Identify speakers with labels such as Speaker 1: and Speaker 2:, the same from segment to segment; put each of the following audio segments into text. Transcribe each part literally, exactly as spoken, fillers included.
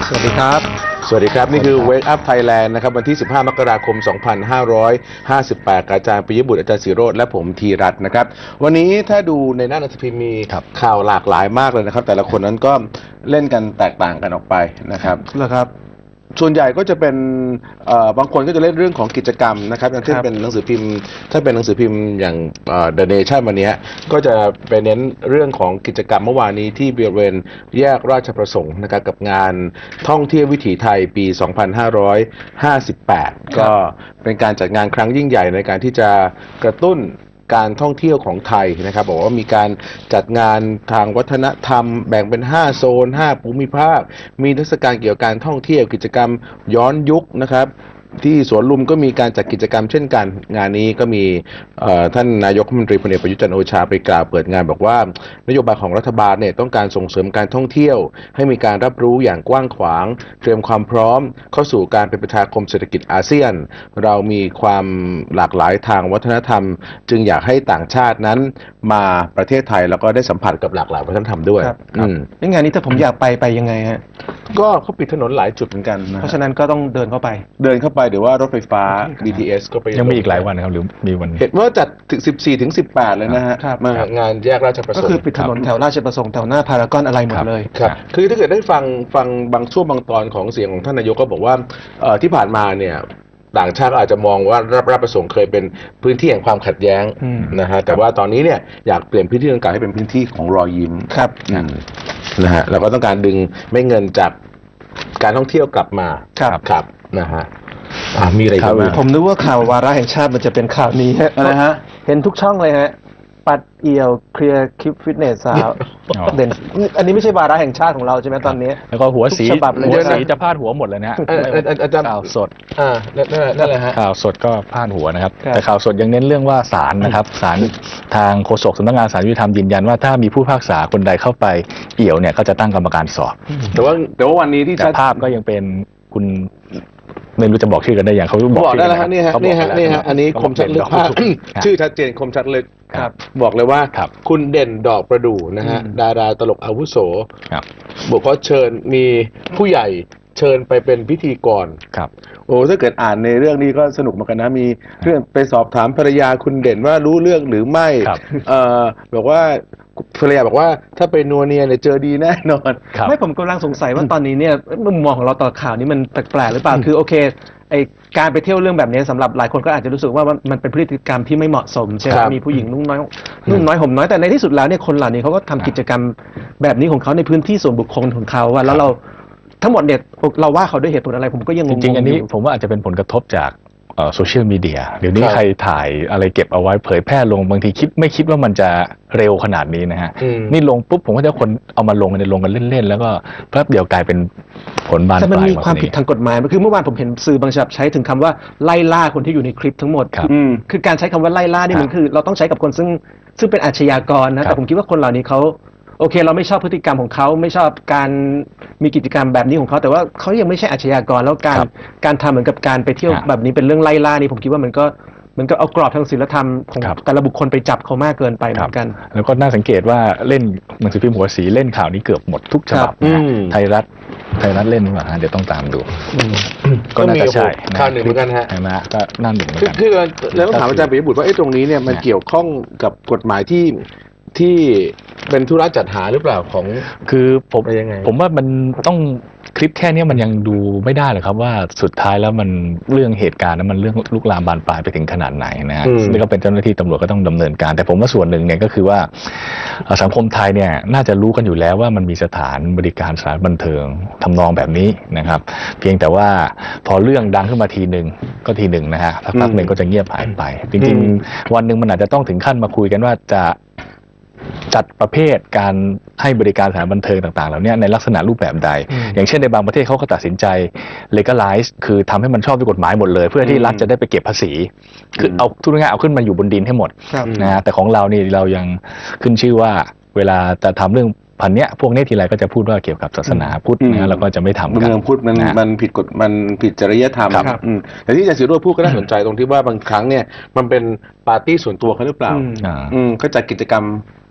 Speaker 1: สวัสดีครับ
Speaker 2: สวัสดีครับนี่คือ Wake Up Thailand นะครับวันที่สิบห้ามกราคมสองพันห้าร้อยห้าสิบแปดอาจารย์ปิยบุตรอาจารย์ศิโรจน์และผมธีรัตน์นะครับวันนี้ถ้าดูในหน้าหนังสือพิมพ์มีข่าวหลากหลายมากเลยนะครับแต่ละคนนั้นก็เล่นกันแตกต่างกันออกไปนะครับ
Speaker 1: เหรอครับ
Speaker 2: ส่วนใหญ่ก็จะเป็นบางคนก็จะเล่นเรื่องของกิจกรรมนะครับอย่างเช่นเป็นหนังสือพิมพ์ถ้าเป็นหนังสือพิมพ์อย่าง The Nation วันนี้ก็จะไปเน้นเรื่องของกิจกรรมเมื่อวานนี้ที่บริเวณแยกราชประสงค์นะครับกับงานท่องเที่ยววิถีไทยปีสองพันห้าร้อยห้าสิบแปดก็เป็นการจัดงานครั้งยิ่งใหญ่ในการที่จะกระตุ้นการท่องเที่ยวของไทยนะครับบอกว่ามีการจัดงานทางวัฒนธรรมแบ่งเป็นห้าโซนห้าภูมิภาคมีเทศกาลเกี่ยวกับการท่องเที่ยวกิจกรรมย้อนยุคนะครับที่สวนลุมก็มีการจัดกิจกรรมเช่นกันงานนี้ก็มีท่านนายกรัฐมนตรีพลเอกประยุทธ์จันทร์โอชาไปกล่าวเปิดงานบอกว่านโยบายของรัฐบาลเนี่ยต้องการส่งเสริมการท่องเที่ยวให้มีการรับรู้อย่างกว้างขวางเตรียมความพร้อมเข้าสู่การเป็นประชาคมเศรษฐกิจอาเซียนเรามีความหลากหลายทางวัฒนธรรมจึงอยากให้ต่างชาตินั้นมาประเทศไทยแล้วก็ได้สัมผัสกับหลากหลายวัฒนธรรมด้วย
Speaker 1: ในงานนี้ถ้าผมอยากไปไปยังไงฮะ
Speaker 2: ก็เขาปิดถนนหลายจุดเหมือนกันนะ
Speaker 1: เพราะฉะนั้นก็ต้องเดินเข้าไป
Speaker 2: เดินเข้าไปหรือว่ารถไฟฟ้า บี ที เอส ก็ไป
Speaker 3: ยังมีอีกหลายวันครับหรือมีวัน
Speaker 2: เห็นว่าจัดถึงสิบสี่ถึงสิบแปดเลยนะฮะมางานแยกราชประสงค์
Speaker 1: ก็คือปิดถนนแถวราชประสงค์แถวหน้าพารากอนอะไรหมดเลย
Speaker 2: ครับคือถ้าเกิดได้ฟังฟังบางช่วงบางตอนของเสียงของท่านนายกก็บอกว่าที่ผ่านมาเนี่ยต่างชาติอาจจะมองว่าราชประสงค์เคยเป็นพื้นที่แห่งความขัดแย้งนะฮะแต่ว่าตอนนี้เนี่ยอยากเปลี่ยนพื้นที่ดังกล่าวให้เป็นพื้นที่ของรอยยิ้ม
Speaker 1: ครับ
Speaker 2: นะฮะเราก็ต้องการดึงไม่เงินจากการท่องเที่ยวกลับมา
Speaker 1: ครับ
Speaker 2: ครับนะฮะมีอะไร
Speaker 1: ครับผมนึกว่าข่าววาระแห่งชาติมันจะเป็นข่าวนี้ฮะ
Speaker 2: อะไรฮะ
Speaker 1: เห็นทุกช่องเลยฮะปัดเอี่ยวเคลียร์คลิปฟิตเนสสาวเด่นอันนี้ไม่ใช่วาระแห่งชาติของเราใช่ไหมตอนนี้
Speaker 3: แล้วก็หัวสีหัวสีจะพาดหัวหมดเลยนะข่าวสด
Speaker 2: อ่านั่นแหละฮะ
Speaker 3: ข่าวสดก็พาดหัวนะครับแต่ข่าวสดยังเน้นเรื่องว่าศาลนะครับศาลทางโฆษกสำนักงานศาลยุติธรรมยืนยันว่าถ้ามีผู้พิพากษาคนใดเข้าไปเอี่ยวเนี่ยก็จะตั้งกรรมการสอบ
Speaker 2: แต่ว่าแต่ว่าวันนี้ที่
Speaker 3: ภาพก็ยังเป็นคุณไม่รู้จะบอกชื่อกันได้อย่างเขา
Speaker 2: บอกได้แล้วฮะนี่ฮะนี่ฮะนี่ฮะอันนี้คมชัดลึกภาพชื่อชัดเจนคมชัดลึก
Speaker 1: ครับ
Speaker 2: บอกเลยว่าคุณเด่นดอกประดู่นะฮะดาราตลกอาวุโสบอกว่าเชิญมีผู้ใหญ่เชิญไปเป็นพิธีกร
Speaker 3: ครับ
Speaker 2: โอ้ถ้าเกิดอ่านในเรื่องนี้ก็สนุกเหมือนกันนะมีเรื่องไปสอบถามภรรยาคุณเด่นว่ารู้เรื่องหรือไม่เอ่อบอกว่าภรรยาบอกว่าถ้าไปนัวเนียเนี่ยเจอดีแน่นอน
Speaker 1: ไม่ผมกำลังสงสัยว่าตอนนี้เนี่ยมุมมองของเราต่อข่าวนี้มันแปลกๆหรือเปล่าคือโอเคไอการไปเที่ยวเรื่องแบบนี้สำหรับหลายคนก็อาจจะรู้สึกว่ามันเป็นพฤติกรรมที่ไม่เหมาะสมใช่ไหมมีผู้หญิงนุ่งน้อยนุ่งน้อยห่มน้อยแต่ในที่สุดแล้วเนี่ยคนเหล่านี้เขาก็ทำกิจกรรมแบบนี้ของเขาในพื้นที่ส่วนบุคคลของเขาว่าแล้วเราทั้งหมดเนี่ยเราว่าเขาด้วยเหตุผลอะไรผมก็ยังงง
Speaker 3: จริงๆอันนี้ผมว่าอาจจะเป็นผลกระทบจากโซเชียลมีเดียเดี๋ยวนี้ใครถ่ายอะไรเก็บเอาไว้เผยแพร่ลงบางทีคิดไม่คิดว่ามันจะเร็วขนาดนี้นะฮะนี่ลงปุ๊บผมก็จะคนเอามาลงกันลงกันเล่นๆแล้วก็แป๊บเดียวกลายเป็นผลบานปลาย
Speaker 1: แต่มันมีความผิดทางกฎหมายคือเมื่อวานผมเห็นสื่อบางฉบับใช้ถึงคำว่าไล่ล่าคนที่อยู่ในคลิปทั้งหมดคือการใช้คำว่าไล่ล่านี่มันคือเราต้องใช้กับคนซึ่งซึ่งเป็นอาชญากรนะแต่ผมคิดว่าคนเหล่านี้เขาโอเคเราไม่ชอบพฤติกรรมของเขาไม่ชอบการมีกิจกรรมแบบนี้ของเขาแต่ว่าเขายังไม่ใช่อาชญากรแล้วการการทำเหมือนกับการไปเที่ยวแบบนี้เป็นเรื่องไล่ล่านี่ผมคิดว่ามันก็มันก็เอากรอบทางศีลธรรมของแต่ละบุคคลไปจับเขามากเกินไปเหมือนกัน
Speaker 3: แล้วก็น่าสังเกตว่าเล่นหนังสือพิมพ์หัวสีเล่นข่าวนี้เกือบหมดทุกฉบับนะไทยรัฐไทยรัฐเล่นมาเดี๋ยวต้องตามดู
Speaker 2: ก็น่าจะใช่ข่าวหนึ่งเหมือนกันฮะ
Speaker 3: นะก็น่าหนึ่งเหมือนกัน
Speaker 2: คือแล้วต้องถามอาจารย์ปิยบุตรว่าไอ้ตรงนี้เนี่ยมันเกี่ยวข้องกับกฎหมายที่ที่เป็นธุระจัดหาหรือเปล่าของ
Speaker 3: คือผมผมว่ามันต้องคลิปแค่นี้มันยังดูไม่ได้หรอกครับว่าสุดท้ายแล้วมันเรื่องเหตุการณ์นั้นมันเรื่องลุกลามบานปลายไปถึงขนาดไหนนะฮะนี่ก็เป็นเจ้าหน้าที่ตำรวจก็ต้องดำเนินการแต่ผมว่าส่วนหนึ่งเนี่ยก็คือว่าสังคมไทยเนี่ยน่าจะรู้กันอยู่แล้วว่ามันมีสถานบริการสถานบันเทิงทำนองแบบนี้นะครับเพียงแต่ว่าพอเรื่องดังขึ้นมาทีหนึ่งก็ทีหนึ่งนะฮะสักพักหนึ่งก็จะเงียบหายไปจริงๆวันหนึ่งมันอาจจะต้องถึงขั้นมาคุยกันว่าจะจัดประเภทการให้บริการสถานบันเทิงต่างๆเหล่านี้ในลักษณะรูปแบบใดอย่างเช่นในบางประเทศเขาก็ตัดสินใจ legalize คือทำให้มันชอบด้วยกฎหมายหมดเลยเพื่อที่รัฐจะได้ไปเก็บภาษีคือเอาทุกอย่างเอาขึ้นมาอยู่บนดินให้หมดนะฮะแต่ของเรานี่เรายังขึ้นชื่อว่าเวลาจะทำเรื่องพันเนี้ยพวกนี้ทีไรก็จะพูดว่าเกี่ยวกับศาสนาพุทธนะเราก็จะไม่ทำกัน
Speaker 2: เมืองพุทธมันมันผิดกฎมันผิดจริยธรรมแต่ที่อาจารย์ศิโรจน์พูดก็น่าสนใจตรงที่ว่าบางครั้งเนี่ยมันเป็นปาร์ตี้ส่วนตัวเขาหรือเปล่าเขาจัดกิจกรรม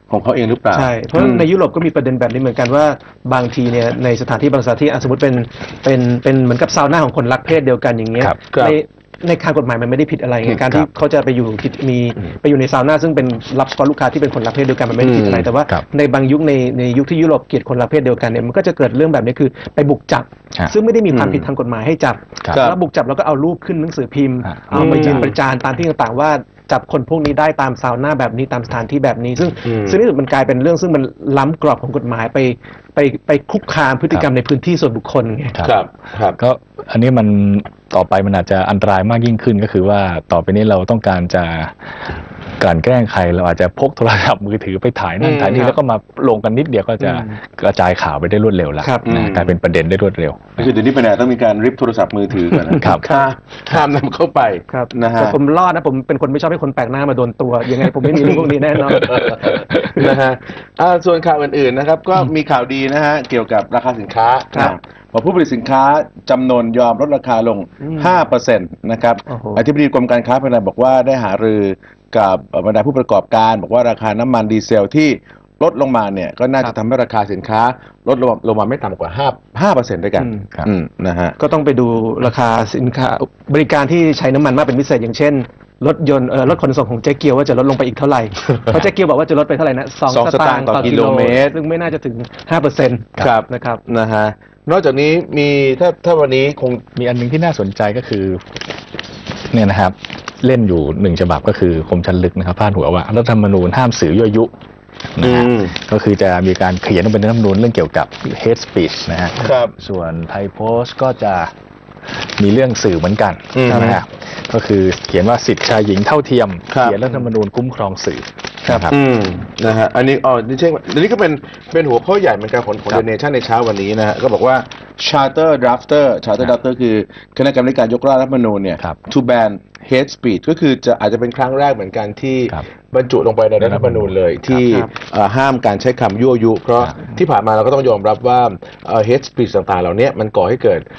Speaker 2: ของเขาเองหรือเปล่า
Speaker 1: ใช่เพราะในยุโรปก็มีประเด็นแบบนี้เหมือนกันว่าบางทีเนี่ยในสถานที่บางสถานที่สมมติเป็นเป็นเป็นเหมือนกับซาวน่าของคนรักเพศเดียวกันอย่างเงี้ยในในทางกฎหมายมันไม่ได้ผิดอะไรไงการที่เขาจะไปอยู่มีไปอยู่ในซาวน่าซึ่งเป็นรับเฉพาะลูกค้าที่เป็นคนรักเพศเดียวกันมันไม่ได้ผิดอะไรแต่ว่าในบางยุคในในยุคที่ยุโรปเกลียดคนรักเพศเดียวกันเนี่ยมันก็จะเกิดเรื่องแบบนี้คือไปบุกจับซึ่งไม่ได้มีความผิดทางกฎหมายให้จับแล้วบุกจับแล้วก็เอารูปขึ้นหนังสือพิมพ์เอาไปยืนประจานตามที่ต่างๆว่าจับคนพวกนี้ได้ตามซาวน่าแบบนี้ตามสถานที่แบบนี้ซึ่งซึ่งนี่มันกลายเป็นเรื่องซึ่งมันล้ำกรอบของกฎหมายไปไปไปคุกคามพฤติกรรมในพื้นที่ส่วนบุคคลไง
Speaker 3: ครับครับก็อันนี้มันต่อไปมันอาจจะอันตรายมากยิ่งขึ้นก็คือว่าต่อไปนี้เราต้องการจะกลั่นแกล้งใครเราอาจจะพกโทรศัพท์มือถือไปถ่ายนั่นถ่ายนี่แล้วก็มาลงกันนิดเดียวก็จะกระจายข่าวไปได้รวดเร็วแล้วกลายเป็นประเด็นได้รวดเร็ว
Speaker 2: คือเดี๋ยวนี้ไปไหนต้องมีการริบโทรศัพท์มือถือก่อนนะครับห้ามนำเข้าไป
Speaker 1: นะฮะผมรอดนะผมเป็นคนไม่ชอบให้คนแปลกหน้ามาโดนตัวยังไงผมไม่มีเรื่องพวกนี้แน่นอน
Speaker 2: นะฮะส่วนข่าวอื่นๆนะครับก็มีข่าวดีนะฮะเกี่ยวกับราคาสินค้าพอผู้ผลิตสินค้าจำนวนยอมลดราคาลง ห้าเปอร์เซ็นต์ นะครับอธิบดีกรมการค้าภายในบอกว่าได้หารือกับบรรดาผู้ประกอบการบอกว่าราคาน้ำมันดีเซลที่ลดลงมาเนี่ยก็น่าจะทำให้ราคาสินค้าลดลงลงมาไม่ต่ำกว่าห้า ห้าเปอร์เซ็นต์ ด้วยกันนะฮะ
Speaker 1: ก็ต้องไปดูราคาสินค้าบริการที่ใช้น้ำมันมากเป็นพิเศษอย่างเช่นรถยนต์เอ่อรถขนส่งของเจ๊เกียวว่าจะลดลงไปอีกเท่าไหร่เพราะเจ๊เกียวบอกว่าจะลดไปเท่าไหร่นะสองสตางค์ต่อกิโลเมตรซึ่งไม่น่าจะถึง ห้าเปอร์เซ็นต์
Speaker 2: ครับ
Speaker 1: นะครับ
Speaker 2: นะฮะนอกจากนี้มีถ้าถ้าวันนี้คง
Speaker 3: มีอันนึงที่น่าสนใจก็คือเนี่ยนะครับเล่นอยู่หนึ่งฉบับก็คือคมชันลึกนะครับพาดหัวว่ารัฐธรรมนูญห้ามสื่อยั่วยุนะฮะก็คือจะมีการเขียนเป็นรัฐธรรมนูญเรื่องเกี่ยวกับ hate speech นะฮะส่วนไทยโพสต์ก็จะมีเรื่องสื่อเหมือนกันนะฮะก็คือเขียนว่าสิทธิชายหญิงเท่าเทียมเขียนรัฐธรรมนูญคุ้มครองสื่อ
Speaker 2: ครับอืมนะฮะอันนี้อ๋อนี่ใช่อันนี้ก็เป็นเป็นหัวข้อใหญ่เหมือนกันของของ The Nation ในเช้าวันนี้นะฮะก็บอกว่า Charter Drafter Charter Drafter คือคณะกรรมการยกร่างรัฐธรรมนูญเนี่ย to ban hate speech ก็คือจะอาจจะเป็นครั้งแรกเหมือนกันที่บรรจุลงไปในรัฐธรรมนูญเลยที่ห้ามการใช้คำยั่วยุเพราะที่ผ่านมาเราก็ต้องยอมรับว่า hate speech ต่างๆเหล่านี้มันก่อให้เกิด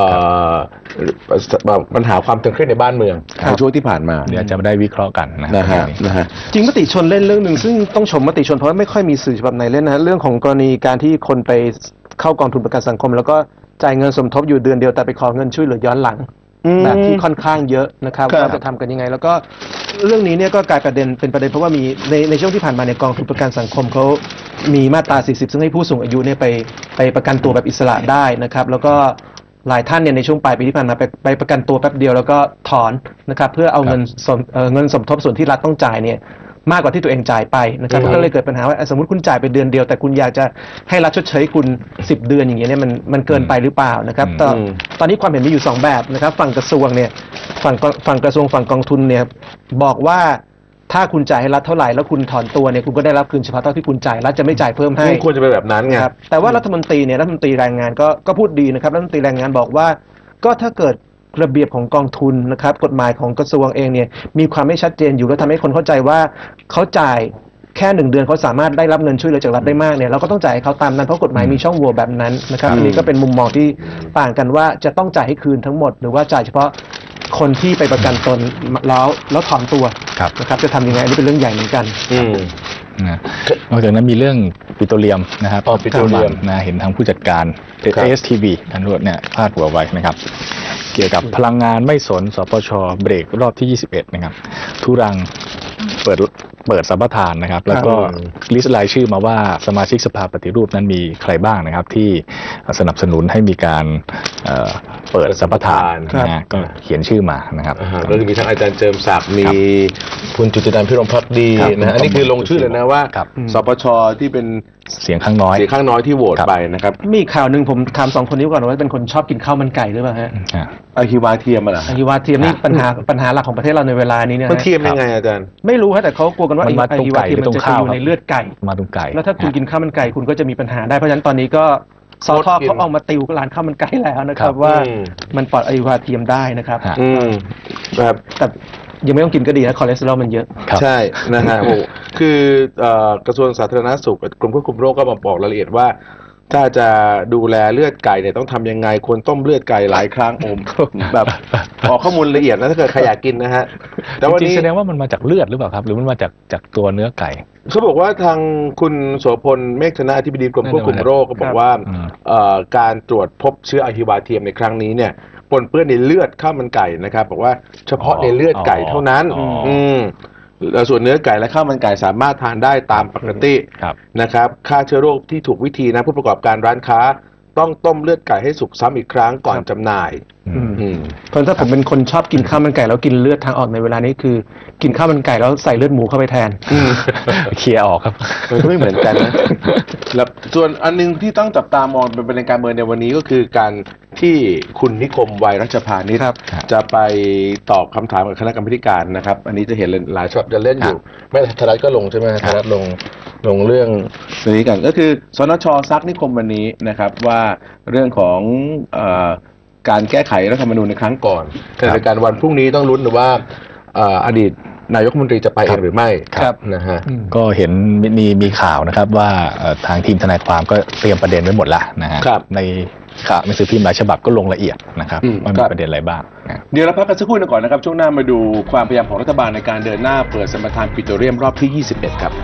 Speaker 2: ปัญหาความตึงเครียดในบ้านเมืองในช่วงที่ผ่านมา
Speaker 3: เดี๋ยวจะได้วิเคราะห์กัน
Speaker 2: นะฮะนะฮะ
Speaker 1: จริงมติชนเล่นเรื่องหนึ่งซึ่งต้องชมมติชนเพราะว่าไม่ค่อยมีสื่อฉบับไหนเล่นนะเรื่องของกรณีการที่คนไปเข้ากองทุนประกันสังคมแล้วก็จ่ายเงินสมทบอยู่เดือนเดียวแต่ไปขอเงินช่วยเหลือย้อนหลังแบบที่ค่อนข้างเยอะนะครับว่าจะทำกันยังไงแล้วก็เรื่องนี้เนี่ยก็กลายประเด็นเป็นประเด็นเพราะว่ามีในในช่วงที่ผ่านมาในกองทุนประกันสังคมเขามีมาตราสี่สิบซึ่งให้ผู้สูงอายุเนี่ยไปไปประกันตัวแบบอิสระได้นะครับแล้วก็หลายท่านเนี่ยในช่วงปลายปีที่ผ่านมาไปไปประกันตัวแป๊บเดียวแล้วก็ถอนนะครับเพื่อเอาเงินสมเงินสมทบส่วนที่รัฐต้องจ่ายเนี่ยมากกว่าที่ตัวเองจ่ายไปนะครับก็เลยเกิดปัญหาว่าสมมติคุณจ่ายไปเดือนเดียวแต่คุณอยากจะให้รัฐชดเชยคุณสิบเดือนอย่างเงี้ยเนี่ยมันมันเกินไปหรือเปล่านะครับตอนตอนนี้ความเห็นมีอยู่สองแบบนะครับฝั่งกระทรวงเนี่ยฝั่งฝั่งกระทรวงฝั่งกองทุนเนี่ยบอกว่าถ้าคุณจ่ายให้รัฐเท่าไหร่แล้วคุณถอนตัวเนี่ยคุณก็ได้รับคืนเฉพาะเท่าที่คุณจ่ายรัฐจะไม่จ่ายเพิ่มให้
Speaker 2: ควรจะเป็นแบบนั้นไง
Speaker 1: แต่ว่ารัฐมนตรีเนี่ยรัฐมนตรีแรงงานก็ก็พูดดีนะครับรัฐมนตรีแรงงานบอกว่าก็ถ้าเกิดระเบียบของกองทุนนะครับกฎหมายของกระทรวงเองเนี่ยมีความไม่ชัดเจนอยู่แล้วทำให้คนเข้าใจว่าเขาจ่ายแค่หนึ่งเดือนเขาสามารถได้รับเงินช่วยเหลือจากรัฐได้มากเนี่ยเราก็ต้องจ่ายให้เขาตามนั้นเพราะกฎหมายมีช่องโหว่แบบนั้นนะครับอันนี้ก็เป็นมุมมองที่ต่างกันว่าจะต้องจ่ายให้คืนทั้งหมดหรือว่าจ่ายเฉพาะคนที่ไปประกันตนแล้วแล้วถอนตัวนะครับจะทำยังไงอันนี้เป็นเรื่องใหญ่เหมือนกัน
Speaker 3: นะนอกจากนั้นมีเรื่องปิโตรเลียมนะครับ
Speaker 2: ปิโตรเลียม
Speaker 3: นะเห็นทางผู้จัดการ เอ เอส ที วี ทันรวดเนี่ยพาดหัวไว้นะครับเกี่ยวกับพลังงานไม่สนสปช.เบรกรอบที่ยี่สิบเอ็ดนะครับทุรังเปิดเปิดสัมปทานนะครับแล้วก็ลิสต์รายชื่อมาว่าสมาชิกสภาปฏิรูปนั้นมีใครบ้างนะครับที่สนับสนุนให้มีการเปิดสัมปทานนะก็เขียนชื่อมานะครับ
Speaker 2: ก็จะมีทั้งอาจารย์เจิมศักดิ์มีคุณจุตินันท์พิรมภักดีนะอันนี้คือลงชื่อเลยนะว่าสปช.ที่เป็น
Speaker 3: เสียงข้างน้อย
Speaker 2: เสียงข้างน้อยที่โหวตไปนะครับ
Speaker 1: มีข่าวหนึ่งผมถามสองคนนี้ก่อนว่าเป็นคนชอบกินข้าวมันไก่หรือเปล่าฮะ
Speaker 2: อะฮิวาเทียมอ่ะ
Speaker 1: อะฮิวาเทียมนี่ปัญหาปัญหาหลักของประเทศเราในเวลานี้เนี่ย
Speaker 2: มันเทียมยังไงอาจารย์
Speaker 1: ไม่รู้ฮะแต่เขากลัวกันว่าอะฮิวาเทียมมันจะอยู่ในเลือดไก่
Speaker 3: มาตรงไก่
Speaker 1: แล้วถ้าคุณกินข้าวมันไก่คุณก็จะมีปัญหาได้เพราะฉะนั้นตอนนี้ก็สค.เขาออกมาติวร้านข้าวมันไก่แล้วนะครับว่ามันปลอดอะฮิวาเทียมได้นะครับ
Speaker 2: อืมแบบ
Speaker 1: แต่ยังไม่ต้องกินก็ดีนะคอเลสเตอรอลมันเยอะ
Speaker 2: ใช่นะฮะคือกระทรวงสาธารณสุขกรมควบคุมโรคก็มาบอกรายละเอียดว่าถ้าจะดูแลเลือดไก่เนี่ยต้องทำยังไงควรต้มเลือดไก่หลายครั้งผมแบบออกข้อมูลละเอียดนะถ้าเกิดใครอยากกินนะฮะแต่วัน
Speaker 3: จริง
Speaker 2: นี้
Speaker 3: ๆแสดงว่ามันมาจากเลือดหรือเปล่าครับ หรือมันมาจากจากตัวเนื้อไก่
Speaker 2: เขาบอกว่าทางคุณโสพลเมฆธนาอธิบดีกรมควบคุมโรคก็บอกว่า
Speaker 3: อืม
Speaker 2: เอ่อการตรวจพบเชื้ออะฮิวาเทียมในครั้งนี้เนี่ยปนเปื้อนในเลือดข้าวมันไก่นะครับบอกว่าเฉพาะในเลือดไก่เท่านั้น
Speaker 3: อ๋ออื
Speaker 2: อืมแล้วส่วนเนื้อไก่และข้าวมันไก่สามารถทานได้ตามปกติ
Speaker 3: ครับ
Speaker 2: นะครับฆ่าเชื้อโรคที่ถูกวิธีนะผู้ประกอบการร้านค้า ต้องต้มเลือดไก่ให้สุกซ้ำอีกครั้งก่อนจำหน่าย
Speaker 1: อืม
Speaker 2: อืม
Speaker 1: เพราะถ้าผมเป็นคนชอบกินข้าวมันไก่แล้วกินเลือดทางออกในเวลานี้คือ กินข้าวมันไก่แล้วใส่เลือดหมูเข้าไปแทน
Speaker 3: เคลียร์ออกครับ
Speaker 2: มันก็ไม่เหมือนกันนะ แล้วส่วนอันหนึงที่ต้องจับตามองเป็นประเด็นการเมืองในวันนี้ก็คือการที่คุณนิคมวัยรัชพานิช
Speaker 1: ครับ
Speaker 2: จะไปตอบคำถามกับคณะกรรมาการนะครับ อันนี้จะเห็นหลายช็อตจะเล่นอยู่แม่ธรัฐก็ลงใช่ไหมธรัฐลงลงเรื่องตัวนี้กันก็คือสนชซักนิคมวันนี้นะครับว่าเรื่องของเอ่อการแก้ไขรัฐธรรมนูญในครั้งก่อนขณะเดียวกันวันพรุ่งนี้ต้องลุ้นหรือว่าเอ่ออดีตนายกรัฐมนตรีจะไปเองหรือไม่
Speaker 1: ครับ
Speaker 2: นะฮะ
Speaker 1: อืม
Speaker 3: ก็เห็นมีมีมีข่าวนะครับว่าเอ่อทางทีมทนายความก็เตรียมประเด็นไว้หมดแล้วนะฮะ
Speaker 2: ครับ
Speaker 3: ในข่าวหนังสือพิมพ์หลายฉบับก็ลงละเอียดนะครับ
Speaker 2: อืม
Speaker 3: ว่า
Speaker 2: ค
Speaker 3: มี
Speaker 2: รับ
Speaker 3: ประเด็นอะไรบ้างนะ
Speaker 2: เดี๋ยวเราพักกันสักครู่หนึงก่อนนะครับช่วงหน้ามาดูความพยายามของรัฐบาลในการเดินหน้าเปิดสัมปทานปิโตรเลียมรอบที่ ยี่สิบเอ็ด ครับ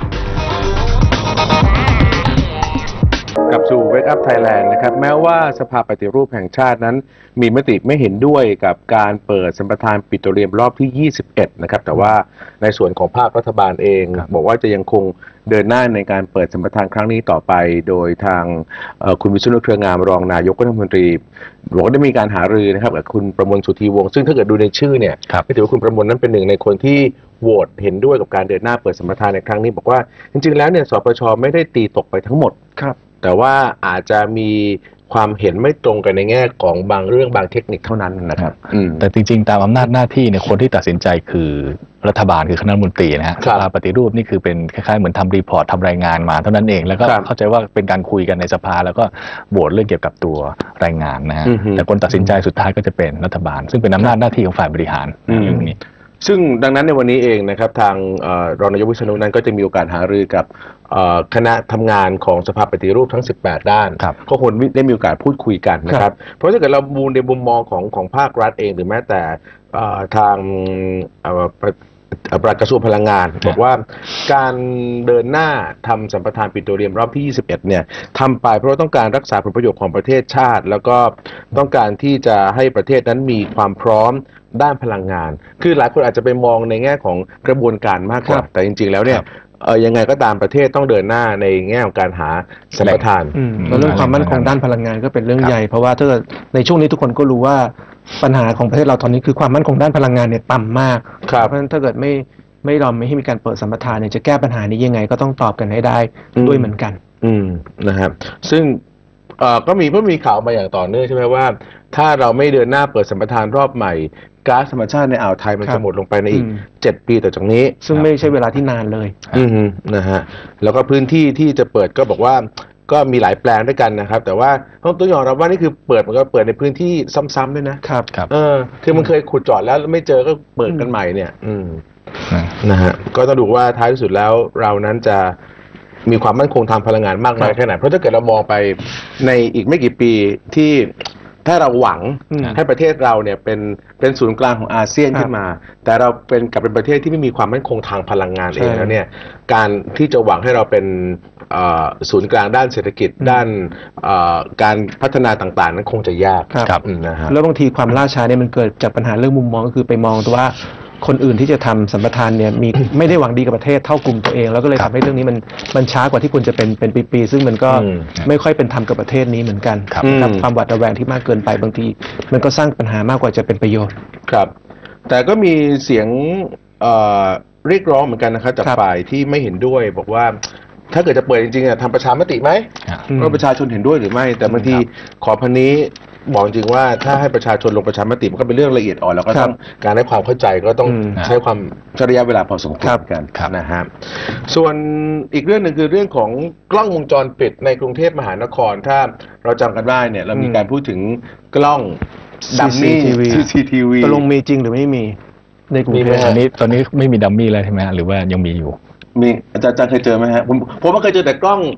Speaker 2: กลับสู่ Wake Up Thailand นะครับแม้ว่าสภาปฏิรูปแห่งชาตินั้น มีมติไม่เห็นด้วยกับการเปิดสัมปทานปิโตรเลียมรอบที่ ยี่สิบเอ็ด นะครับแต่ว่าในส่วนของภาครัฐบาลเอง บอกว่าจะยังคงเดินหน้าในการเปิดสัมปทานครั้งนี้ต่อไป โดยทางเอ่อคุณวิษณุเครืองามรองนายกรัฐมนตรีบอกว่าได้มีการหารือนะครับกับคุณประมวลสุธีวงศ์ซึ่งถ้าเกิดดูในชื่อเนี่ย
Speaker 3: ครับ
Speaker 2: ก็ถือว่าคุณประมวลนั้นเป็นหนึ่งในคนที่โหวตเห็นด้วยกับการเดินหน้าเปิดสัมปทานในครั้งนี้บอกว่าจริงๆแล้วเนี่ยสปชไม่ได้ตีตกไปทั้งหมด
Speaker 1: ครับ
Speaker 2: แต่ว่าอาจจะมีความเห็นไม่ตรงกันในแง่ของบางเรื่องบางเทคนิคเท่านั้นนะครับอืม
Speaker 3: แต่จริงๆ ตามอำนาจหน้าที่เนี่ยคนที่ตัดสินใจคือรัฐบาลคือคณะรัฐมนตรีนะฮะ
Speaker 2: ครั
Speaker 3: ส
Speaker 2: บ
Speaker 3: ภาปฏิรูปนี่คือเป็นคล้ายๆเหมือนทำรีพอร์ตทำรายงานมาเท่านั้นเองแล้วก็
Speaker 2: ครับ
Speaker 3: เข้าใจว่าเป็นการคุยกันในสภาแล้วก็โหวตเรื่องเกี่ยวกับตัวรายงานนะฮะ
Speaker 2: อือฮึ
Speaker 3: แต่คนตัดสินใจสุดท้ายก็จะเป็นรัฐบาล ซึ่งเป็นอำนาจหน้าที่ของฝ่ายบริหาร
Speaker 2: อืม
Speaker 3: เรื่องนี้
Speaker 2: ซึ่งดังนั้นในวันนี้เองนะครับทางเอ่อรองนายกวิษณุนั้นก็จะมีโอกาสหารือกับเอ่อคณะทำงานของสภาปฏิรูปทั้ง สิบแปด ด้าน
Speaker 3: ครับ
Speaker 2: ก็ควรได้มีโอกาสพูดคุยกันนะครับ เพราะถ้าเกิดเรามูลในมุมมองของของภาครัฐเองหรือแม้แต่เอ่อทางเอ่อประปลัดกระทรวงพลังงาน บอกว่าการเดินหน้าทำสัมปทานปิโตรเลียมรอบที่ ยี่สิบเอ็ด เนี่ยทำไปเพราะว่าต้องการรักษาผลประโยชน์ของประเทศชาติ แล้วก็ต้องการที่จะให้ประเทศนั้นมีความพร้อมด้านพลังงาน คือหลายคนอาจจะไปมองในแง่ของกระบวนการมากกว่า
Speaker 1: ครับ
Speaker 2: แต่จริง ๆ แล้วเนี่ย
Speaker 3: ครับ
Speaker 2: เออยังไงก็ตามประเทศต้องเดินหน้าในแง่ของการหาสัมปทาน
Speaker 1: อืมแล้วเรื่องความมั่นคงด้านพลังงานก็เป็นเรื่องใหญ่ เพราะว่าถ้าเกิดในช่วงนี้ทุกคนก็รู้ว่าปัญหาของประเทศเราตอนนี้คือความมั่นคงด้านพลังงานเนี่ยต่ำมาก
Speaker 2: ครับ
Speaker 1: เพราะฉะนั้นถ้าเกิดไม่ไม่ยอมไม่ให้มีการเปิดสัมปทานเนี่ยจะแก้ปัญหานี้ยังไงก็ต้องตอบกันให้ได้
Speaker 2: อืม
Speaker 1: ด้วยเหมือนกัน
Speaker 2: อืมนะครับซึ่งเอ่อก็มีก็มีข่าวมาอย่างต่อเนื่องใช่ไหมว่า ถ้าเราไม่เดินหน้าเปิดสัมปทานรอบใหม่ก๊าซธรรมชาติในอ่าวไทยมัน
Speaker 1: ครั
Speaker 2: จะ
Speaker 1: บ
Speaker 2: หมดลงไปในอีก
Speaker 1: อืม
Speaker 2: เจ็ดปีต่อจากนี้
Speaker 1: ซึ่งไม่ใช่เวลาที่นานเลย
Speaker 2: อืมฮึนะฮะแล้วก็พื้นที่ที่จะเปิดก็บอกว่าก็มีหลายแปลงด้วยกันนะครับ แต่ว่าต้องต้องยอมรับว่านี่คือเปิดมันก็เปิดในพื้นที่ซ้ำๆด้วยนะครับ
Speaker 3: ครับ
Speaker 2: เออคือมันเคยขุดเจอดแล้วไม่เจอก็เปิดกันใหม่เนี่ย อืม
Speaker 3: นะ
Speaker 2: นะฮะก็ต้องดูว่าท้ายที่สุดแล้วเรานั้นจะมีความมั่นคงทางพลังงานมากน้อย
Speaker 1: ครับ
Speaker 2: แค่ไหนเพราะถ้าเกิดเรามองไปในอีกไม่กี่ปีที่ถ้าเราหวัง
Speaker 1: อืม
Speaker 2: ให้ประเทศเราเนี่ยเป็นเป็นศูนย์กลางของอาเซียน
Speaker 1: ครับ
Speaker 2: ขึ้นมา แต่เราเป็นกับเป็นประเทศที่ไม่มีความมั่นคงทางพลังงาน
Speaker 1: ใช่
Speaker 2: เองแล้วเนี่ยการที่จะหวังให้เราเป็นเอ่อศูนย์กลางด้านเศรษฐกิจ
Speaker 1: อืม
Speaker 2: ด้านเอ่อการพัฒนาต่างๆ นั้นคงจะยาก
Speaker 1: ครับ
Speaker 2: อืมนะฮะ
Speaker 1: แล้วบางทีความล่าช้าเนี่ยมันเกิดจากปัญหาเรื่องมุมมองก็คือไปมองตัวว่าคนอื่นที่จะทำสัมปทานเนี่ยมี ไม่ได้หวังดีกับประเทศเท่ากลุ่มตัวเอง แล้วก็เลย
Speaker 3: ครั
Speaker 1: ทำ
Speaker 3: บ
Speaker 1: ให้เรื่องนี้มันมันช้ากว่าที่ควรจะเป็นเป็นปีๆซึ่งมันก็
Speaker 2: อืม
Speaker 1: ไม่ค่อยเป็นธรรมกับประเทศนี้เหมือนกัน
Speaker 3: ครับ
Speaker 1: นะครับ
Speaker 2: อืม
Speaker 1: ความหวาดระแวงที่มากเกินไปบางที มันก็สร้างปัญหามากกว่าจะเป็นประโยชน์
Speaker 2: ครับ แต่ก็มีเสียงเอ่อเรียกร้องเหมือนกันนะครับจาก
Speaker 1: ครับ
Speaker 2: ฝ่ายที่ไม่เห็นด้วย บอกว่าถ้าเกิดจะเปิดจริงๆอะทำประชามติไหม
Speaker 3: อ่ะ
Speaker 1: อืม
Speaker 2: ว่าประชาชนเห็นด้วยหรือไม่ แต่บางทีขอพันนี้บอกจริงว่าถ้าให้ประชาชนลงประชามติมันก็เป็นเรื่องละเอียดอ่อนแล้วก็
Speaker 1: ครั
Speaker 2: ต้
Speaker 1: บ
Speaker 2: องการให้ความเข้าใจก็ต้อง
Speaker 1: อืม
Speaker 2: ใช้ความใช้ระยะเวลาพอสมควร
Speaker 1: ครับ
Speaker 2: กัน
Speaker 3: ครับ
Speaker 2: นะฮะส่วนอีกเรื่องหนึ่งคือเรื่องของกล้องวงจรปิดในกรุงเทพมหานครถ้าเราจำกันได้เนี่ยเรามีการพูดถึงกล้องดัมมี่
Speaker 1: ซี
Speaker 2: ซี
Speaker 1: ซี
Speaker 2: ทีวี
Speaker 1: ตกลงมีจริงหรือไม่มีในกรุง
Speaker 2: มี
Speaker 1: เท
Speaker 2: ไหม
Speaker 1: พ
Speaker 2: ฮะ
Speaker 3: ตอนนี้ตอนนี้ไม่มีดัมมี่แล้วใช่ไหมฮะหรือว่ายังมีอยู่
Speaker 2: มีอาจารย์อาจารย์เคยเจอไหมฮะผมผมก็เคยเจอแต่กล้อง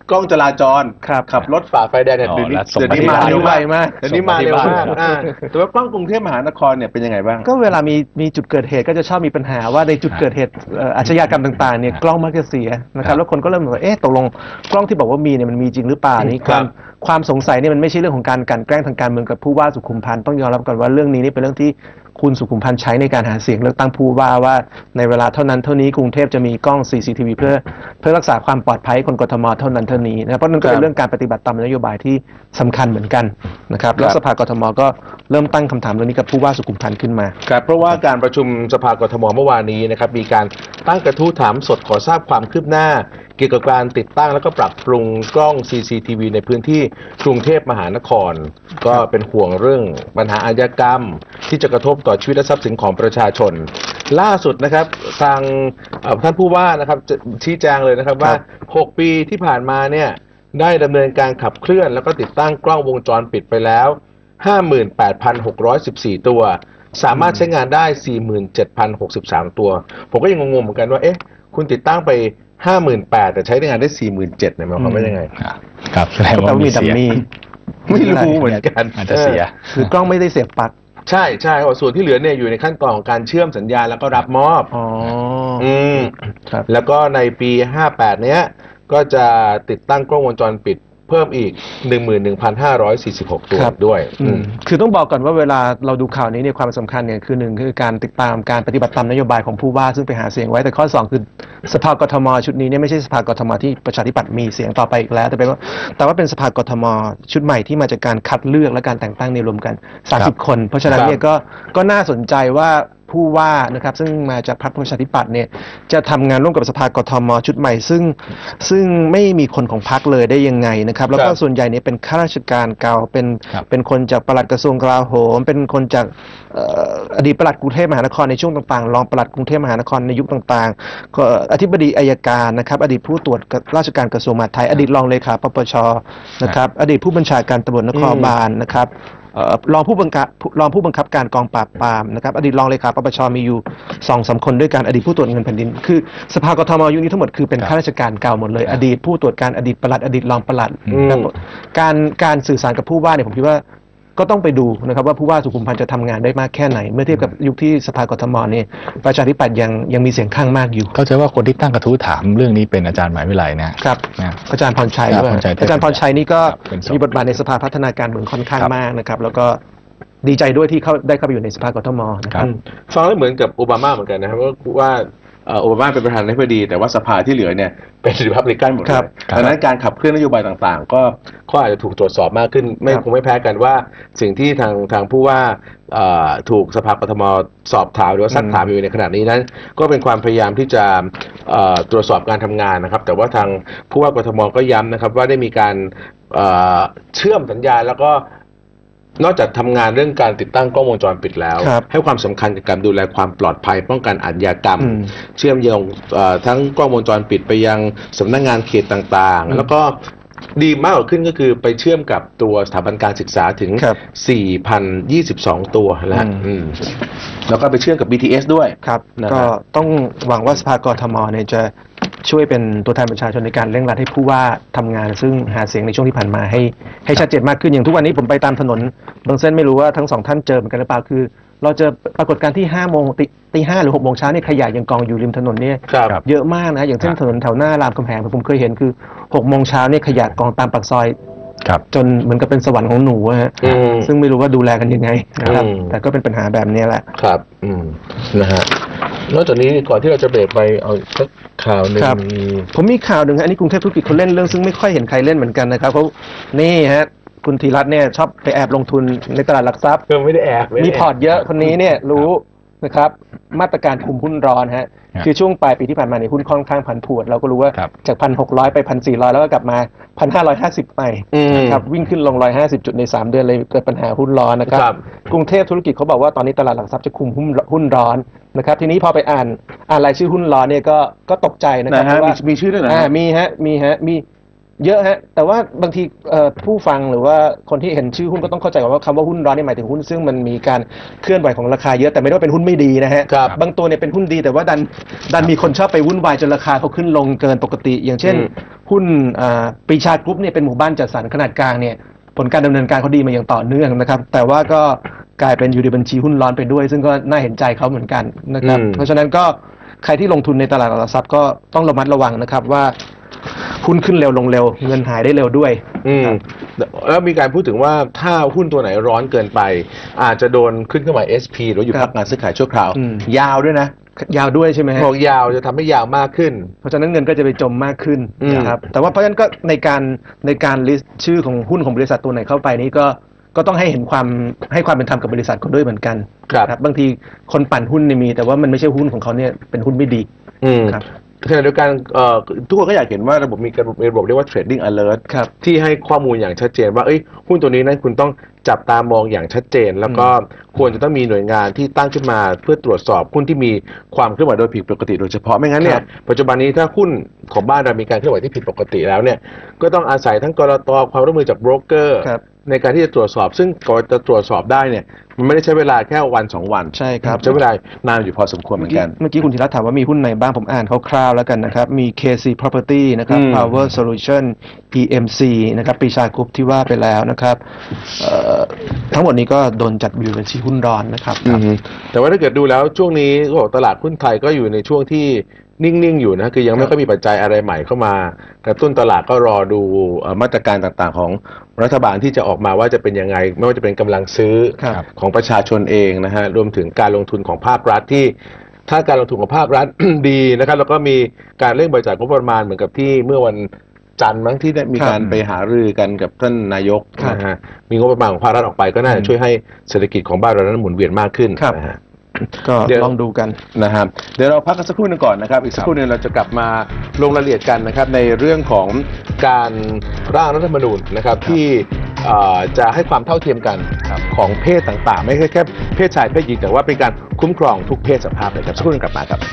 Speaker 2: กล้องจราจร
Speaker 1: ครับ
Speaker 2: ขับรถฝ่าไฟแดงเนี่ย
Speaker 3: อ๋อ
Speaker 2: เดี๋ยวนี้
Speaker 3: แล้วส่ง
Speaker 2: เดี๋ยวนี้
Speaker 3: มา
Speaker 2: มา
Speaker 3: ที่
Speaker 2: เร็ว
Speaker 1: ไว
Speaker 2: มาก
Speaker 1: มาก
Speaker 2: เดี๋ยวนี้มาเร็วมาก
Speaker 3: ส่งมาที่บ้าน
Speaker 2: อ่าแต่ว่ากล้องกรุงเทพมหานครเนี่ยเป็นยังไงบ้าง
Speaker 1: ก็เวลามีมีจุดเกิดเหตุก็จะชอบมีปัญหาว่าในจุดเกิดเหตุเอ่ออาชญากรรมต่างๆเนี่ยกล้องมักจะเสียนะครับแล้วคนก็เริ่มว่าเอ๊ะตกลงกล้องที่บอกว่ามีเนี่ยมันมีจริงหรือเปล่านี่
Speaker 2: ครั
Speaker 1: ความ
Speaker 2: บ
Speaker 1: ความสงสัยเนี่ยมันไม่ใช่เรื่องของการกลั่นแกล้งทางการเมืองกับผู้ว่าสุขุมพันธ์ต้องยอมรับก่อนว่าเรื่องนี้นี่เป็นเรื่องที่คุณสุขุมพันธ์ใช้ในการหาเสียงเลือกตั้งผู้ว่าว่าในเวลาเท่านั้นเท่านี้กรุงเทพจะมีกล้อง ซี ซี ที วี เพื่อเพื่อรักษาความปลอดภัยคนกทมเท่านั้นเท่านี้นะครับเพราะนั่นก็เป็นเรื่องการปฏิบัติตามนโยบายที่สำคัญเหมือนกันนะครับแล้วสภากทมก็เริ่มตั้งคำถามเรื่องนี้กับผู้ว่าสุขุมพันธ์ขึ้นมา
Speaker 2: ครับเพราะว่าการประชุมสภากทมเมื่อวานนี้นะครับมีการตั้งกระทู้ถามสดขอทราบความคืบหน้า เกี่ยวกับการติดตั้งแล้วก็ปรับปรุงกล้อง ซี ซี ที วี ในพื้นที่กรุงเทพมหานคร ก็เป็นห่วงเรื่องปัญหาอาชญากรรม ที่จะกระทบต่อชีวิตและทรัพย์สินของประชาชน ล่าสุดนะครับทางเอ่อท่านผู้ว่านะครับจะชี้แจงเลยนะครับว่า หก ปีที่ผ่านมาเนี่ยได้ดำเนินการขับเคลื่อนแล้วก็ติดตั้งกล้องวงจรปิดไปแล้ว ห้าหมื่นแปดพันหกร้อยสิบสี่ ตัว สามารถใช้งานได้ สี่หมื่นเจ็ดพันหกสิบสาม ตัว ผมก็ยังงงๆเหมือนกันว่าเอ๊ะคุณติดตั้งไป ห้าหมื่นแปดพัน แต่ใช้งานได้ สี่หมื่นเจ็ดพัน เนี่ยหมายความว่ายังไง
Speaker 3: ครับครับแสดง
Speaker 1: แต่
Speaker 3: ว่า
Speaker 1: ว่า
Speaker 3: มี
Speaker 1: มีดัม
Speaker 3: เสีย
Speaker 1: มี่
Speaker 2: ไม่รู้เหมือนกัน
Speaker 3: อาจจะเสีย
Speaker 1: คือกล้องไม่ได้เสียบปลั๊ก
Speaker 2: ใช่ใช่ครับส่วนที่เหลือเนี่ยอยู่ในขั้นตอนของการเชื่อมสัญญาณแล้วก็รับมอบ
Speaker 1: อ๋อ
Speaker 2: อืม
Speaker 1: ครับ
Speaker 2: แล้วก็ในปี ห้าแปด เนี้ยก็จะติดตั้งกล้องวงจรปิดเพิ่มอีก หนึ่งหมื่นหนึ่งพันห้าร้อยสี่สิบหก ตัว
Speaker 1: ครับ
Speaker 2: ด้วย
Speaker 1: อื
Speaker 2: อื
Speaker 1: ม
Speaker 2: ม
Speaker 1: คือต้องบอกก่อนว่าเวลาเราดูข่าวนี้เนี่ยความสำคัญเนี่ยคือหนึ่งคือการติดตามการปฏิบัติตามนโยบายของผู้ว่าซึ่งไปหาเสียงไว้แต่ข้อสองคือสภากทมชุดนี้เนี่ยไม่ใช่สภากทมที่ประชาธิปัตย์มีเสียงต่อไปอีกแล้วแต่เป็นว่าแต่ว่าเป็นสภากทมชุดใหม่ที่มาจากการคัดเลือกและการแต่งตั้งในรวมกันสามสิบคน เพราะฉะนั้นเนี่ยก็ก็น่าสนใจว่าผู้ว่านะครับซึ่งมาจากพรรคประชาธิปัตย์เนี่ยจะทำงานร่วมกับสภากทมชุดใหม่ซึ่งซึ่งไม่มีคนของพรรคเลยได้ยังไงนะครับแล้วก็
Speaker 2: ครับ
Speaker 1: ส่วนใหญ่เนี่ยเป็นข้าราชการเก่าเป็น
Speaker 3: ครับ
Speaker 1: เป็นคนจากปลัดกระทรวงกลาโหม เป็นคนจากเอ่ออดีตปลัดกรุงเทพมหานครในช่วงต่างๆรองปลัดกรุงเทพมหานครในยุคต่างๆก็อธิบดีอัยการนะครับอดีตผู้ตรวจราชการกระทรวงมหาดไทย อดีตรองเลขาปปชนะครับอดีตผู้บัญชาการตำรวจนครบาลนะครับเอ่อรองผู้บังคับรองผู้บังคับการกองปราบปรามนะครับอดีตรองเลขาปปชมีอยู่สองสามคนด้วยกันอดีตผู้ตรวจเงินแผ่นดินคือสภากทมยุคนี้ทั้งหมดคือเป็นข้าราชการเก่าหมดเลย อดีตผู้ตรวจการอดีตปลัดอดีตรองปลัด
Speaker 2: อืม
Speaker 1: นะครับการการสื่อสารกับผู้ว่าเนี่ยผมคิดว่าก็ต้องไปดูนะครับว่าผู้ว่าสุขุมพันธ์จะทำงานได้มากแค่ไหน เมื่อเทียบกับยุคที่สภากทมเนี่ยประชาธิปัตย์ยังยังมีเสียงข้างมากอยู่
Speaker 3: เข้าใจว่าคนที่ตั้งกระทู้ถามเรื่องนี้เป็นอาจารย์หมายวิไลนะครับ นะ
Speaker 1: อาจารย์พรชัย
Speaker 3: ครับ
Speaker 1: ด้วย
Speaker 3: พรชัย
Speaker 1: อาจารย์พรชัยนี่ก็
Speaker 3: ครับเป็นสอง
Speaker 1: มีบทบาทในสภาพัฒนาการเมืองค่อนข้าง
Speaker 3: ครับ
Speaker 1: มากนะครับแล้วก็ดีใจด้วยที่เขาได้เข้าไปอยู่ในสภากทมนะค
Speaker 3: ครั
Speaker 1: รับ
Speaker 3: บ
Speaker 2: ฟังแล้วเหมือนกับโอบามาเหมือนกันนะครับว่าว่าเอ่อโอบามาเป็นประธานาธิบดี แต่ว่าสภาที่เหลือเนี่ยเป็นริพับลิกันหมดเล
Speaker 1: ครั
Speaker 2: ย
Speaker 1: บ
Speaker 2: ดังนั้นการขับเคลื่อนนโยบายต่างๆ ก็ก็อาจจะถูกตรวจสอบมากขึ้น ไม่
Speaker 1: ครับ
Speaker 2: คงไม่แพ้กันว่าสิ่งที่ทางทางผู้ว่าเอ่อถูกสภากทมสอบถามหรือว่าซักถามอยู่ในขณะนี้นั้น ก็เป็นความพยายามที่จะเอ่อตรวจสอบการทำงานนะครับ แต่ว่าทางผู้ว่ากทมก็ย้ำนะครับว่าได้มีการเอ่อเชื่อมสัญญาณแล้วก็ นอกจากทำงานเรื่องการติดตั้งกล้องวงจรปิดแล้ว
Speaker 1: ครับ
Speaker 2: ให้ความสำคัญกับการดูแลความปลอดภัยป้องกันอาชญากรรม
Speaker 1: อืม
Speaker 2: เชื่อมโยงเอ่อทั้งกล้องวงจรปิดไปยังสำนักงานเขตต่าง
Speaker 1: อืม
Speaker 2: ๆ แล้วก็ดีมากกว่าขึ้นก็คือไปเชื่อมกับตัวสถาบันการศึกษาถึง
Speaker 1: ครับ
Speaker 2: สี่พันยี่สิบสอง ตัวแล้ว
Speaker 1: อืม
Speaker 2: อืมแล้วก็ไปเชื่อมกับ บี ที เอส ด้วย
Speaker 1: ครับ
Speaker 2: นะครับ
Speaker 1: ก็ต้องหวังว่าสภากทมเนี่ยจะช่วยเป็นตัวแทนประชาชนในการเร่งรัดให้ผู้ว่าทำงาน ซึ่งหาเสียงในช่วงที่ผ่านมาให้ให้ชัดเจนมากขึ้นอย่างทุกวันนี้ผมไปตามถนนบางเส้นไม่รู้ว่าทั้งสองท่านเจอเหมือนกันหรือเปล่าคือ เราเจอปรากฏการณ์ที่ห้าโมงตีตีห้าหรือหกโมงเช้าเนี่ยขยะยังกองอยู่ริมถนนเนี่ย
Speaker 2: ครับ
Speaker 1: เยอะมากนะอย่างเช่นถนนแถวหน้ารามคำแหงผมเคยเห็นคือหกโมงเช้าเนี่ยขยะกองตามปากซอย
Speaker 3: ครับ
Speaker 1: จนเหมือนกับเป็นสวรรค์ของหนูอะฮะ
Speaker 2: อืม
Speaker 1: ซึ่งไม่รู้ว่าดูแลกันยังไงนะครับ
Speaker 2: อืม
Speaker 1: แต่ก็เป็นปัญหาแบบนี้แหละ
Speaker 2: ครับ อืมนะฮะนอกจากนี้ก่อนที่เราจะเบรกไปเอาสักข่าวหนึ่ง
Speaker 1: ครับ
Speaker 2: มี
Speaker 1: ผมมีข่าวหนึ่งฮะอันนี้กรุงเทพธุรกิจเขาเล่นเรื่องซึ่งไม่ค่อยเห็นใครเล่นเหมือนกันนะครับเขานี่ฮะคุณธีรัตน์เนี่ยชอบไปแอบลงทุนในตลาดหลักทรัพย์
Speaker 2: เออไม่ได้แอบไได้
Speaker 1: มี
Speaker 2: แบ
Speaker 1: พอร์ตเยอะคนนี้เนี่ยรู้นะครับมาตรการคุมหุ้นร้อนฮะ
Speaker 3: ครับ
Speaker 1: คือช่วงปลายปีที่ผ่านมาเนี่ยหุ้นค่อนข้างผันผวนเราก็รู้ว่า
Speaker 3: ครับ
Speaker 1: จากพันหกร้อยไปพันสี่ร้อยแล้วก็กลับมาพันห้าร้อยห้าสิบใหม่
Speaker 2: อืม
Speaker 1: นะครับวิ่งขึ้นลงร้อยห้าสิบจุดในสามเดือนเลยเกิดปัญหาหุ้นร้อนนะครับ
Speaker 2: ครับ
Speaker 1: กรุงเทพธุรกิจเขาบอกว่าตอนนี้ตลาดหลักทรัพย์จะคุมหุ้นหุ้นร้อนนะครับทีนี้พอไปอ่านอ่านรายชื่อหุ้นร้อนเนี่ยก็ก็ตกใจนะครับ
Speaker 2: นะฮะ
Speaker 1: เพราะว่า
Speaker 2: มีมีชื่อด้วยเหรอฮะ
Speaker 1: อ่ามีฮะมีฮะมีเยอะฮะแต่ว่าบางทีเอ่อผู้ฟังหรือว่าคนที่เห็นชื่อหุ้นก็ต้องเข้าใจก่อนว่าคำว่าหุ้นร้อนนี่หมายถึงหุ้นซึ่งมันมีการเคลื่อนไหวของราคาเยอะแต่ไม่ได้ว่าเป็นหุ้นไม่ดีนะฮะ
Speaker 2: ครับ
Speaker 1: บางตัวเนี่ยเป็นหุ้นดีแต่ว่าดันดันมีคนชอบไปวุ่นวายจนราคาเขาขึ้นลงเกินปกติ อย่างเช่นหุ้นปรีชากรุ๊ปเนี่ยเป็นหมู่บ้านจัดสรรขนาดกลางเนี่ยผลการดำเนินการเขาดีมาอย่างต่อเนื่องนะครับแต่ว่าก็กลายเป็นอยู่ในบัญชีหุ้นร้อนไปด้วยซึ่งก็น่าเห็นใจเขาเหมือนกันนะครับเพราะฉะนั้นก็ใครที่ลงทุนในตลาดหลักทรัพย์ก็ต้องระมัดระวังนะครับว่าหุ้นขึ้นเร็วลงเร็วเงินหายได้เร็วด้วย
Speaker 2: อืมแล้วมีการพูดถึงว่าถ้าหุ้นตัวไหนร้อนเกินไปอาจจะโดนขึ้นเครื่องหมาย เอส พี หรืออยู่พักงานซื้อขายชั่วคราว ยาวด้วยนะ
Speaker 1: ยาวด้วยใช่ไหมฮะ
Speaker 2: บอกยาวจะทำให้ยาวมากขึ้น
Speaker 1: เพราะฉะนั้นเงินก็จะไปจมมากขึ้นนะครับแต่ว่าเพราะฉะนั้นก็ในการในการลิสต์ชื่อของหุ้นของบริษัทตัวไหนเข้าไปนี้ก็ก็ต้องให้เห็นความให้ความเป็นธรรมกับบริษัทเขาด้วยเหมือนกันครับบางทีคนปั่นหุ้นเนี่ยมีแต่ว่ามันไม่ใช่หุ้นของเขาเนี่ยเป็นหุ้นไม่ดี
Speaker 2: ครับขณะเดียวกันทุกคนก็อยากเห็นว่าระบบมีระบบเรียกว่า trading alert ที่ให้ข้อมูลอย่างชัดเจนว่าเอ้ยหุ้นตัวนี้นั้นคุณต้องจับตามองอย่างชัดเจนแล้วก็ควรจะต้องมีหน่วยงานที่ตั้งขึ้นมาเพื่อตรวจสอบหุ้นที่มีความเคลื่อนไหวโดยผิดปกติโดยเฉพาะไม่งั้นเนี่ยปัจจุบันนี้ถ้าหุ้นของบ้านเรามีการเคลื่อนไหวที่ผิดปกติแล้วเนี่ยก็ต้องอาศัยทั้งกลต.ความร่วมมือจากโบรกเกอร์ในการที่จะตรวจสอบซึ่งก่อนจะตรวจสอบได้เนี่ยมันไม่ได้ใช้เวลาแค่วันสองวัน
Speaker 1: ใช่ครับ
Speaker 2: ใช้เวลานานอยู่พอสมควรเหมือนกัน
Speaker 1: เมื่อกี้คุณธีรัตน์ถามว่ามีหุ้นไหนบ้างผมอ่านคร่าวๆแล้วกันนะครับมี เค ซี Property นะครับ Power Solution อี เอ็ม ซี นะครับปรีชากรุ๊ปที่ว่าไปแล้วนะครับทั้งหมดนี้ก็โดนจัดอยู่ในบัญชีหุ้นร้อนนะครับ
Speaker 2: แต่ว่าถ้าเกิดดูแล้วช่วงนี้ตลาดหุ้นไทยก็อยู่ในช่วงที่นิ่งๆอยู่นะคือยังไม่ค่อยมีปัจจัยอะไรใหม่เข้ามากระตุ้นตลาดก็รอดูมาตรการต่างๆของรัฐบาลที่จะออกมาว่าจะเป็นยังไงไม่ว่าจะเป็นกำลังซื้อของประชาชนเองนะฮะรวมถึงการลงทุนของภาครัฐที่ถ้าการลงทุนของภาครัฐ ดีนะครับแล้วก็มีการเร่งบริจาคงบประมาณเหมือนกับที่เมื่อวันจันทร์มั้งที่ได้มีการไปหารือกันกับท่านนายกนะฮะมีงบประมาณของภาครัฐออกไปก็น่าจะช่วยให้เศรษฐกิจของบ้านเรานั้นหมุนเวียนมากขึ้นนะฮะ
Speaker 1: ก็ลองดูกัน
Speaker 2: นะครับเดี๋ยวเราพักกันสักครู่นึงก่อนนะครับอีกสักครู่นึงเราจะกลับมาลงรายละเอียดกันนะครับในเรื่องของการร่างรัฐธรรมนูญนะครับที่จะให้ความเท่าเทียมกันของเพศต่างๆไม่ใช่แค่เพศชายเพศหญิงแต่ว่าเป็นการคุ้มครองทุกเพศสภาพเลยครับสักครู่นึงกลับมาครับ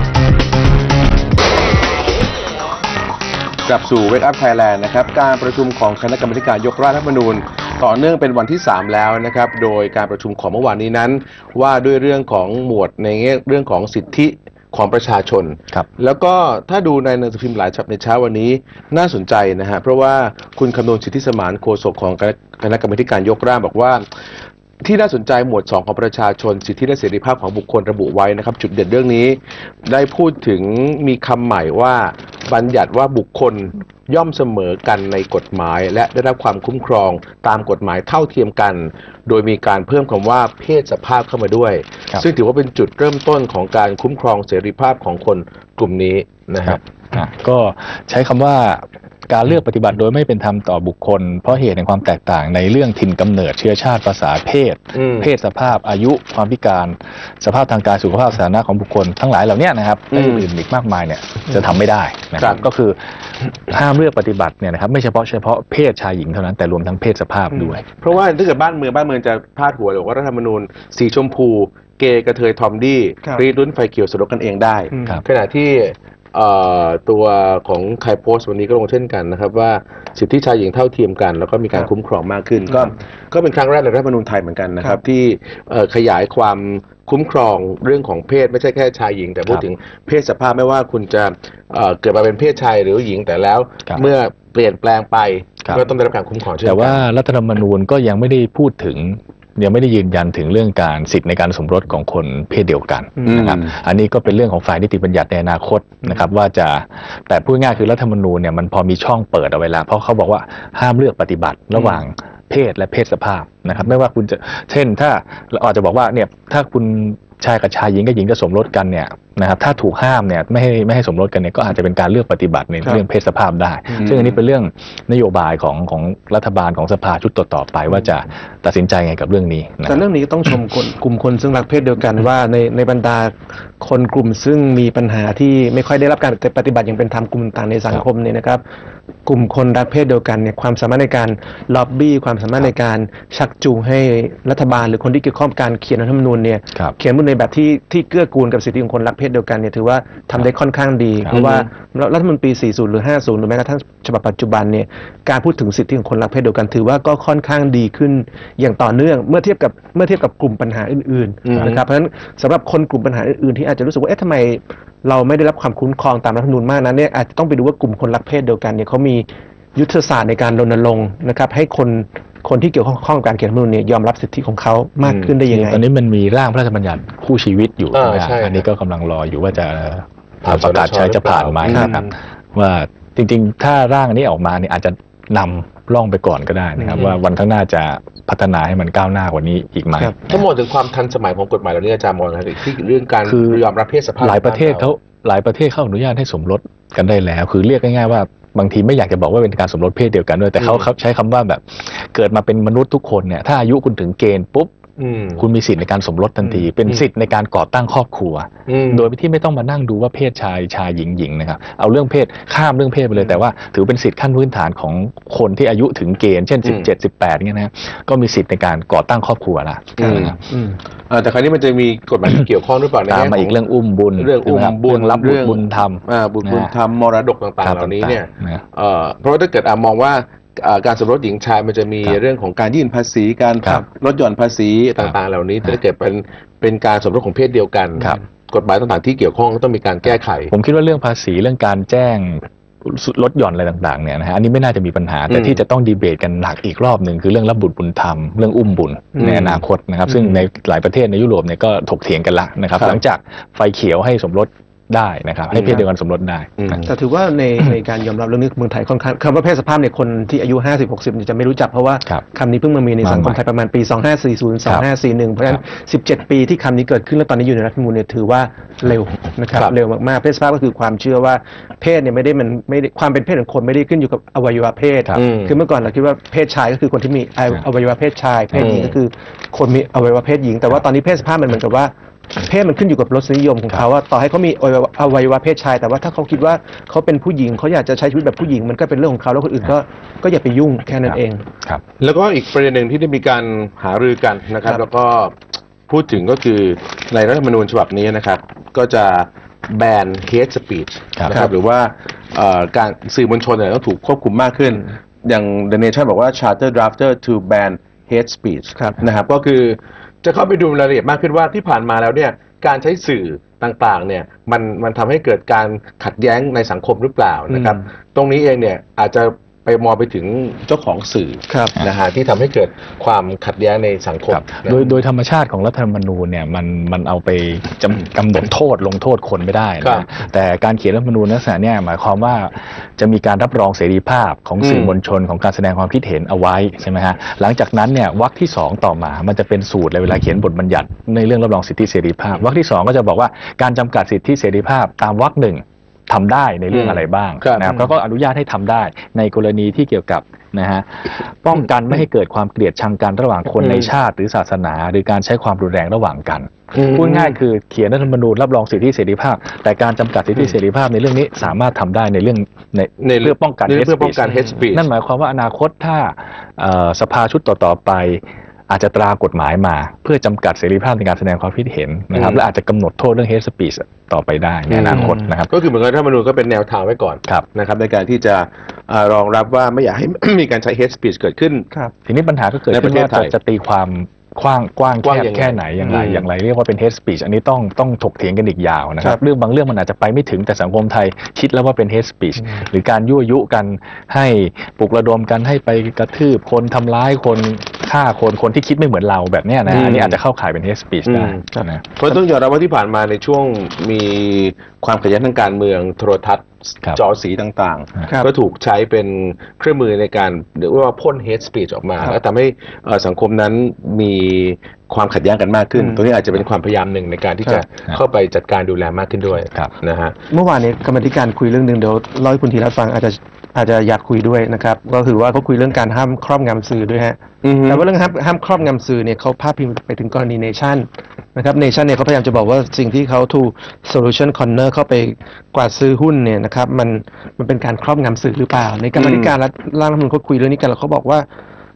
Speaker 2: กลับสู่ Wake Up Thailand นะครับการประชุมของคณะกรรมการยกร่างรัฐธรรมนูญต่อเนื่องเป็นวันที่สามแล้วนะครับโดยการประชุมของเมื่อวานนี้นั้นว่าด้วยเรื่องของหมวดในเรื่องของสิทธิของประชาชนแล้วก็ถ้าดูในหนังสือพิมพ์หลายฉบับในเช้าวันนี้น่าสนใจนะฮะเพราะว่าคุณคำนวณสิทธิสมานโฆษกของคณะกรรมการยกร่างบอกว่าที่น่าสนใจหมวดสองของประชาชนสิทธิและเสรีภาพของบุคคลระบุไว้นะครับจุดเด่นเรื่องนี้ได้พูดถึงมีคำใหม่ว่าบัญญัติว่าบุคคลย่อมเสมอกันในกฎหมายและได้รับความคุ้มครองตามกฎหมายเท่าเทียมกันโดยมีการเพิ่มคำว่าเพศสภาพเข้ามาด้วยซึ่งถือว่าเป็นจุดเริ่มต้นของการคุ้มครองเสรีภาพของคนกลุ่มนี้นะครับ
Speaker 3: ก็ใช้คำว่าการเลือกปฏิบัติโดยไม่เป็นธรรมต่อบุคคลเพราะเหตุแห่งความแตกต่างในเรื่องถิ่นกำเนิดเชื้อชาติภาษาเพศเพศสภาพอายุความพิการสภาพทางกายสุขภาพสาธารณะของบุคคลทั้งหลายเหล่านี้นะครับและอื่นอีกมากมายเนี่ยจะทำไม่ได้นะครับก็คือห้ามเลือกปฏิบัติเนี่ยนะครับไม่เฉพาะเฉพาะเพศชายหญิงเท่านั้นแต่รวมทั้งเพศสภาพด้วย
Speaker 2: เพราะว่าถ้าเกิดบ้านเมืองบ้านเมืองจะพาดหัวหรือว่ารัฐธรรมนูญสีชมพูเกย์กระเทยทอมดี้รีดรุ่นไฟเขียวสลบกันเองได้ขณะที่ตัวของใครโพสต์วันนี้ก็ลงเช่นกันนะครับว่าสิทธิชายหญิงเท่าเทียมกันแล้วก็มีการคุ้มครองมากขึ้นก็ก็เป็นครั้งแรกในรัฐธรรมนูญไทยเหมือนกันนะครับที่ขยายความคุ้มครองเรื่องของเพศไม่ใช่แค่ชายหญิงแต่พูดถึงเพศสภาพไม่ว่าคุณจะเกิดมาเป็นเพศชายหรือหญิงแต่แล้วเมื่อเปลี่ยนแปลงไปก็ต้องได้รับการคุ้มครองเช่นกัน
Speaker 3: แต่ว่ารัฐธรรมนูญก็ยังไม่ได้พูดถึงยังไม่ได้ยืนยันถึงเรื่องการสิทธิในการสมรสของคนเพศเดียวกันนะครับอันนี้ก็เป็นเรื่องของฝ่ายนิติบัญญัติในอนาคตนะครับว่าจะแต่พูดง่ายคือรัฐธรรมนูญเนี่ยมันพอมีช่องเปิดเอาไว้แล้วเพราะเขาบอกว่าห้ามเลือกปฏิบัติระหว่างเพศและเพศสภาพนะครับไม่ว่าคุณจะเช่นถ้าเราอาจจะบอกว่าเนี่ยถ้าคุณชายกับชายหญิงกับหญิงจะสมรสกันเนี่ยนะครับถ้าถูกห้ามเนี่ยไม่ให้ไม่ให้สมรสกันเนี่ยก็อาจจะเป็นการเลือกปฏิบัติในเรื่องเพศสภาพได้ซึ่งอันนี้เป็นเรื่องนโยบายของของรัฐบาลของสภาชุดต่อๆไปว่าจะตัดสินใจไงกับเรื่องนี้
Speaker 1: แต่เรื่องนี้ต้องชมคนกลุ่มคนซึ่งรักเพศเดียวกันว่าในในบรรดาคนกลุ่มซึ่งมีปัญหาที่ไม่ค่อยได้รับการปฏิบัติอย่างเป็นธรรมกลุ่มต่างในสังคมเนี่ยนะครับกลุ่มคนรักเพศเดียวกันเนี่ยความสามารถในการล็อบบี้ความสามารถในการชักจูงให้รัฐบาลหรือคนที่เกี่ยวข้องกับการเขียนรัฐธรรมนูญเนี่ยเขียนในแบบที่ที่เกื้อกูลกับสิทธิของคนรักเพศศเดียวกันเนี่ยถือว่าทำได้ค่อนข้างดีเพราะว่ารัฐธรรมนูญปี สี่สิบ หรือ ห้าสิบ หรือแม้กระทั่งฉบับปัจจุบันเนี่ยการพูดถึงสิทธิของคนรักเพศเดียวกันถือว่าก็ค่อนข้างดีขึ้นอย่างต่อเนื่องเมื่อเทียบกับเมื่อเทียบกับกลุ่มปัญหาอื่นๆนะครับเพราะฉะนั้นสำหรับคนกลุ่มปัญหาอื่นๆที่อาจจะรู้สึกว่าเอ๊ะทำไมเราไม่ได้รับความคุ้มครองตามรัฐธรรมนูญมากนั้นเนี่ยอาจจะต้องไปดูว่ากลุ่มคนรักเพศเดียวกันเนี่ยเขามียุทธศาสตร์ในการรณรงค์นะครับให้คนคนที่เกี่ยวข้องกับการเขียนรัฐธรรมนูญเนี่ยยอมรับสิทธิของเขามากขึ้นได้ยังไง
Speaker 3: ตอนนี้มันมีร่างพระราชบัญญัติคู่ชีวิตอยู่นะอันนี้ก็กำลังรออยู่ว่าจะประกาศใช้จะผ่านไหมนะครับว่าจริงๆถ้าร่างนี้ออกมาเนี่ยอาจจะนำล่องไปก่อนก็ได้นะครับว่าวันข้างหน้าจะพัฒนาให้มันก้าวหน้ากว่านี้อีกไหม
Speaker 2: ทั้งหมดถึงความทันสมัยของกฎหมายเหล่านี้อาจารย์มองอะไรที่เรื่องการยอมรับเพศสภาพ
Speaker 3: หลายประเทศเขาหลายประเทศเขาอนุญาตให้สมรสกันได้แล้วคือเรียกง่ายๆว่าบางทีไม่อยากจะบอกว่าเป็นการสมรสเพศเดียวกันด้วยแต่เขาเขาใช้คำว่าแบบเกิดมาเป็นมนุษย์ทุกคนเนี่ยถ้าอายุคุณถึงเกณฑ์ปุ๊บคุณมีสิทธิ์ในการสมรสทันทีเป็นสิทธิ์ในการก่อตั้งครอบครัวโดยที่ไม่ต้องมานั่งดูว่าเพศชายชายหญิงหญิงนะครับเอาเรื่องเพศข้ามเรื่องเพศไปเลยแต่ว่าถือเป็นสิทธิ์ขั้นพื้นฐานของคนที่อายุถึงเกณฑ์เช่นสิบเจ็ด สิบแปดเนี่ยนะก็มีสิทธิ์ในการก่อตั้งครอบครัวละ
Speaker 2: แต่คราวนี้มันจะมีกฎหมายที่เกี่ยวข้องหรือเปล่าใน
Speaker 3: แง่ของอีกเรื่องอุ้มบุญ
Speaker 2: เรื่องอุ้มบุญ
Speaker 3: รับบุญธรรม
Speaker 2: บุญบุญธรรมมรดกต่างๆเหล่านี้เนี่ยเพราะถ้าเกิดมองว่าการสมรสหญิงชายมันจะมีเรื่องของการยื่นภาษีการลดหย่อนภาษีต่างๆเหล่านี้แต่ถ้าเกิดเป็นเป็นการสมรสของเพศเดียวกันกฎหมายต่างๆที่เกี่ยวข้องก็ต้องมีการแก้ไข
Speaker 3: ผมคิดว่าเรื่องภาษีเรื่องการแจ้งลดหย่อนอะไรต่างๆเนี่ยนะฮะอันนี้ไม่น่าจะมีปัญหาแต่ที่จะต้องดีเบตกันหนักอีกรอบหนึ่งคือเรื่องรับบุตรบุญธรรมเรื่องอุ้มบุญในอนาคตนะครับซึ่งในหลายประเทศในยุโรปเนี่ยก็ถกเถียงกันละนะครับหลังจากไฟเขียวให้สมรสได้นะครับให้เพศเดียวกันสมรสได้
Speaker 1: แต่ถือว่าในในการยอมรับเรื่องนี้เมืองไทยค่อนข้างคำว่าเพศสภาพเนี่ยคนที่อายุ ห้าสิบ หกสิบ จะไม่รู้จักเพราะว่าคำนี้เพิ่งมามีในสังคมไทยประมาณปี สองพันห้าร้อยสี่สิบ สองพันห้าร้อยสี่สิบเอ็ด เพราะฉะนั้นสิบเจ็ดปีที่คำนี้เกิดขึ้นแล้วตอนนี้อยู่ในรัฐธรรมนูญเนี่ยถือว่าเร็วนะครับเร็วมากๆเพศสภาพก็คือความเชื่อว่าเพศเนี่ยไม่ได้มันไม่ได้ความเป็นเพศของคนไม่ได้ขึ้นอยู่กับอวัยวะเพศคือเมื่อก่อนเราคิดว่าเพศชายก็คือคนที่มีอวัยวะเพศชายเพศหญิงก็คือคนมีอวัยวะเพศหญิงแต่ว่าตอนนี้เพศสภาพมันเหมือนกับว่าเพศมันขึ้นอยู่กับรสนิยมของเขาว่าต่อให้เขามีอวัยวะเพศชายแต่ว่าถ้าเขาคิดว่าเขาเป็นผู้หญิงเขาอยากจะใช้ชีวิตแบบผู้หญิงมันก็เป็นเรื่องของเขาแล้วคนอื่นก็ก็อย่าไปยุ่งแค่นั้นเอง
Speaker 2: ครับแล้วก็อีกประเด็นหนึ่งที่ได้มีการหารือกันนะครับแล้วก็พูดถึงก็คือในรัฐธรรมนูญฉบับนี้นะครับก็จะแบน hate speech นะครับหรือว่าการสื่อมวลชนเนี่ยต้องถูกควบคุมมากขึ้นอย่าง The Nation บอกว่า Charter Drafter to ban hate speech นะครับก็คือจะเข้าไปดูรายละเอียดมากขึ้นว่าที่ผ่านมาแล้วเนี่ยการใช้สื่อต่างๆเนี่ยมันมันทำให้เกิดการขัดแย้งในสังคมหรือเปล่านะครับตรงนี้เองเนี่ยอาจจะไปมองไปถึงเจ้าของสื่อนะฮะที่ทำให้เกิดความขัดแย้งในสังคม
Speaker 3: โดยโดยธรรมชาติของรัฐธรรมนูญเนี่ยมันมันเอาไปจำกำหนดโทษลงโทษคนไม่ได้นะแต่การเขียนรัฐธรรมนูญลักษณะเนี่ยหมายความว่าจะมีการรับรองเสรีภาพของสื่อมวลชนของการแสดงความคิดเห็นเอาไว้ใช่ไหมฮะหลังจากนั้นเนี่ยวรรคที่สองต่อมามันจะเป็นสูตรเลยเวลาเขียนบทบัญญัติในเรื่องรับรองสิทธิเสรีภาพวรรคที่สองก็จะบอกว่าการจำกัดสิทธิเสรีภาพตามวรรคหนึ่งทำได้ในเรื่องอะไรบ้างนะครับแล้วก็อนุญาตให้ทำได้ในกรณีที่เกี่ยวกับนะฮะป้องกันไม่ให้เกิดความเกลียดชังกันระหว่างคนในชาติหรือศาสนาหรือการใช้ความรุนแรงระหว่างกันพูดง่ายคือเขียนรัฐธรรมนูญรับรองสิทธิเสรีภาพแต่การจำกัดสิทธิเสรีภาพในเรื่องนี้สามารถทำได้ในเรื่องในในเรื่องป้องกัน
Speaker 2: hate speech
Speaker 3: นั่นหมายความว่าอนาคตถ้าสภาชุดต่อๆไปอาจจะตรากฎหมายมาเพื่อจำกัดเสรีภาพในการแสดงความคิดเห็นนะครับและอาจจะกำหนดโทษเรื่อง hate speech ต่อไปได้ในอนาคตนะครับ
Speaker 2: ก็คือเหมือนกับรัฐธรรมนูญก็เป็นแนวทางไว้ก่อนนะครับในการที่จะรองรับว่าไม่อยากให้ มีการใช้ hate speech เกิดขึ้น
Speaker 3: ทีนี้ปัญหาก็เกิดขึ้นว่าจะตีความกว้างกว้างแคบแค่ไหนอย่างไรอย่างไรเรียกว่าเป็น hate speech อันนี้ต้องต้องถกเถียงกันอีกยาวนะครับเรื่องบางเรื่องมันอาจจะไปไม่ถึงแต่สังคมไทยคิดแล้วว่าเป็น hate speech หรือการยั่วยุกันให้ปลุกระดมกันให้ไปกระทืบคนทำร้ายคนฆ่าคนคนที่คิดไม่เหมือนเราแบบนี้นะอันนี้อาจจะเข้าข่ายเป็น hate speech ได้นะ
Speaker 2: เพราะต้องยอมรับว่าที่ผ่านมาในช่วงมีความขัดแย้งทางการเมืองโทรทัศน์จอสีต่างๆก็ถูกใช้เป็นเครื่องมือในการเรียกว่าพ่น hate speech ออกมาแล้วทำให้สังคมนั้นมีความขัดแย้งกันมากขึ้นตรงนี้อาจจะเป็นความพยายามหนึ่งในการที่จะเข้าไปจัดการดูแลมากขึ้นด้วยนะฮะ
Speaker 1: เมื่อวานนี้กรรมธิการคุยเรื่องนึงเดี๋ยวเล่าให้คุณธีรัตน์ฟังอาจจะอาจจะอยากคุยด้วยนะครับก็คือว่าเขาคุยเรื่องการห้ามครอบงำสื่อด้วยฮะแต่ว่าเรื่องห้ามห้ามครอบงำสื่อเนี่ยเขาพาดพิงไปถึงกรณีเนชั่นนะครับเนชั่นเนี่ยเขาพยายามจะบอกว่าสิ่งที่เขาถูก Solution Corner เข้าไปกวาดซื้อหุ้นเนี่ยนะครับมันมันเป็นการครอบงำสื่อหรือเปล่าในกรรมธิการร่างรัฐธรรมนูญเขาคุยเรื่องนี้กันแล้วเขาบอกว่า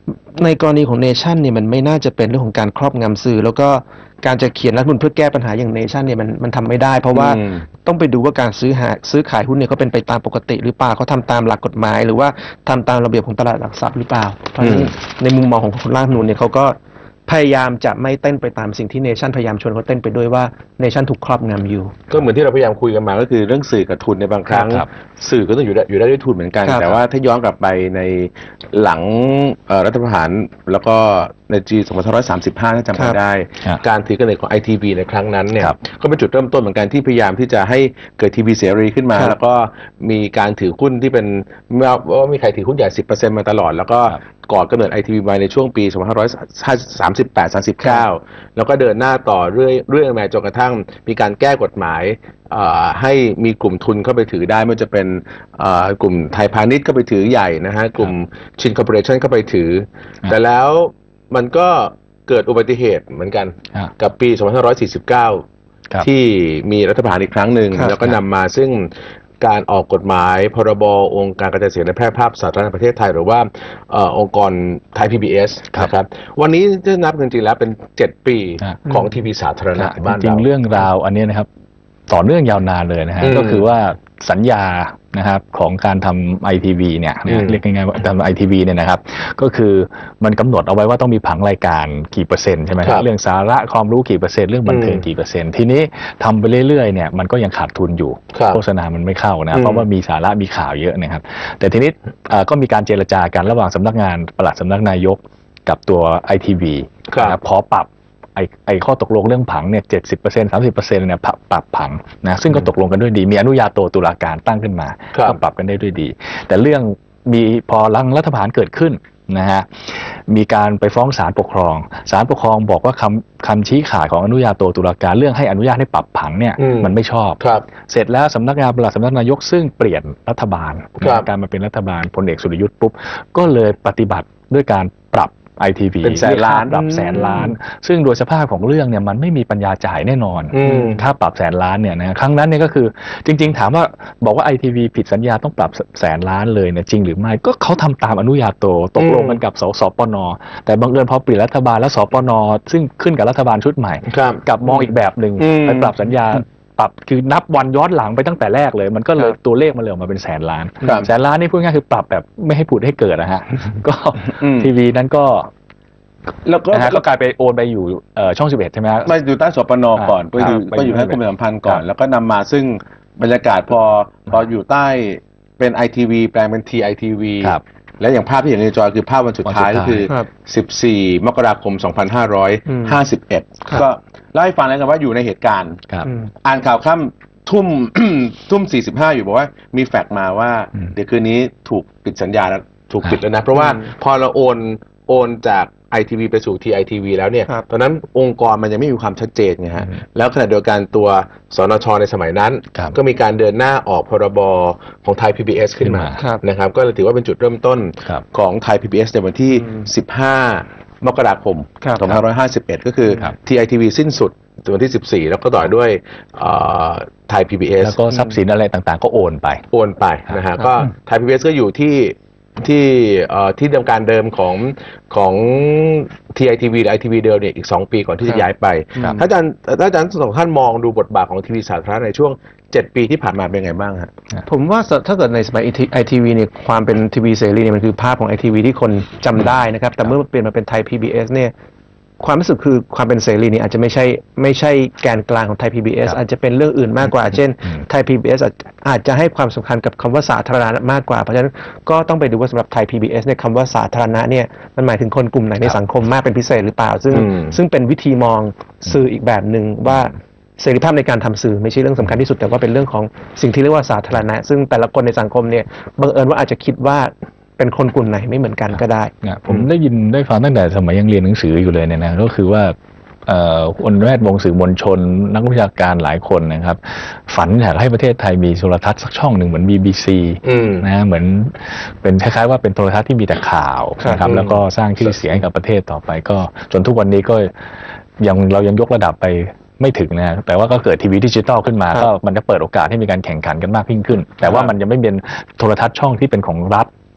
Speaker 1: ในกรณีของเนชั่นเนี่ยมันไม่น่าจะเป็นเรื่องของการครอบงำสื่อแล้วก็การจะเขียนรัฐธรรมนูญเพื่อแก้ปัญหาอย่างเนชั่นเนี่ยมันมันทำไม่ได้เพราะว่าต้องไปดูว่าการซื้อหาซื้อขายหุ้นเนี่ยเขาเป็นไปตามปกติหรือเปล่าเขาทำตามหลักกฎหมายหรือว่าทำตามระเบียบของตลาดหลักทรัพย์หรือเปล่าเพราะฉะนั้นในมุมมองของคนร่างรัฐธรรมนูญเนี่ยเขาก็พยายามจะไม่เต้นไปตามสิ่งที่เนชั่นพยายามชวนเขาเต้นไปด้วยว่าเนชั่นถูกครอบงำอยู่
Speaker 2: ก็เหมือนที่เราพยายามคุยกันมาก็คือเรื่องสื่อกับทุนในบางครั้งสื่อก็ต้องอยู่ได้อยู่ได้ด้วยทุนเหมือนกันแต่ว่าถ้าย้อนกลับไปในหลังรัฐประหารแล้วก็ในปีสองพันห้าร้อยสามสิบห้าถ้าจำไม่ได้การถือกำเนิดของ ไอ ที วี ในครั้งนั้นเนี่ยก็เป็นจุดเริ่มต้นเหมือนกันที่พยายามที่จะให้เกิดทีวีเสรีขึ้นมาแล้วก็มีการถือหุ้นที่เป็นว่ามีใครถือหุ้นใหญ่ สิบเปอร์เซ็นต์ มาตลอดแล้วก็ก่อนกำเนิด ไอ ที วี มาในช่วงปีสองพันห้าร้อยสามสิบแปด สามสิบเก้าแล้วก็เดินหน้าต่อเรื่อยเรื่อยมาจนกระทั่งมีการแก้กฎหมายให้มีกลุ่มทุนเข้าไปถือได้ไม่ว่าจะเป็นกลุ่มไทยพาณิชย์เข้าไปถือใหญ่นะฮะกลุ่มชินคอร์ปอเรชั่นเข้าไปถือแต่แล้วมันก็เกิดอุบัติเหตุเหมือนกันกับปีสองพันห้าร้อยสี่สิบเก้าที่มีรัฐประหารอีกครั้งหนึ่งแล้วก็นำมาซึ่งการออกกฎหมายพรบองค์การกระจายเสียงและแพร่ภาพสาธารณะประเทศไทยหรือว่าองค์กรไทย พี บี เอส นะครับวันนี้จะนับจริงๆแล้วเป็นเจ็ดปีของทีวีสาธารณะบ้านเรา
Speaker 3: จริงๆเรื่องราวอันนี้นะครับต่อเนื่องยาวนานเลยนะฮะก็คือว่าสัญญานะครับของการทำ ไอ ที วี เนี่ยเรียกง่ายๆว่าทำ ไอ ที วี เนี่ยนะครับก็คือมันกำหนดเอาไว้ว่าต้องมีผังรายการกี่เปอร์เซ็นต์ใช่ไหมครับเรื่องสาระความรู้กี่เปอร์เซ็นต์เรื่องบันเทิงกี่เปอร์เซ็นต์ทีนี้ทำไปเรื่อยๆเนี่ยมันก็ยังขาดทุนอยู่โฆษณามันไม่เข้านะเพราะว่ามีสาระมีข่าวเยอะนะครับแต่ทีนี้ก็มีการเจรจากันระหว่างสำนักงานปลัดสำนักนายกกับตัว ไอ ที วี ขอปรับไอ้ไอ้ข้อตกลงเรื่องผังเนี่ยเจ็ดสิบเปอร์เซ็นต์สามสิบเปอร์เซ็นต์เนี่ยปรับผังนะซึ่งก็ตกลงกันด้วยดีมีอนุญาโตตุลาการตั้งขึ้นมาก็ปรับกันได้ด้วยดีแต่เรื่องมีพอหลังรัฐประหารเกิดขึ้นนะฮะมีการไปฟ้องศาลปกครองศาลปกครองบอกว่าคำคำชี้ขาดของอนุญาโตตุลาการเรื่องให้อนุญาตให้ปรับผังเนี่ยมันไม่ชอบเสร็จแล้วสำนักงานปลัดสำนักนายกซึ่งเปลี่ยนรัฐบาลการมาเป็นรัฐบาลพลเอกสุรยุทธ์ปุ๊บก็เลยปฏิบัติด้วยการปรับไอ ที วี
Speaker 2: เป็นแสนล้าน
Speaker 3: ปรับแสนล้านซึ่งโดยสภาพของเรื่องเนี่ยมันไม่มีปัญญาจ่ายแน่นอนค่าปรับแสนล้านเนี่ยนะครั้งนั้นเนี่ยก็คือจริงๆถามว่าบอกว่า ไอ ที วี ผิดสัญญาต้องปรับแสนล้านเลยเนี่ยจริงหรือไม่ก็เขาทำตามอนุญาโตตกลงกันกับสสปนแต่บังเอิญพอเปลี่ยนรัฐบาลแล้วสปนซึ่งขึ้นกับรัฐบาลชุดใหม่กับมองอีกแบบหนึ่งไปปรับสัญญาปรับคือนับวันย้อนหลังไปตั้งแต่แรกเลยมันก็เลยตัวเลขมันเลยออกมาเป็นแสนล้านแสนล้านนี่พูดง่ายคือปรับแบบไม่ให้ผุดให้เกิดนะฮะก็ทีวีนั้นก็แล้วก็ก็กลายไปโอนไปอยู่ช่องสิบเอ็ดใช่ไหมครับ
Speaker 2: มาอยู่ใต้สปนก่อนไปอยู่ก็อยู่ใต้กรมประชาสัมพันธ์ก่อนแล้วก็นำมาซึ่งบรรยากาศพอพออยู่ใต้เป็น ไอ ที วี แปลงเป็น ที ไอ ที วี และอย่างภาพที่เห็นในจอคือภาพวันสุดท้ายก็คือสิบสี่มกราคมสองพันห้าร้อยห้าสิบเอ็ดก็เล่าให้ฟังแล้วกันว่าอยู่ในเหตุการณ์อ่านข่าวค่ำทุ่มทุ่มสี่สิบห้าอยู่บอกว่ามีแฟกซ์มาว่าเดี๋ยวคืนนี้ถูกปิดสัญญาแล้วถูกปิดแล้วนะเพราะว่าพอเราโอนโอนจาก ไอ ที วี ไปสู่ ที ไอ ที วี แล้วเนี่ยตอนนั้นองค์กรมันยังไม่มีความชัดเจนไงฮะแล้วขณะเดียวกันตัวสนช.ในสมัยนั้นก็มีการเดินหน้าออกพรบของไทย พี บี เอส ขึ้นมานะครับก็เลยถือว่าเป็นจุดเริ่มต้นของไทย พี บี เอส ในวันที่สิบห้ามกราคมสองพันห้าร้อยห้าสิบเอ็ดก็คือ ที ไอ ที วี สิ้นสุดวันที่สิบสี่แล้วก็ต่อด้วยไทย พี บี เอส
Speaker 3: แล้วก็ทรัพย์สินอะไรต่างๆก็โอนไป
Speaker 2: โอนไปนะฮะก็ไทย พี บี เอส ก็อยู่ที่ที่ที่ทำการเดิมของของ ที ไอ ที วี หรือ ไอ ที วี เดิมเนี่ยอีกสองปีก่อนที่จะย้ายไปถ้าอาจารย์ถ้าอาจารย์สองท่านมองดูบทบาทของทีวีสาธารณะในช่วงเจ็ดปีที่ผ่านมาเป็นไงบ้างฮะ
Speaker 1: ผมว่าถ้าเกิดในสมัย ไอ ที วี เนี่ยความเป็นทีวีเสรีเนี่ยมันคือภาพของ ไอ ที วี ที่คนจำได้นะครับแต่เมื่อเปลี่ยนมาเป็นไทย พี บี เอส เนี่ยความรู้สึกคือความเป็นเสรีนี่อาจจะไม่ใช่ไม่ใช่แกนกลางของไทย พี บี เอส อาจจะเป็นเรื่องอื่นมากกว่าเช่นไทย พี บี เอส อาจจะให้ความสำคัญกับคำว่าสาธารณะมากกว่าเพราะฉะนั้นก็ต้องไปดูว่าสำหรับไทย พี บี เอส เนี่ยคำว่าสาธารณะเนี่ยมันหมายถึงคนกลุ่มไหนในสังคมมากเป็นพิเศษหรือเปล่าซึ่งซึ่งเป็นวิธีมองสื่ออีกแบบหนึ่งว่าเสรีภาพในการทำสื่อไม่ใช่เรื่องสำคัญที่สุดแต่ว่าเป็นเรื่องของสิ่งที่เรียกว่าสาธารณะซึ่งแต่ละคนในสังคมเนี่ยบังเอิญว่าอาจจะคิดว่าเป็นคนกลุ่มไหนไม่เหมือนกันก็ได้
Speaker 3: ผมได้ยินได้ฟังตั้งแต่สมัยยังเรียนหนังสืออยู่เลยเนี่ยนะก็คือว่าคนแวดวงสื่อมวลชนนักวิชาการหลายคนนะครับฝันอยากให้ประเทศไทยมีโทรทัศน์สักช่องหนึ่งเหมือน บี บี ซี นะเหมือนเป็นคล้ายๆว่าเป็นโทรทัศน์ที่มีแต่ข่าวนะครับแล้วก็สร้างชื่อเสียงให้กับประเทศต่อไปก็จนทุกวันนี้ก็ยังเรายังยกระดับไปไม่ถึงนะแต่ว่าก็เกิดทีวีดิจิตอลขึ้นมาก็มันจะเปิดโอกาสให้มีการแข่งขันกันมากยิ่งขึ้นแต่ว่ามันยังไม่เป็นโทรทัศน์ช่องที่เป็นของรัฐ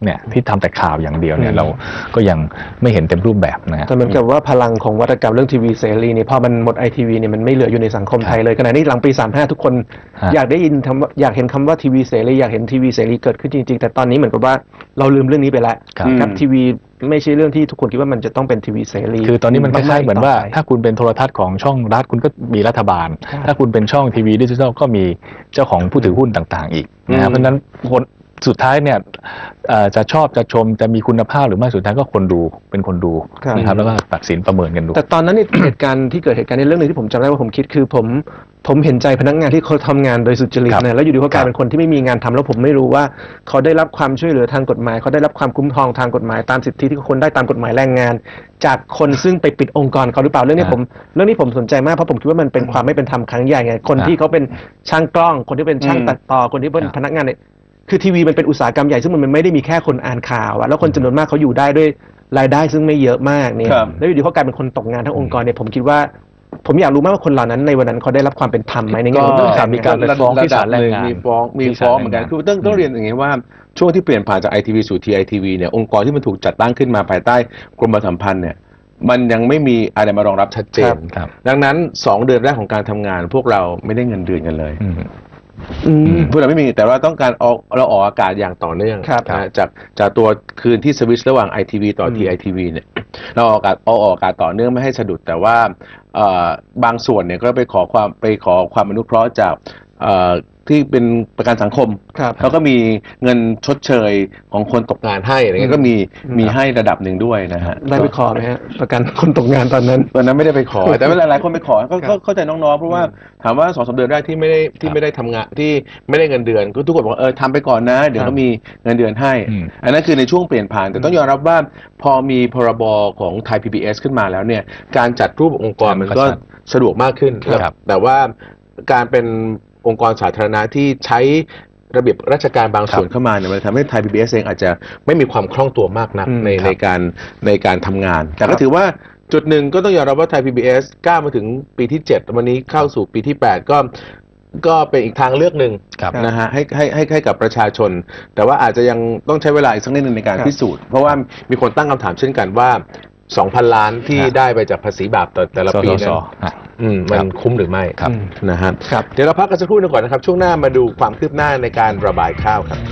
Speaker 3: เนี่ยที่ทำแต่ข่าวอย่างเดียวเนี่ยเราก็ยังไม่เห็นเต็มรูปแบบนะฮะ
Speaker 1: แต่เหมือนกับว่าพลังของวัฒกรรมเรื่องทีวีเสรีเนี่ยพอมันหมดไอทีวีเนี่ยมันไม่เหลืออยู่ในสังคมไทยเลยขณะนี้หลังปีสามห้าทุกคนอยากได้ยินคำอยากเห็นคำว่าทีวีเสรีอยากเห็นทีวีเสรีเกิดขึ้นจริงๆแต่ตอนนี้เหมือนกับว่าเราลืมเรื่องนี้ไปแล้วครับทีวีไม่ใช่เรื่องที่ทุกคนคิดว่ามันจะต้องเป็นทีวีเสรี
Speaker 3: คือตอนนี้มันคล้ายๆเหมือนว่าถ้าคุณเป็นโทรทัศน์ของช่องรัฐคุณก็มีรัฐบาลถ้าคุณเป็นช่องทีวีดิจิทัลก็มีเจ้าของผู้ถือหุ้นต่างๆอีกนะครับเพราะฉะนั้นคนสุดท้ายเนี่ยจะชอบจะชมจะมีคุณภาพหรือไม่สุดท้ายก็คนดูเป็นคนดูนะครับแล้วก็ตัดสินประเมินกันดู
Speaker 1: แต่ตอนนั้นเหตุการณ์ที่เกิดเหตุการณ์ในเรื่องนึงที่ผมจำได้ว่าผมคิดคือผมผมเห็นใจพนักงานที่เขาทำงานโดยสุจริตนะแล้วอยู่ดีเขากลายเป็นคนที่ไม่มีงานทำแล้วผมไม่รู้ว่าเขาได้รับความช่วยเหลือทางกฎหมายเขาได้รับความคุ้มครองทางกฎหมายตามสิทธิที่คนได้ตามกฎหมายแรงงานจากคนซึ่งไปปิดองค์กรเขาหรือเปล่าเรื่องนี้ผมเรื่องนี้ผมสนใจมากเพราะผมคิดว่ามันเป็นความไม่เป็นธรรมครั้งใหญ่ไงคนที่เขาเป็นช่างกล้องคนที่เป็นช่างตัดต่อคนที่เป็นพนักงานคือทีวีมันเป็นอุตสาหกรรมใหญ่ซึ่งมันไม่ได้มีแค่คนอ่านข่าวอะแล้วคนจำนวนมากเขาอยู่ได้ด้วยรายได้ซึ่งไม่เยอะมากเนี่ยแล้วอยู่ดีเขากลายเป็นคนตกงานทั้งองค์กรเนี่ยผมคิดว่าผมอยากรู้มากว่าคนเหล่านั้นในวันนั้นเขาได้รับความเป็นธรรมไหมในแง่ของ
Speaker 3: มีการไปฟ้องที่ศาลแรงงาน
Speaker 2: มีฟ้องมีฟ้องเหมือนกันคือต้องต้องเรียนอย่างนี้ว่าช่วงที่เปลี่ยนผ่านจากไอทีวีสู่ทีไอทีวีเนี่ยองค์กรที่มันถูกจัดตั้งขึ้นมาภายใต้กรมประชาสัมพันธ์เนี่ยมันยังไม่มีอะไรมารองรับชัดเจนดังนั้นสองเดือนแรกของการทำงานพวกเราไม่ได้เงินเดือนกันเลยพวกเราไม่มีแต่ว่าต้องการออกเราออกอากาศอย่างต่อเนื่องจากจากตัวคืนที่สวิตช์ระหว่าง ไอ ที วี ต่อ ที ไอ ที วี เนี่ยเราออกอากาศเอาออกอากาศต่อเนื่องไม่ให้สะดุดแต่ว่าบางส่วนเนี่ยก็ไปขอความไปขอความอนุเคราะห์จากที่เป็นประกันสังคมเขาก็มีเงินชดเชยของคนตกงานให้อะไรเงี้ยก็มีมีให้ระดับหนึ่งด้วยนะฮะ
Speaker 1: ได้ไปขอไหมฮะประกันคนตกงานตอนนั้น
Speaker 2: ตอนนั้นไม่ได้ไปขอแต่ว่าหลายๆคนไปขอก็เข้าใจน้องๆเพราะว่าถามว่าสองสามเดือนแรกที่ไม่ได้ที่ไม่ได้ทำงานที่ไม่ได้เงินเดือนก็ทุกคนบอกเออทำไปก่อนนะเดี๋ยวก็มีเงินเดือนให้อันนั้นคือในช่วงเปลี่ยนผ่านแต่ต้องยอมรับว่าพอมีพรบของไทย พี บี เอส ขึ้นมาแล้วเนี่ยการจัดรูปองค์กรมันก็สะดวกมากขึ้นแต่ว่าการเป็นองค์กรสาธารณะที่ใช้ระเบียบราชการบางส่วนเข้ามาเนี่ยมันทำให้ไทย พี บี เอส เองอาจจะไม่มีความคล่องตัวมากนักในในการในการทำงานแต่ก็ถือว่าจุดหนึ่งก็ต้องยอมรับว่าไทย พี บี เอส ก้าวมาถึงปีที่เจ็ดวันนี้เข้าสู่ปีที่แปดก็ก็เป็นอีกทางเลือกหนึ่งนะฮะให้ให้ให้ให้กับประชาชนแต่ว่าอาจจะยังต้องใช้เวลาอีกสักนิดนึงในการพิสูจน์เพราะว่ามีคนตั้งคำถามเช่นกันว่าสองพันล้านที่ได้ไปจากภาษีบาปต่อแต่ละปีนั้นมันคุ้มหรือไม่นะฮะเดี๋ยวเราพักกันสักครู่นึงก่อนนะครับช่วงหน้ามาดูความคืบหน้าในการระบายข้าวครับ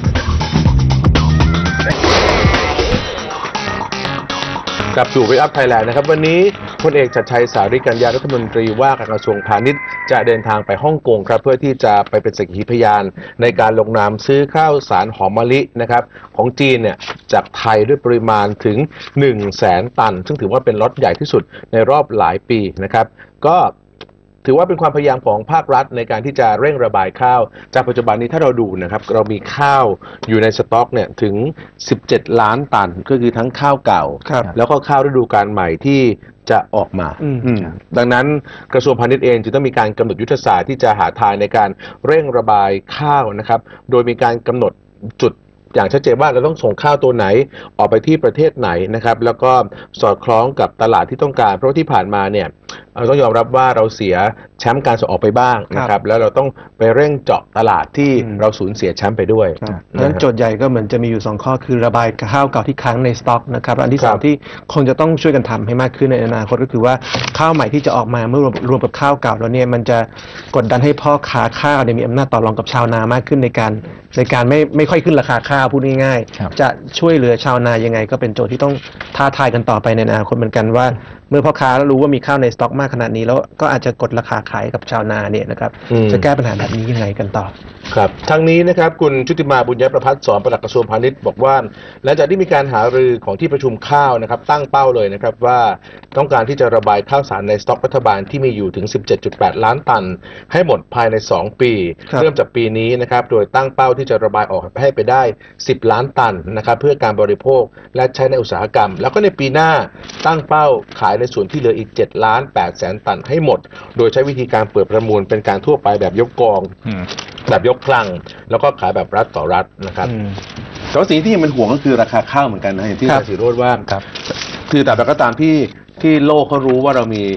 Speaker 2: กลับสู่เวอัพไทยแลนด์นะครับวันนี้พลเอกชัดชัยสาริกัญญารัฐมนตรีว่าการกระทรวงพาณิชย์จะเดินทางไปฮ่องกงครับเพื่อที่จะไปเป็นสักขีพยานในการลงนามซื้อข้าวสารหอมมะลินะครับของจีนเนี่ยจากไทยด้วยปริมาณถึง หนึ่งแสน ตันซึ่งถือว่าเป็นล็อตใหญ่ที่สุดในรอบหลายปีนะครับก็ถือว่าเป็นความพยายามของภาครัฐในการที่จะเร่งระบายข้าวจากปัจจุบันนี้ถ้าเราดูนะครับเรามีข้าวอยู่ในสต็อกเนี่ยถึงสิบเจ็ดล้านตันก็คือทั้งข้าวเก่าแล้วก็ข้าวฤดูกาลใหม่ที่จะออกมาดังนั้นกระทรวงพาณิชย์เองจึงต้องมีการกำหนดยุทธศาสตร์ที่จะหาทางในการเร่งระบายข้าวนะครับโดยมีการกำหนดจุดอย่างชัดเจนว่าเราต้องส่งข้าวตัวไหนออกไปที่ประเทศไหนนะครับแล้วก็สอดคล้องกับตลาดที่ต้องการเพราะที่ผ่านมาเนี่ยเราต้องยอมรับว่าเราเสียแชมป์การส่งออกไปบ้างนะครับแล้วเราต้องไปเร่งเจาะตลาดที่เราสูญเสียแชมป์ไปด้วย
Speaker 1: นั้นโจทย์ใหญ่ก็เหมือนจะมีอยู่สองข้อคือระบายข้าวเก่าที่ค้างในสต็อกนะครับอันที่สองที่คงจะต้องช่วยกันทำให้มากขึ้นในอนาคตก็คือว่าข้าวใหม่ที่จะออกมาเมื่อรวมกับข้าวเก่าแล้วเนี่ยมันจะกดดันให้พ่อค้าข้าวเนี่ยมีอำนาจต่อรองกับชาวนามากขึ้นในการในการไม่ไม่ค่อยขึ้นราคาข้าวพูดง่ายๆจะช่วยเหลือชาวนายังไงก็เป็นโจทย์ที่ต้องท้าทายกันต่อไปในอนาคตเหมือนกันว่าเมื่อพ่อค้ารู้ว่ามีข้าวในสต็อกมากขนาดนี้แล้วก็อาจจะกดราคาขายกับชาวนาเนี่ยนะครับจะแก้ปัญหาแบบนี้ยังไงกันต่อ
Speaker 2: ครับทั้งนี้นะครับคุณชุติมาบุญยประภัสสรปลัดกระทรวงพาณิชย์บอกว่าหลังจากที่มีการหารือของที่ประชุมข้าวนะครับตั้งเป้าเลยนะครับว่าต้องการที่จะระบายข้าวสารในสต็อกรัฐบาลที่มีอยู่ถึง สิบเจ็ดจุดแปด ล้านตันให้หมดภายในสองปีเริ่มจากปีนี้นะครับโดยตั้งเป้าที่จะระบายออกให้ไปได้สิบล้านตันนะครับเพื่อการบริโภคและใช้ในอุตสาหกรรมแล้วก็ในปีหน้าตั้งเป้าขายในส่วนที่เหลืออีกเจ็ดล้านแปดแสนตันให้หมดโดยใช้วิธีการเปิดประมูลเป็นการทั่วไปแบบยกกองแบบยกคลังแล้วก็ขายแบบรัฐต่อรัฐนะครับแต่สิ่งที่มันห่วงก็คือราคาข้าวเหมือนกันนะอย่างที่อาจารย์ศิโรจน์ว่าคือแต่ก็ตามที่ที่โลกเขารู้ว่าเรามีข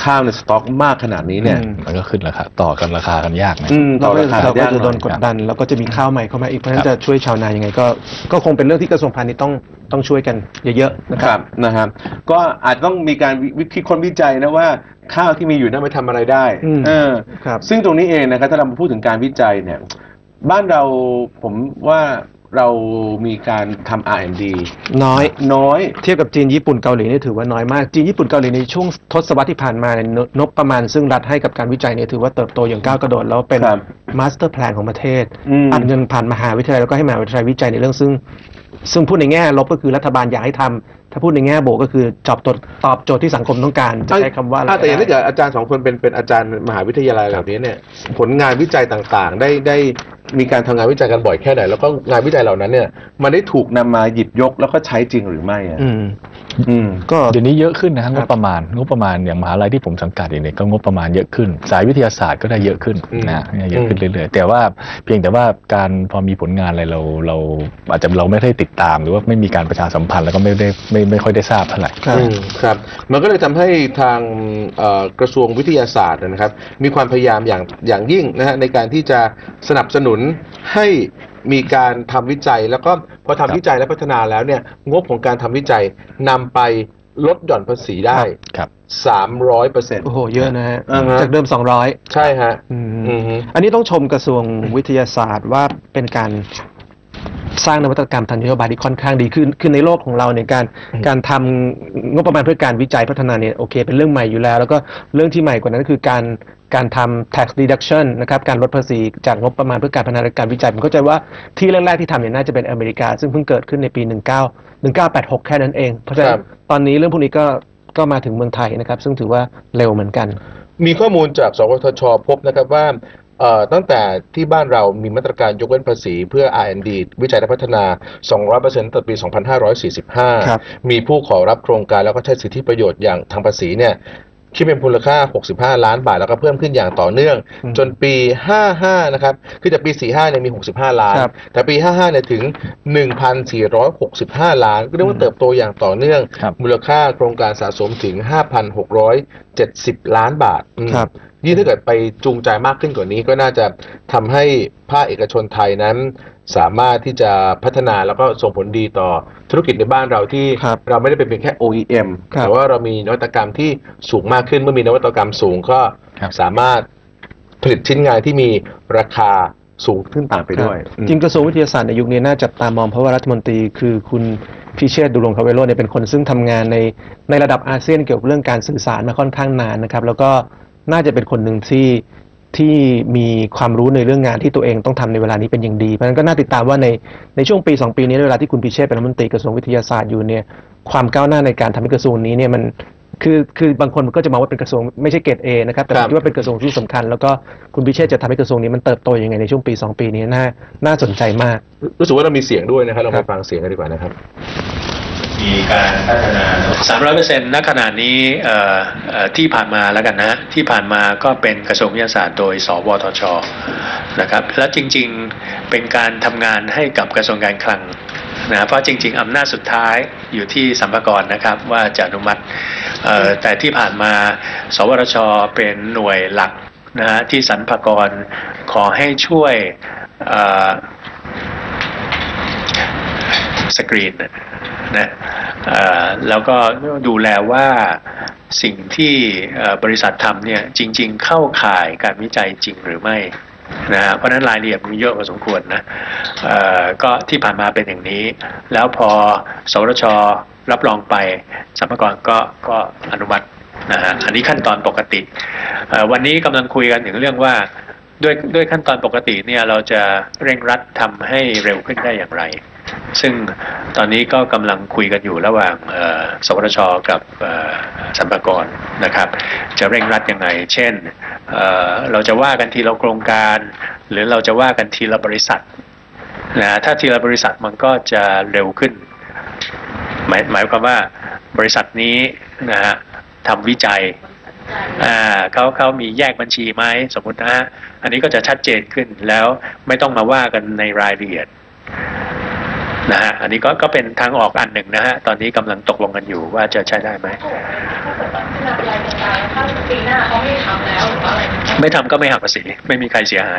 Speaker 2: ข้าวในสต็อกมากขนาดนี้เนี่ย
Speaker 3: มันก็ขึ้นราคาต่อกันราคากันยากนะ
Speaker 1: ต่อราคาเราก็จะโดนกดดันแล้วก็จะมีข้าวใหม่เข้ามาอีกเพราะฉะนั้นจะช่วยชาวนายังไงก็ก็คงเป็นเรื่องที่กระทรวงพาณิชย์ต้องต้องช่วยกันเยอะๆนะครับ
Speaker 2: นะครับก็อาจต้องมีการวิคิดค้นวิจัยนะว่าข้าวที่มีอยู่นั้นไปทำอะไรได้เออซึ่งตรงนี้เองนะครับถ้าเราพูดถึงการวิจัยเนี่ยบ้านเราผมว่าเรามีการทำ อาร์ แอนด์ ดี
Speaker 1: น้อย
Speaker 2: น้อย
Speaker 1: เทียบกับจีนญี่ปุ่นเกาหลีนี่ถือว่าน้อยมากจีนญี่ปุ่นเกาหลีในช่วงทศวรรษที่ผ่านมาเนี่ยงบประมาณซึ่งรัฐให้กับการวิจัยเนี่ยถือว่าเติบโตอย่างก้าวกระโดดแล้วเป็นมาสเตอร์แพลนของประเทศอัดเงินผ่านมหาวิทยาลัยแล้วก็ให้มหาวิทยาลัยวิจัยในเรื่องซึ่งซึ่งพูดในแง่ลบก็คือรัฐบาลอยากให้ทำถ้าพูดในแง่บวกก็คือตอบตอบโจทย์ที่สังคมต้องการจะใช้คำว่าอะไร
Speaker 2: แต่อย่างนี้เกิดอาจารย์สองคนเป็นเป็นอาจารย์มหาวิทยาลัยเหล่านี้เนี่ยผลงานวิจัยต่างๆได้ได้มีการทำงานวิจัยกันบ่อยแค่ไหนแล้วก็งานวิจัยเหล่านั้นเนี่ยมันได้ถูกนำมาหยิบยกแล้วก็ใช้จริงหรือไม่อ่ะ
Speaker 3: อืมก็เดี๋ยวนี้เยอะขึ้นนะครับงบประมาณงบประมาณอย่างมหาลัยที่ผมสังกัดเนี่ยก็งบประมาณเยอะขึ้นสายวิทยาศาสตร์ก็ได้เยอะขึ้นนะเยอะขึ้นเรื่อยๆแต่ว่าเพียงแต่ว่าการพอมีผลงานอะไรเราเราอาจจะเราไม่ได้ติดตามหรือว่าไม่มีการประชาสัมพันธ์แล้วก็ไม่ได้ไม่ไม่ค่อยได้ทราบเท่าไหร่
Speaker 2: ครับมันก็เลยทำให้ทางกระทรวงวิทยาศาสตร์นะครับมีความพยายามอย่างอย่างยิ่งนะฮะในการที่จะสนับสนุนให้มีการทำวิจัยแล้วก็พอทำวิจัยและพัฒนาแล้วเนี่ยงบของการทำวิจัยนำไปลดหย่อนภาษีได้สามร้อยเปอร์เซ็นต์
Speaker 1: โอ้โหเยอะนะฮะจากเดิมสองร้อย
Speaker 2: ใช่ฮะ
Speaker 1: อันนี้ต้องชมกระทรวงวิทยาศาสตร์ว่าเป็นการสร้างนวัตกรรมทางนโยบายที่ค่อนข้างดีขึ้นคือในโลกของเราในการการทำงบประมาณเพื่อการวิจัยพัฒนาเนี่ยโอเคเป็นเรื่องใหม่อยู่แล้วแล้วก็เรื่องที่ใหม่กว่านั้นก็คือการการทำ tax deduction นะครับการลดภาษีจากงบประมาณเพื่อการพัฒนาและการวิจัยผมเข้าใจว่าที่แรกๆที่ทำเนี่ยน่าจะเป็นอเมริกาซึ่งเพิ่งเกิดขึ้นในปีหนึ่งเก้า หนึ่งเก้าแปดหกแค่นั้นเองเพราะฉะนั้นตอนนี้เรื่องพวกนี้ก็ก็มาถึงเมืองไทยนะครับซึ่งถือว่าเร็วเหมือนกัน
Speaker 2: มีข้อมูลจากสวทช.พบนะครับว่าตั้งแต่ที่บ้านเรามีมาตรการยกเว้นภาษีเพื่อ อาร์ แอนด์ ดี วิจัยและพัฒนา สองร้อยเปอร์เซ็นต์ ต่อปี สองพันห้าร้อยสี่สิบห้า มีผู้ขอรับโครงการแล้วก็ใช้สิทธิประโยชน์อย่างทางภาษีเนี่ยคิดเป็นมูลค่าหกสิบห้าล้านบาทแล้วก็เพิ่มขึ้นอย่างต่อเนื่องจนปีห้าสิบห้านะครับคือจากปีสี่สิบห้าเนี่ยมีหกสิบห้าล้านแต่ปีห้าสิบห้าเนี่ยถึง หนึ่งพันสี่ร้อยหกสิบห้าล้านก็เรียกว่าเติบโตอย่างต่อเนื่องมูลค่าโครงการสะสมถึง ห้าพันหกร้อยเจ็ดสิบล้านบาทยิ่งถ้าเกิดไปจูงใจมากขึ้นกว่านี้ก็น่าจะทำให้ภาคเอกชนไทยนั้นสามารถที่จะพัฒนาแล้วก็ส่งผลดีต่อธุรกิจในบ้านเราที่เราไม่ได้เป็นเพียงแค่ โอ อี เอ็ม แต่ว่าเรามีนวัตกรรมที่สูงมากขึ้นเมื่อมีนวัตกรรมสูงก็สามารถผลิตชิ้นงานที่มีราคาสูงขึ้นตามไปด้วย
Speaker 1: จริงกระทรวงวิทยาศาสตร์ในยุคนี้น่าจับตามองเพราะว่ารัฐมนตรีคือคุณพิเชษฐ์ดุรงคเวโรจน์เนี่ยเป็นคนซึ่งทำงานในในระดับอาเซียนเกี่ยวกับเรื่องการสื่อสารมาค่อนข้างนานนะครับแล้วก็น่าจะเป็นคนหนึ่งที่ที่มีความรู้ในเรื่องงานที่ตัวเองต้องทำในเวลานี้เป็นอย่างดีเพราะฉะนั้นก็น่าติดตามว่าในในช่วงปีสองปีนี้เวลาที่คุณพิเชษฐ์เป็นรัฐมนตรีกระทรวงวิทยาศาสตร์อยู่เนี่ยความก้าวหน้าในการทำให้กระทรวงนี้เนี่ยมันคือคือบางคนก็จะมองว่าเป็นกระทรวงไม่ใช่เกรด เอ นะครับแต่ผมคิดว่าเป็นกระทรวงที่สำคัญแล้วก็คุณพิเชษฐ์จะทำให้กระทรวงนี้มันเติบโตยังไงในช่วงปีสองปีนี้น่าน่าสนใจมาก
Speaker 2: รู้สึกว่าเรามีเสียงด้วยนะครับเราไปฟังเสียงกันดีกว่านะครับ
Speaker 4: มีการพัฒนา สามร้อยเปอร์เซ็นต์ ณ ขณะนี้ที่ผ่านมาแล้วกันนะที่ผ่านมาก็เป็นกระทรวงวิทยาศาสตร์โดยสวทช.นะครับและจริงๆเป็นการทำงานให้กับกระทรวงการคลังนะเพราะจริงๆอำนาจสุดท้ายอยู่ที่สรรพากรนะครับว่าจะอนุมัติแต่ที่ผ่านมาสวทช.เป็นหน่วยหลักนะฮะที่สรรพากรขอให้ช่วยสกรีนนะแล้วก็ดูแลว่าสิ่งที่บริษัททำเนี่ยจริงๆเข้าข่ายการวิจัยจริงหรือไม่นะเพราะนั้นรายละเอียดมันเยอะพอสมควรนะก็ที่ผ่านมาเป็นอย่างนี้แล้วพอสวทช.รับรองไปสรรพากรก็ก็อนุมัตินะฮะอันนี้ขั้นตอนปกติวันนี้กำลังคุยกันถึงเรื่องว่าด้วยด้วยขั้นตอนปกติเนี่ยเราจะเร่งรัดทำให้เร็วขึ้นได้อย่างไรซึ่งตอนนี้ก็กำลังคุยกันอยู่ระหว่างสวทช.กับสรรพากรนะครับจะเร่งรัดยังไงเช่น เ, เราจะว่ากันทีละโครงการหรือเราจะว่ากันทีละบริษัทนะถ้าทีละบริษัทมันก็จะเร็วขึ้นหมายหมายความว่าบริษัทนี้นะฮะทำวิจัยอ่าเขาเขามีแยกบัญชีไหมสมมุตินะฮะอันนี้ก็จะชัดเจนขึ้นแล้วไม่ต้องมาว่ากันในรายละเอียดนะฮะอันนี้ก็ก็เป็นทางออกอันหนึ่งนะฮะตอนนี้กำลังตกลงกันอยู่ว่าจะใช้ได้ไหม
Speaker 5: ณะอะไรต่างๆถ้าปีหน้าเขาไม่ทำแล้วหรือว่าอะไร
Speaker 4: ไม่ทำก็ไม่หักภาษีไม่มีใครเสียหาย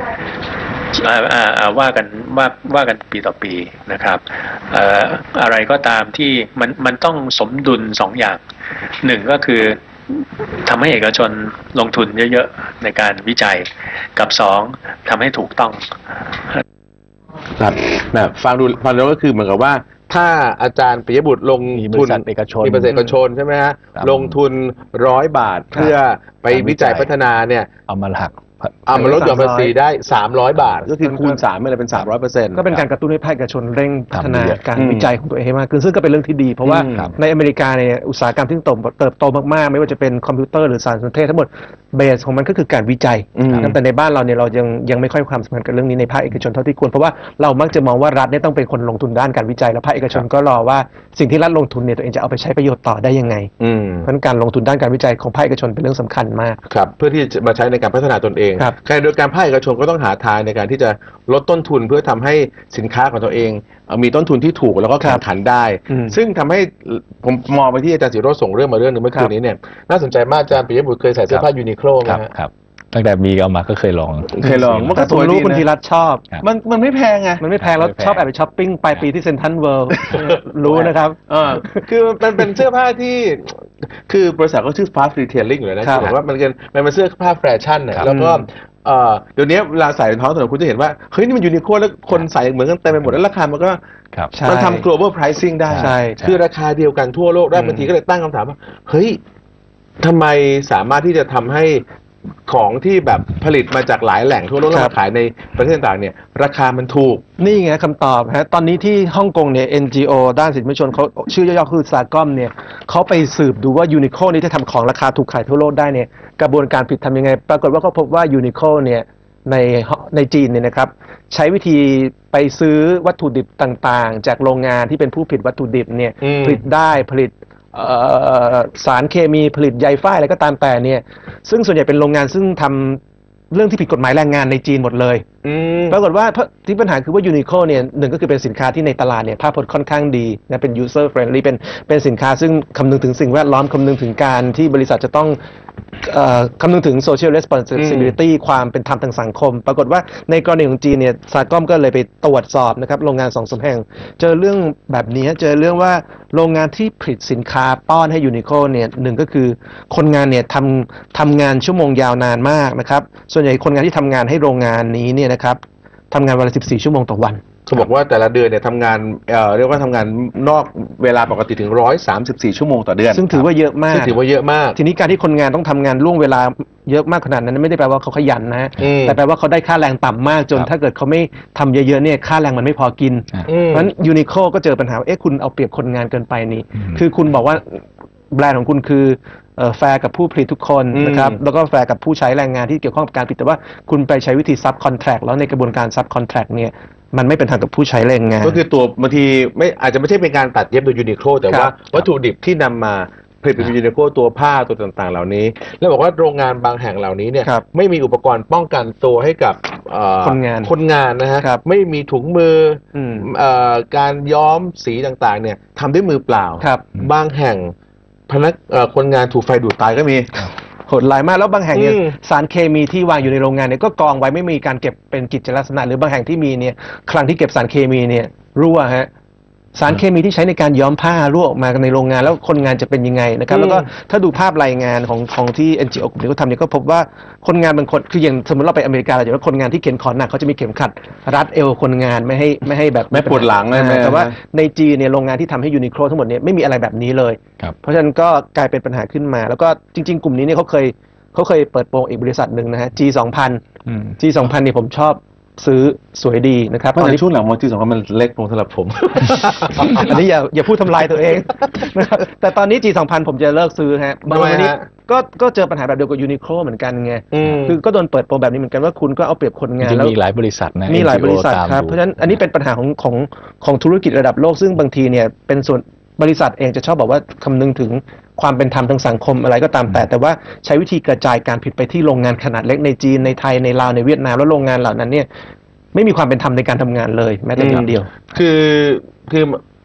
Speaker 4: ว่ากันว่าว่ากันปีต่อปีนะครับอะไรก็ตามที่มันมันต้องสมดุลสองอย่างหนึ่งก็คือทำให้เอกชนลงทุนเยอะๆในการวิจัยกับสองทำให้ถูกต้อง
Speaker 2: ครับแบบฟังดูฟังดูก็คือเหมือนกับว่าถ้าอาจารย์ปิยบุตรลงทุนเอกชนมีบริษัทเอกชนใช่ไหมฮะลงทุนร้อยบาทเพื่อไปวิจัยพัฒนาเนี่ย
Speaker 3: เอามาหัก
Speaker 2: เอามาลดหย่อนภาษีได้สามร้อยบาทก็คือคูณสามไม่เลยเป็นสามร้อยเปอร์เซ็นต์
Speaker 1: ก็เป็นการกระตุ้นให้ภาคเอกชนเร่งพัฒนาการวิจัยของตัวเองให้มากขึ้นซึ่งก็เป็นเรื่องที่ดีเพราะว่าในอเมริกาเนี่ยอุตสาหกรรมที่เติบโตมากๆไม่ว่าจะเป็นคอมพิวเตอร์หรือสารสนเทศทั้งหมดเบสของมันก็คือการวิจัยแต่ในบ้านเราเนี่ยเรายังยังไม่ค่อยความสำคัญกับเรื่องนี้ในภาคเอกชนเท่าที่ควรเพราะว่าเรามักจะมองว่ารัฐเนี่ยต้องเป็นคนลงทุนด้านการวิจัยแล้วภาคเอกชนก็รอว่าสิ่งที่รัฐลงทุนเนี่ยตัวเองจะเอาไปใช้ประโยชน์ต่อได้ยังไงเพราะการลงทุนด้านการวิจัยของภาคเอกชนเป็นเรื่องสำคัญมาก
Speaker 2: ครับเพื่อที่จะมาใช้ในการพัฒนาตนเองขณะเดียวกันภาคเอกชนก็ต้องหาทางในการที่จะลดต้นทุนเพื่อทำให้สินค้าของตัวเองมีต้นทุนที่ถูกแล้วก็แข่งขันได้ซึ่งทำให้ผมมองไปที่อาจารย์ศิโรจน์ส่งเรื่องมาเรื่องนึงเมื่อคืนนี้เนี่ยน่าสนใจมากอาจารย์ปิยบุตรเคยใส่เสื้อผ้ายูนิโคลไหม
Speaker 3: ครับตั้งแต่มีเอามาก็เคยลอง
Speaker 2: เคยลอง
Speaker 1: มันก็สวยดีนะคุณธีรัตน์ชอบ
Speaker 2: มันมันไม่แพงไง
Speaker 1: มันไม่แพงแล้วชอบแอบไปช้อปปิ้งปลายปีที่เซ็นทรัลเวิลด์รู้นะครับ
Speaker 2: คือมันเป็นเสื้อผ้าที่คือบริษัทก็ชื่อ Fast Retailing อยู่แล้วนะคือแบบว่ามันเป็นมันเป็นเสื้อผ้าแฟชั่นแล้วก็เดี๋ยวนี้เวลาใส่ท้องถนนคุณจะเห็นว่าเฮ้ยนี่มันยูนิโคแล้วคนใส่เหมือนกันเต็มไปหมดแล้วราคามันก็มันทำ global pricing ได้คือราคาเดียวกันทั่วโลกได้บางทีก็เลยตั้งคำถามว่าเฮ้ยทำไมสามารถที่จะทำให้ของที่แบบผลิตมาจากหลายแหล่งทั่วโลกแล้วมาขายในประเทศต่างๆเนี่ยราคามันถูก
Speaker 1: นี่ไงคำตอบฮะตอนนี้ที่ฮ่องกงเนี่ย เอ็น จี โอ ด้านสิทธิมนุษยชนเขาชื่อย่อๆคือซากอมเนี่ยเขาไปสืบดูว่ายูนิโคนี่จะทำของราคาถูกขายทั่วโลกได้เนี่ยกระบวนการผิดทำยังไงปรากฏว่าเขาพบว่ายูนิโคเนี่ยในในจีนเนี่ยนะครับใช้วิธีไปซื้อวัตถุดิบต่างๆจากโรงงานที่เป็นผู้ผลิตวัตถุดิบเนี่ยผลิตได้ผลิตสารเคมีผลิตใยฝ้ายอะไรก็ตามแต่เนี่ยซึ่งส่วนใหญ่เป็นโรงงานซึ่งทำเรื่องที่ผิดกฎหมายแรงงานในจีนหมดเลยปรากฏว่าที่ปัญหาคือว่ายูนิโคเนี่ยหนึ่งก็คือเป็นสินค้าที่ในตลาดเนี่ยภาพพจน์ค่อนข้างดีนะเป็น user friendly เป็นเป็นสินค้าซึ่งคำนึงถึงสิ่งแวดล้อมคำนึงถึงการที่บริษัทจะต้องคำนึงถึง social responsibility ความเป็นธรรมทางสังคมปรากฏว่าในกรณีของจีนเนี่ยซากอมก็เลยไปตรวจสอบนะครับโรงงานสองสามแห่งเจอเรื่องแบบนี้เจอเรื่องว่าโรงงานที่ผลิตสินค้าป้อนให้ยูนิโคเนี่ยหนึ่งก็คือคนงานเนี่ยทำทำงานชั่วโมงยาวนานมากนะครับส่วนใหญ่คนงานที่ทำงานให้โรงงานนี้เนี่ยนะครับทำงานวันละสิบสี่ชั่วโมงต่อวัน
Speaker 2: เขาบอกว่าแต่ละเดือนเนี่ยทำงานเอ่อเรียกว่าทำงานนอกเวลาปกติถึงร้อยสามสิบสี่ชั่วโมงต่อเดือน
Speaker 1: ซึ่งถือว่าเยอะมาก
Speaker 2: ซึ่งถือว่าเยอะมาก
Speaker 1: ทีนี้การที่คนงานต้องทำงานล่วงเวลาเยอะมากขนาดนั้นไม่ได้แปลว่าเขาขยันนะแต่แปลว่าเขาได้ค่าแรงต่ำมากจนถ้าเกิดเขาไม่ทำเยอะๆเนี่ยค่าแรงมันไม่พอกินเพราะฉะนั้นยูนิโคก็เจอปัญหาเอ๊ะคุณเอาเปรียบคนงานเกินไปนี่คือคุณบอกว่าแบรนด์ของคุณคือแฟร์กับผู้ผลิตทุกคนนะครับแล้วก็แฟร์กับผู้ใช้แรงงานที่เกี่ยวข้องกับการผลิตแต่ว่าคุณไปใช้วิธีซับคอนแทรคแล้วในกระบวนการซับคอนแทรคเนี่ยมันไม่เป็นธรรมกับผู้ใช้แรงงาน
Speaker 2: ก็คือตัวบางทีไม่อาจจะไม่ใช่เป็นการตัดเย็บโดยยูนิโคแต่ว่าวัตถุดิบที่นำมาผลิตเป็นยูนิโคตัวผ้าตัวต่างๆเหล่านี้แล้วบอกว่าโรงงานบางแห่งเหล่านี้เนี่ยไม่มีอุปกรณ์ป้องกันตัวให้กับ
Speaker 1: คนงาน
Speaker 2: คนงานนะฮะไม่มีถุงมือการย้อมสีต่างๆเนี่ยทำด้วยมือเปล่าบางแห่งพนักคนงานถูกไฟดูดตายก็มี
Speaker 1: โหดร้ายมากแล้วบางแห่งเนี่ยสารเคมีที่วางอยู่ในโรงงานเนี่ยก็กองไว้ไม่มีการเก็บเป็นกิจลักษณะหรือบางแห่งที่มีเนี่ยครั้งที่เก็บสารเคมีเนี่ยรั่วฮะสารเคมีที่ใช้ในการย้อมผ้ารั่วออกมาในโรงงานแล้วคนงานจะเป็นยังไงนะครับแล้วก็ถ้าดูภาพรายงานของของที่ เอ็น จี โอ กลุ่มนี้เขาทำเนี่ยก็พบว่าคนงานบางคนคืออย่างสมมติเราไปอเมริกาเราจะว่าคนงานที่เข็นของหนักเขาจะมีเข็มขัดรัดเอวคนงานไม่ให้ไม่ให้แบบ
Speaker 2: ไม่ปวดหลังเลย
Speaker 1: แต่ว่าในจีนเนี่ยโรงงานที่ทำให้ยูนิโคลทั้งหมดเนี่ยไม่มีอะไรแบบนี้เลยเพราะฉะนั้นก็กลายเป็นปัญหาขึ้นมาแล้วก็จริงๆกลุ่มนี้เนี่ยเขาเคยเขาเคยเปิดโปงอีกบริษัทหนึ่งนะฮะ จี สองพัน จี สองพันเนี่ยผมชอบซื้อสวยดีนะครับ
Speaker 2: ตอนนี้ช่วงหลังมอจีสองพันมันเล็กลงสำหรับผม
Speaker 1: อันนี้อย่าอย่าพูดทำลายตัวเองนะครับแต่ตอนนี้ จี สองพัน ผมจะเลิกซื้อฮะบางวันนี้ก็ก็เจอปัญหาแบบเดียวกับยูนิโคลเหมือนกันไงคือก็โดนเปิดโปงแบบนี้เหมือนกันว่าคุณก็เอาเปรียบคนงาน
Speaker 3: แล้วมีหลายบริษัทนะ
Speaker 1: มีหลายบริษัทครับเพราะฉะนั้นอันนี้เป็นปัญหาของของของธุรกิจระดับโลกซึ่งบางทีเนี่ยเป็นส่วนบริษัทเองจะชอบบอกว่าคำนึงถึงความเป็นธรรมทางสังคมอะไรก็ตามแต่แต่ว่าใช้วิธีกระจายการผิดไปที่โรงงานขนาดเล็กในจีนในไทยในลาวในเวียดนามแล้วโรงงานเหล่านั้นเนี่ยไม่มีความเป็นธรรมในการทำงานเลยแม้แต่นิดเดียว
Speaker 2: คือคือ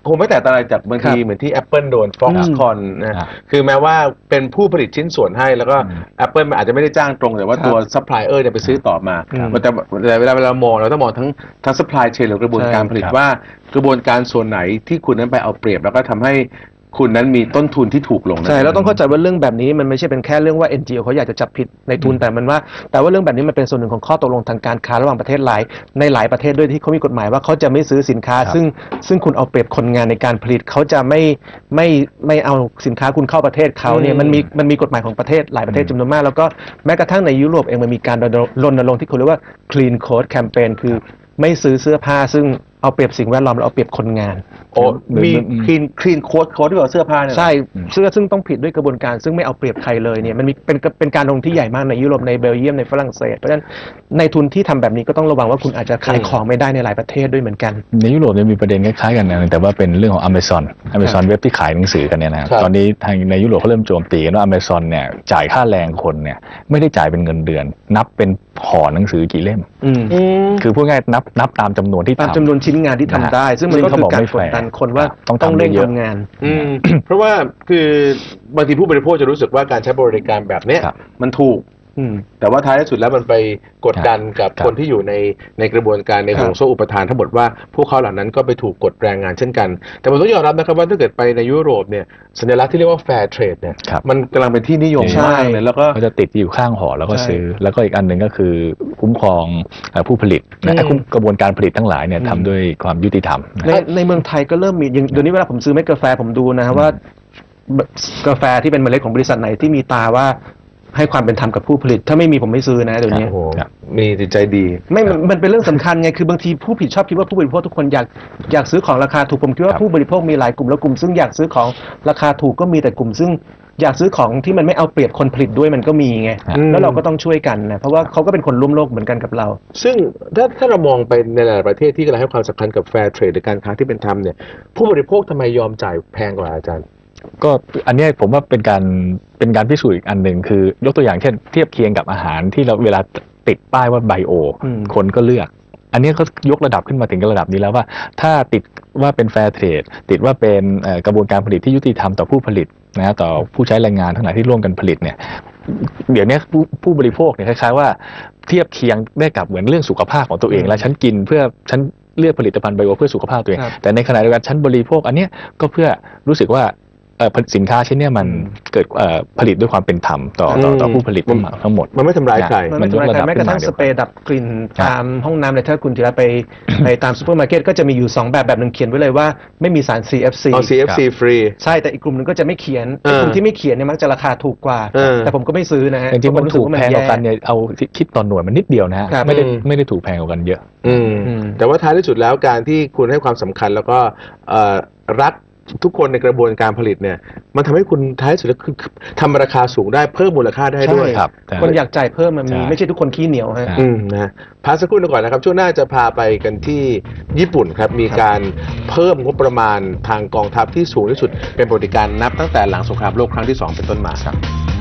Speaker 2: คงไม่แตกต่างอะไรจากบางทีเหมือนที่ Apple โดน Foxconn นะคือแม้ว่าเป็นผู้ผลิตชิ้นส่วนให้แล้วก็ Apple มันอาจจะไม่ได้จ้างตรงแต่ว่าตัวซัพพลายเออร์เนี่ยไปซื้อต่อมาแต่เวลาเวลามองเราต้องมองทั้งทั้งซัพพลายเชนหรือกระบวนการผลิตว่ากระบวนการส่วนไหนที่คุณนั้นไปเอาเปรียบแล้วก็ทำให้คุณนั้นมีต้นทุนที่ถูกลงใช่แล้วต้องเข้าใจว่าเรื่องแบบนี้มันไม่ใช่เป็นแค่เรื่องว่า เอ็น จี โอ เขาอยากจะจับผิดในทุนแต่มันว่าแต่ว่าเรื่องแบบนี้มันเป็นส่วนหนึ่งของข้อตกลงทางการค้าระหว่างประเทศหลายในหลายประเทศด้วยที่เขามีกฎหมายว่าเขาจะไม่ซื้อสินค้าซึ่งซึ่งคุณเอาเปรียบคนงานในการผลิตเขาจะไม่ไม่ไม่เอาสินค้าคุณเข้าประเทศเขาเนี่ยมันมีมันมีกฎหมายของประเทศหลายประเทศจำนวนมากแล้วก็แม้กระทั่งในยุโรปเองมันมีการรณรงค์ที่เขาเรียกว่า Clean Code Campaign คือไม่ซื้อเสื้อผ้าซึ่งเอาเปรียบสิ่งแวดล้อมแล้วเอาเปรียบคนงานโอ้มีคลีนคลีนโค้ดโค้ดที่บอกเสื้อผ้าเนี่ยใช่เสื้อซึ่งต้องผิดด้วยกระบวนการซึ่งไม่เอาเปรียบใครเลยเนี่ยมันมีเป็นเป็นการลงที่ใหญ่มากในยุโรปในเบลเยียมในฝรั่งเศสเพราะฉะนั้นในทุนที่ทำแบบนี้ก็ต้องระวังว่าคุณอาจจะขายของไม่ได้ในหลายประเทศด้วยเหมือนกันในยุโรปเนี่ยมีประเด็นคล้ายๆกันนะแต่ว่าเป็นเรื่องของ Amazon Amazon เว็บที่ขายหนังสือกันเนี่ยนะตอนนี้ทางในยุโรปเขาเริ่มโจมตีกันว่า Amazon เนี่ยจ่ายค่าแรงคนเนี่ยไม่ได้จ่ายเป็นเงินเดือนนับเป็นห่อหนังสือกี่เล่มคือพูดง่ายนับนับตามจำนวนที่ตามจำนวนชิ้นงานที่ทำได้ซึ่งมันก็คือการกดดันคนว่าต้องเร่งทำงานเพราะว่าคือบางทีผู้บริโภคจะรู้สึกว่าการใช้บริการแบบนี้มันถูกแต่ว่าท้ายที่สุดแล้วมันไปกดดันกับคนที่อยู่ในในกระบวนการในห่วงโซ่อุปทานทั้งหมดว่าพวกเขาเหล่านั้นก็ไปถูกกดแรงงานเช่นกันแต่ผมต้องยอมรับนะครับว่าถ้าเกิดไปในยุโรปเนี่ยสัญลักษณ์ที่เรียกว่า fair trade เนี่ยมันกำลังเป็นที่นิยมมากเลยแล้วก็จะติดอยู่ข้างห่อแล้วก็ซื้อแล้วก็อีกอันหนึ่งก็คือคุ้มครองผู้ผลิตและกระบวนการผลิตทั้งหลายเนี่ยทำด้วยความยุติธรรมในในเมืองไทยก็เริ่มมีเดี๋ยวนี้เวลาผมซื้อเม็ดกาแฟผมดูนะว่ากาแฟที่เป็นเมล็ดของบริษัทไหนที่มีตาว่าให้ความเป็นธรรมกับผู้ผลิตถ้าไม่มีผมไม่ซื้อนะเดี๋ยวนี้มีจิตใจดีไม่มันเป็นเรื่องสำคัญไงคือบางทีผู้ผลิตชอบคิดว่าผู้บริโภคทุกคนอยากอยากซื้อของราคาถูกผมคิดว่าผู้บริโภคมีหลายกลุ่มแล้วกลุ่มซึ่งอยากซื้อของราคาถูกก็มีแต่กลุ่มซึ่งอยากซื้อของที่มันไม่เอาเปรียบคนผลิตด้วยมันก็มีไงแล้วเราก็ต้องช่วยกันนะเพราะว่าเขาก็เป็นคนร่วมโลกเหมือนกันกับเราซึ่งถ้าถ้าเรามองไปในหลายประเทศที่กำลังให้ความสำคัญกับแฟร์เทรดหรือการค้าที่เป็นธรรมเนี่ยผู้บริโภคทำไมยอมจ่ายแพงกว่าอาจารย์ก็อันนี้ผมว่าเป็นการเป็นการพิสูจน์อีกอันหนึ่งคือยกตัวอย่างเช่นเทียบเคียงกับอาหารที่เราเวลาติดป้ายว่าไบโอคนก็เลือกอันนี้เขายกระดับขึ้นมาถึงระดับนี้แล้วว่าถ้าติดว่าเป็นแฟร์เทรดติดว่าเป็นกระบวนการผลิตที่ยุติธรรมต่อผู้ผลิตนะต่อผู้ใช้แรงงานทั้งหลายที่ร่วมกันผลิตเนี่ยเดี๋ยวนี้ผู้ผู้บริโภคเนี่ยคล้ายๆว่าเทียบเคียงได้กับเหมือนเรื่องสุขภาพของตัวเองแล้วฉันกินเพื่อฉันเลือกผลิตภัณฑ์ไบโอเพื่อสุขภาพตัวเองแต่ในขณะเดียวกันฉันบริโภคอันนี้ก็เพื่อรู้สึกว่าสินค้าชิ้นนี้มันเกิดผลิตด้วยความเป็นธรรมต่อต่อผู้ผลิตทั้งหมดมันไม่ทำร้ายใครมันยกระดับแม้กระทั่งสเปรย์ดับกลิ่นตามห้องน้ำเลยถ้าคุณทีละไปไปตามซูเปอร์มาร์เก็ตก็จะมีอยู่สองแบบแบบหนึ่งเขียนไว้เลยว่าไม่มีสาร ซี เอฟ ซี อ๋อ ซี เอฟ ซี ฟรีใช่แต่อีกกลุ่มนึงก็จะไม่เขียนกลุ่มที่ไม่เขียนเนี่ยมักจะราคาถูกกว่าแต่ผมก็ไม่ซื้อนะฮะจริงๆมันถูกแพงกว่ากันเนี่ยเอาคิดตอนหน่วยมันนิดเดียวนะฮะไม่ได้ไม่ได้ถูกแพงกว่ากันเยอะแต่ว่าท้ายที่สุดแล้วการที่คุณให้ความสำคัญแล้วก็รัฐทุกคนในกระบวนการผลิตเนี่ยมันทำให้คุณท้ายสุดแล้วคือทำราคาสูงได้เพิ่มมูลค่าได้ด้วยครับคนอยากจ่ายเพิ่มมันมีไม่ใช่ทุกคนขี้เหนียวฮะอืมนะพักสักครู่นึงก่อนนะครับช่วงหน้าจะพาไปกันที่ญี่ปุ่นครับมีการเพิ่มงบประมาณทางกองทัพที่สูงที่สุดเป็นประวัติการนับตั้งแต่หลังสงครามโลกครั้งที่สองเป็นต้นมาครับ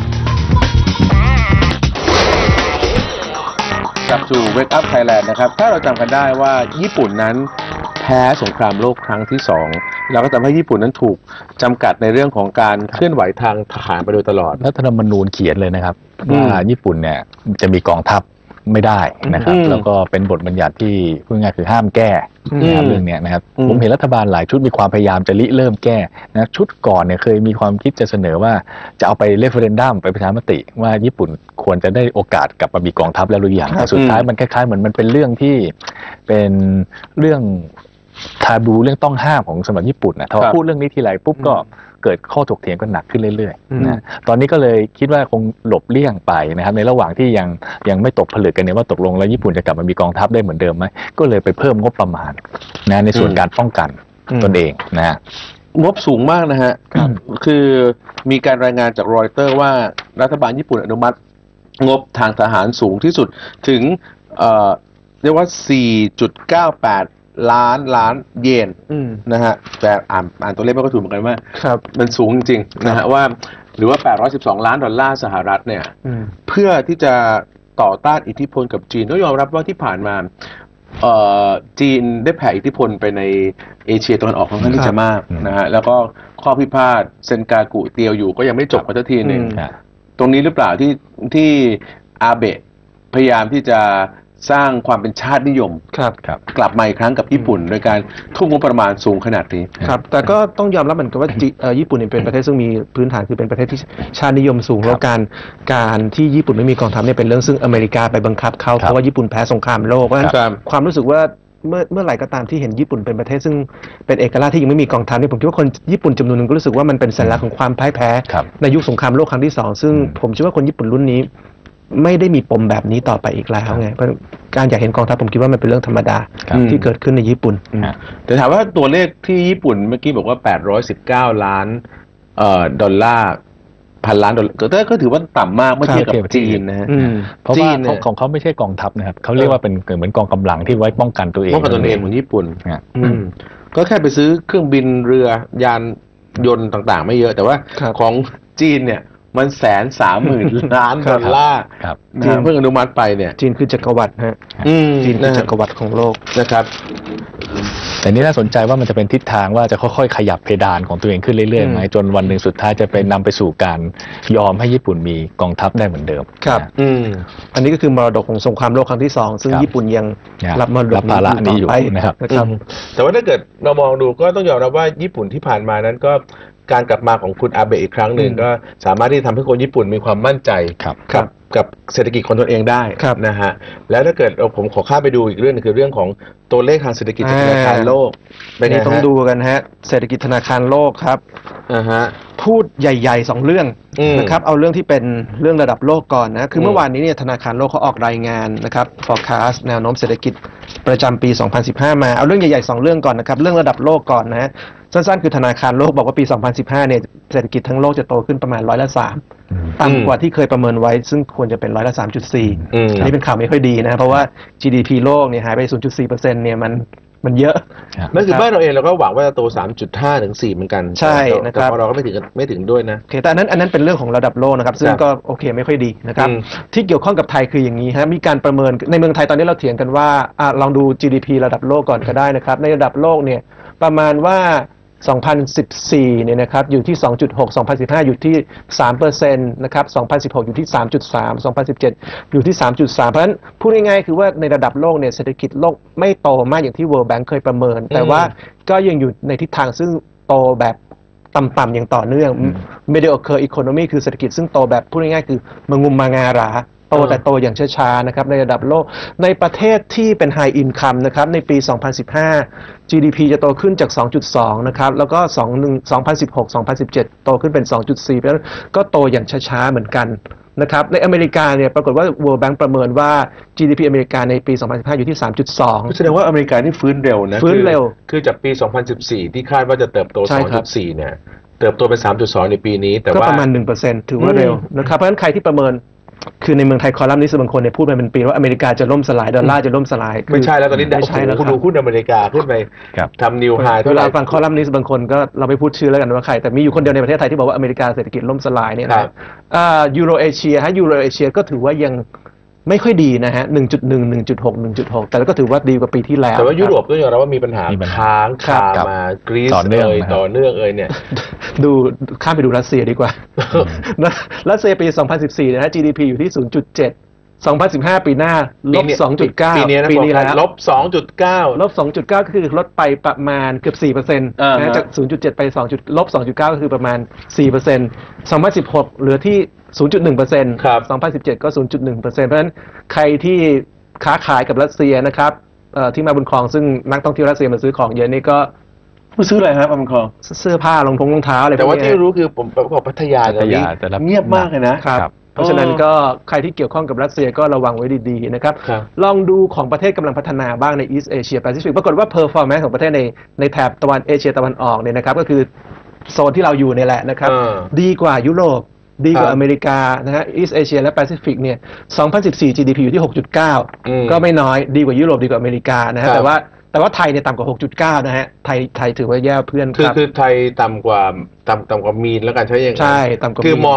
Speaker 2: กลับสู่ Wake Up Thailand นะครับถ้าเราจำกันได้ว่าญี่ปุ่นนั้นแพ้สงครามโลกครั้งที่สองแล้วก็ทำให้ญี่ปุ่นนั้นถูกจำกัดในเรื่องของการเคลื่อนไหวทางทหารไปโดยตลอดรัฐธรรมนูญเขียนเลยนะครับว่าญี่ปุ่นเนี่ยจะมีกองทัพไม่ได้นะครับแล้วก็เป็นบทบัญญัติที่พูดง่ายคือห้ามแก้นะครับเรื่องนี้นะครับผมเห็นรัฐบาลหลายชุดมีความพยายามจะริเริ่มแก้นะชุดก่อนเนี่ยเคยมีความคิดจะเสนอว่าจะเอาไปเรฟเฟอเรนดัมไปประชามติว่าญี่ปุ่นควรจะได้โอกาสกลับมามีกองทัพแล้วหรือยังสุดท้ายมันคล้ายๆเหมือนมันเป็นเรื่องที่เป็นเรื่องทาบูเรื่องต้องห้ามของสำหรับญี่ปุ่นนะถ้าพูดเรื่องนี้ทีไรปุ๊บก็เกิดข้อถกเถียงก็หนักขึ้นเรื่อยๆนะตอนนี้ก็เลยคิดว่าคงหลบเลี่ยงไปนะครับในระหว่างที่ยังยังไม่ตกผลึกกันเนี่ยว่าตกลงแล้วญี่ปุ่นจะกลับมามีกองทัพได้เหมือนเดิมไหมก็เลยไปเพิ่มงบประมาณนะในส่วนการป้องกันตนเองนะงบสูงมากนะฮะคือมีการรายงานจากรอยเตอร์ว่ารัฐบาลญี่ปุ่นอนุมัติงบทางทหารสูงที่สุดถึงเอ่อเรียกว่า สี่จุดเก้าแปดล้านล้านเยนนะฮะแต่อ่านอ่านตัวเลขไม่ก็ถูกเหมือนกันว่ามันสูงจริงๆนะฮะว่าหรือว่าแปดร้อยสิบสองล้านดอลลาร์สหรัฐเนี่ยเพื่อที่จะต่อต้านอิทธิพลกับจีนก็ยอมรับว่าที่ผ่านมาเอ่อจีนได้แผ่อิทธิพลไปในเอเชียตะวันออกค่อนข้างที่จะมากนะฮะแล้วก็ข้อพิพาทเซนกากุเตียวอยู่ก็ยังไม่จบกันสักทีหนึ่งตรงนี้หรือเปล่าที่ที่อาเบะพยายามที่จะสร้างความเป็นชาตินิยมครับกลับมาอีกครั้งกับญี่ปุ่นโดยการทุ่มงบประมาณสูงขนาดนี้
Speaker 1: ครับแต่ก็ต้องยอมรับเหมือนกันว่าญี่ปุ่นเป็นประเทศซึ่งมีพื้นฐานคือเป็นประเทศที่ชาตินิยมสูงแล้วการการที่ญี่ปุ่นไม่มีกองทัพเนี่ยเป็นเรื่องซึ่งอเมริกาไปบังคับเขาเพราะว่าญี่ปุ่นแพ้สงครามโลกเพราะฉะนั้นความรู้สึกว่าเมื่อเมื่อไหร่ก็ตามที่เห็นญี่ปุ่นเป็นประเทศซึ่งเป็นเอกราชที่ยังไม่มีกองทัพเนี่ยผมคิดว่าคนญี่ปุ่นจำนวนหนึ่งก็รู้สึกว่ามันเป็นสัญลักษณ์ของความพ่ายแพ้ในยุคสงครามโลกครั้งที่สองซึ่งผมเชื่อว่าคนญี่ปุ่นรุ่นนี้ไม่ได้มีปมแบบนี้ต่อไปอีกแล้วไงเพราะการอยากเห็นกองทัพผมคิดว่ามันเป็นเรื่องธรรมดาที่เกิดขึ้นในญี่ปุ่น
Speaker 2: แต่ถามว่าตัวเลขที่ญี่ปุ่นเมื่อกี้บอกว่าแปดร้อยสิบเก้าล้านเอ่อดอลลาร์พันล้านดอลลาร์ก็ถือว่าต่ำมากเมื่อเทียบกับจีนนะฮะ
Speaker 3: เพราะว่าของเขาไม่ใช่กองทัพนะครับเขาเรียกว่าเป็นเหมือนกองกำลังที่ไว้ป้องกันตัวเอง
Speaker 2: ป้องกันตัวเองของญี่ปุ่นก็แค่ไปซื้อเครื่องบินเรือยานยนต์ต่างๆไม่เยอะแต่ว่าของจีนเนี่ยมันแสนสามหมื่นล้านดอลลาร์จีนเพิ่งอนุมัติไปเนี่ย
Speaker 1: จีนคือจักรวรรดิฮะจีนคือจักรวรรดิของโลก
Speaker 2: นะครับ
Speaker 3: แต่นี่น่าสนใจว่ามันจะเป็นทิศทางว่าจะค่อยๆขยับเพดานของตัวเองขึ้นเรื่อยๆไหมจนวันหนึ่งสุดท้ายจะไปนำไปสู่การยอมให้ญี่ปุ่นมีกองทัพได้เหมือนเดิม
Speaker 1: ครับอืมอันนี้ก็คือมรดกของสงครามโลกครั้งที่สองซึ่งญี่ปุ่นยังรับมรดก
Speaker 3: ภาระนี้อยู่นะครับ
Speaker 2: แต่ว่าถ้าเกิดเรามองดูก็ต้องยอมรับว่าญี่ปุ่นที่ผ่านมานั้นก็การกลับมาของคุณอาเบะอีกครั้งหนึ่งก็สามารถที่จะทำให้คนญี่ปุ่นมีความมั่นใจกับกับเศรษฐกิจของตนเองได้นะฮะแล้วถ้าเกิดผมขอข้ามไปดูอีกเรื่องนึงคือเรื่องของตัวเลขทางเศรษฐกิจธนาคารโลก
Speaker 1: ไปนี่ต้องดูกันฮะเศรษฐกิจธนาคารโลกครับ
Speaker 2: อ่าฮะ
Speaker 1: พูดใหญ่ๆสองเรื่องนะครับเอาเรื่องที่เป็นเรื่องระดับโลกก่อนนะคือเมื่อวานนี้เนี่ยธนาคารโลกเขาออกรายงานนะครับ forecast แนวโน้มเศรษฐกิจประจำปีสองพันสิบห้ามาเอาเรื่องใหญ่ๆสองเรื่องก่อนนะครับเรื่องระดับโลกก่อนนะฮะสั้นๆคือธนาคารโลกบอกว่าปีสองพันสิบห้าเนี่ยเศรษฐกิจทั้งโลกจะโตขึ้นประมาณร้อยละสามต่ำกว่าที่เคยประเมินไว้ซึ่งควรจะเป็นร้อยละสามจุดสี่อันนี้เป็นข่าวไม่ค่อยดีนะเพราะว่า จี ดี พี โลกเนี่ยหายไป ศูนย์จุดสี่เปอร์เซ็นต์ เนี่ยมันมันเยอะ
Speaker 2: นั่นคือบ้านเราเองเราก็หวังว่าจะโต สามจุดห้า ถึง สี่เหมือนกัน
Speaker 1: ใช่นะครับ
Speaker 2: แต่เราก็ไม่ถึงไม่ถึงด้วยนะ
Speaker 1: โอเคแต่อันนั้นอันนั้นเป็นเรื่องของระดับโลกนะครับซึ่งก็โอเคไม่ค่อยดีนะครับที่เกี่ยวข้องกับไทยคืออย่างนี้ฮะมีการประเมินในเมืองไทยตอนนี้เราเถียงกันว่าอ่ะลองดู จี ดี พี ระดับโลกก่อนก็ได้นะครับในระดับโลกเนี่ยประมาณว่าสองพันสิบสี่เนี่ยนะครับอยู่ที่ สองจุดหก สองพันสิบห้าอยู่ที่ สามเปอร์เซ็นต์ นะครับสองพันสิบหกอยู่ที่ สามจุดสาม สองพันสิบเจ็ดอยู่ที่ สามจุดสาม เพราะฉะนั้นพูดง่ายๆคือว่าในระดับโลกเนี่ยเศรษฐกิจโลกไม่โตมากอย่างที่ World Bank เคยประเมินแต่ว่าก็ยังอยู่ในทิศทางซึ่งโตแบบต่ำๆอย่างต่อเนื่อง Mediocre Economy คือเศรษฐกิจซึ่งโตแบบพูดง่ายๆคือมางุมมางาราโตแต่โตอย่างช้าๆนะครับในระดับโลกในประเทศที่เป็น High Income นะครับในปีสองพันสิบห้า จี ดี พี จะโตขึ้นจาก สองจุดสอง นะครับแล้วก็สองพันสิบหก สองพันสิบเจ็ดโตขึ้นเป็น สองจุดสี่ เพราะฉะนั้นก็โตอย่างช้าๆเหมือนกันนะครับในอเมริกาเนี่ยปรากฏว่า World Bank ประเมินว่า จี ดี พี อเมริกาในปีสองพันสิบห้าอยู่ที่ สามจุดสอง
Speaker 2: แสดงว่าอเมริกานี่ฟื้นเร็วนะ
Speaker 1: ฟื้นเร็ว
Speaker 2: คือจากปีสองพันสิบสี่ที่คาดว่าจะเติบโต สองจุดสี่ เนี่ยเติบโตเป็น สามจุดสอง ในปีนี้แต่ว่า
Speaker 1: ก็ประมาณ หนึ่งเปอร์เซ็นต์ ถือว่าเร็วนะครับเพราะฉะนั้นใครที่ประเมินคือในเมืองไทยคอลัมนิสต์บางคนเนี่ยพูดมาเป็นปีว่าอเมริกาจะล่มสลายดอลลาร์จะล่มสลาย
Speaker 2: ไม่ใช่แล้วตอนนี้ไม่ใช่แล้วคุณดูหุ้นอเมริกาขึ้นไปทำนิวไฮ
Speaker 1: เวลาฟังคอลัมนิสต์บางคนก็เราไม่พูดชื่อแล้วกันว่าใครแต่มีอยู่คนเดียวในประเทศไทยที่บอกว่าอเมริกาเศรษฐกิจล่มสลายเนี่ยนะยูโรเอเชียฮะยูโรเอเชียก็ถือว่ายังไม่ค่อยดีนะฮะ หนึ่งจุดหนึ่ง หนึ่งจุดหก หนึ่งจุดหก แต่ก็ถือว่าดีกว่าปีที่แล้ว
Speaker 2: แต่ว่ายุโรปก็ยอมรับว่ามีปัญหาค้างคามากรีซเอ่ยต่อเนื่องเอ่ยเนี่ย
Speaker 1: ดูข้ามไปดูรัสเซียดีกว่ารัสเซียปีสองพันสิบสี่นะฮะ จี ดี พี อยู่ที่ ศูนย์จุดเจ็ด สองพันสิบห้า ปีหน้าลบ สองจุดเก้า
Speaker 2: ปีนี้นะปีนี้แล้วลบ สองจุดเก้า
Speaker 1: ลบ สองจุดเก้า ก็คือลดไปประมาณเกือบ สี่เปอร์เซ็นต์ นะจาก ศูนย์จุดเจ็ด ไป2ลบ สองจุดเก้า ก็คือประมาณ สี่เปอร์เซ็นต์ สองพันสิบหกเหลือที่ ศูนย์จุดหนึ่งเปอร์เซ็นต์
Speaker 2: ครับ
Speaker 1: สองพันสิบเจ็ด ก็ ศูนย์จุดหนึ่งเปอร์เซ็นต์ เพราะฉะนั้นใครที่ค้าขายกับรัสเซียนะครับที่มาบุญครองซึ่งนักท่องเที่ยวรัสเซียมาซื้อของเยอะนี่ก็
Speaker 2: มาซื้ออะไรครับมาบุญครอง
Speaker 1: เสื้อผ้ารองท้องรองเท้าอะไร
Speaker 2: แต่ว่าที่รู้คือผมบอกพัทยาเงียบมากเลยนะครับ
Speaker 1: เพราะฉะนั้นก็ใครที่เกี่ยวข้องกับรัสเซียก็ระวังไว้ดีๆนะครับลองดูของประเทศกำลังพัฒนาบ้างใน East Asia Pacific ปรากฏว่า performance ของประเทศในในแถบตะวันเอเชียตะวันออกเนี่ยนะครับก็คือโซนที่เราอยู่นี่แหละนะครับดีกว่ายุโรปดีกว่าอเมริกานะฮะ East Asia และ Pacific เนี่ยสองพันสิบสี่ จี ดี พี อยู่ที่ หกจุดเก้า ก็ไม่น้อยดีกว่ายุโรปดีกว่าอเมริกานะฮะแต่ว่าแต่ว่าไทยเนี่ยต่ำกว่า หกจุดเก้า นะฮะไทยไทยถือว่าแย่เพื่อน
Speaker 2: ครับคือไทยต่ำกว่าต่ำต่ำกว่ามีนแล้วกันใช่ยังไง
Speaker 1: ใช่ต่ำกว่า
Speaker 2: คือมองว่า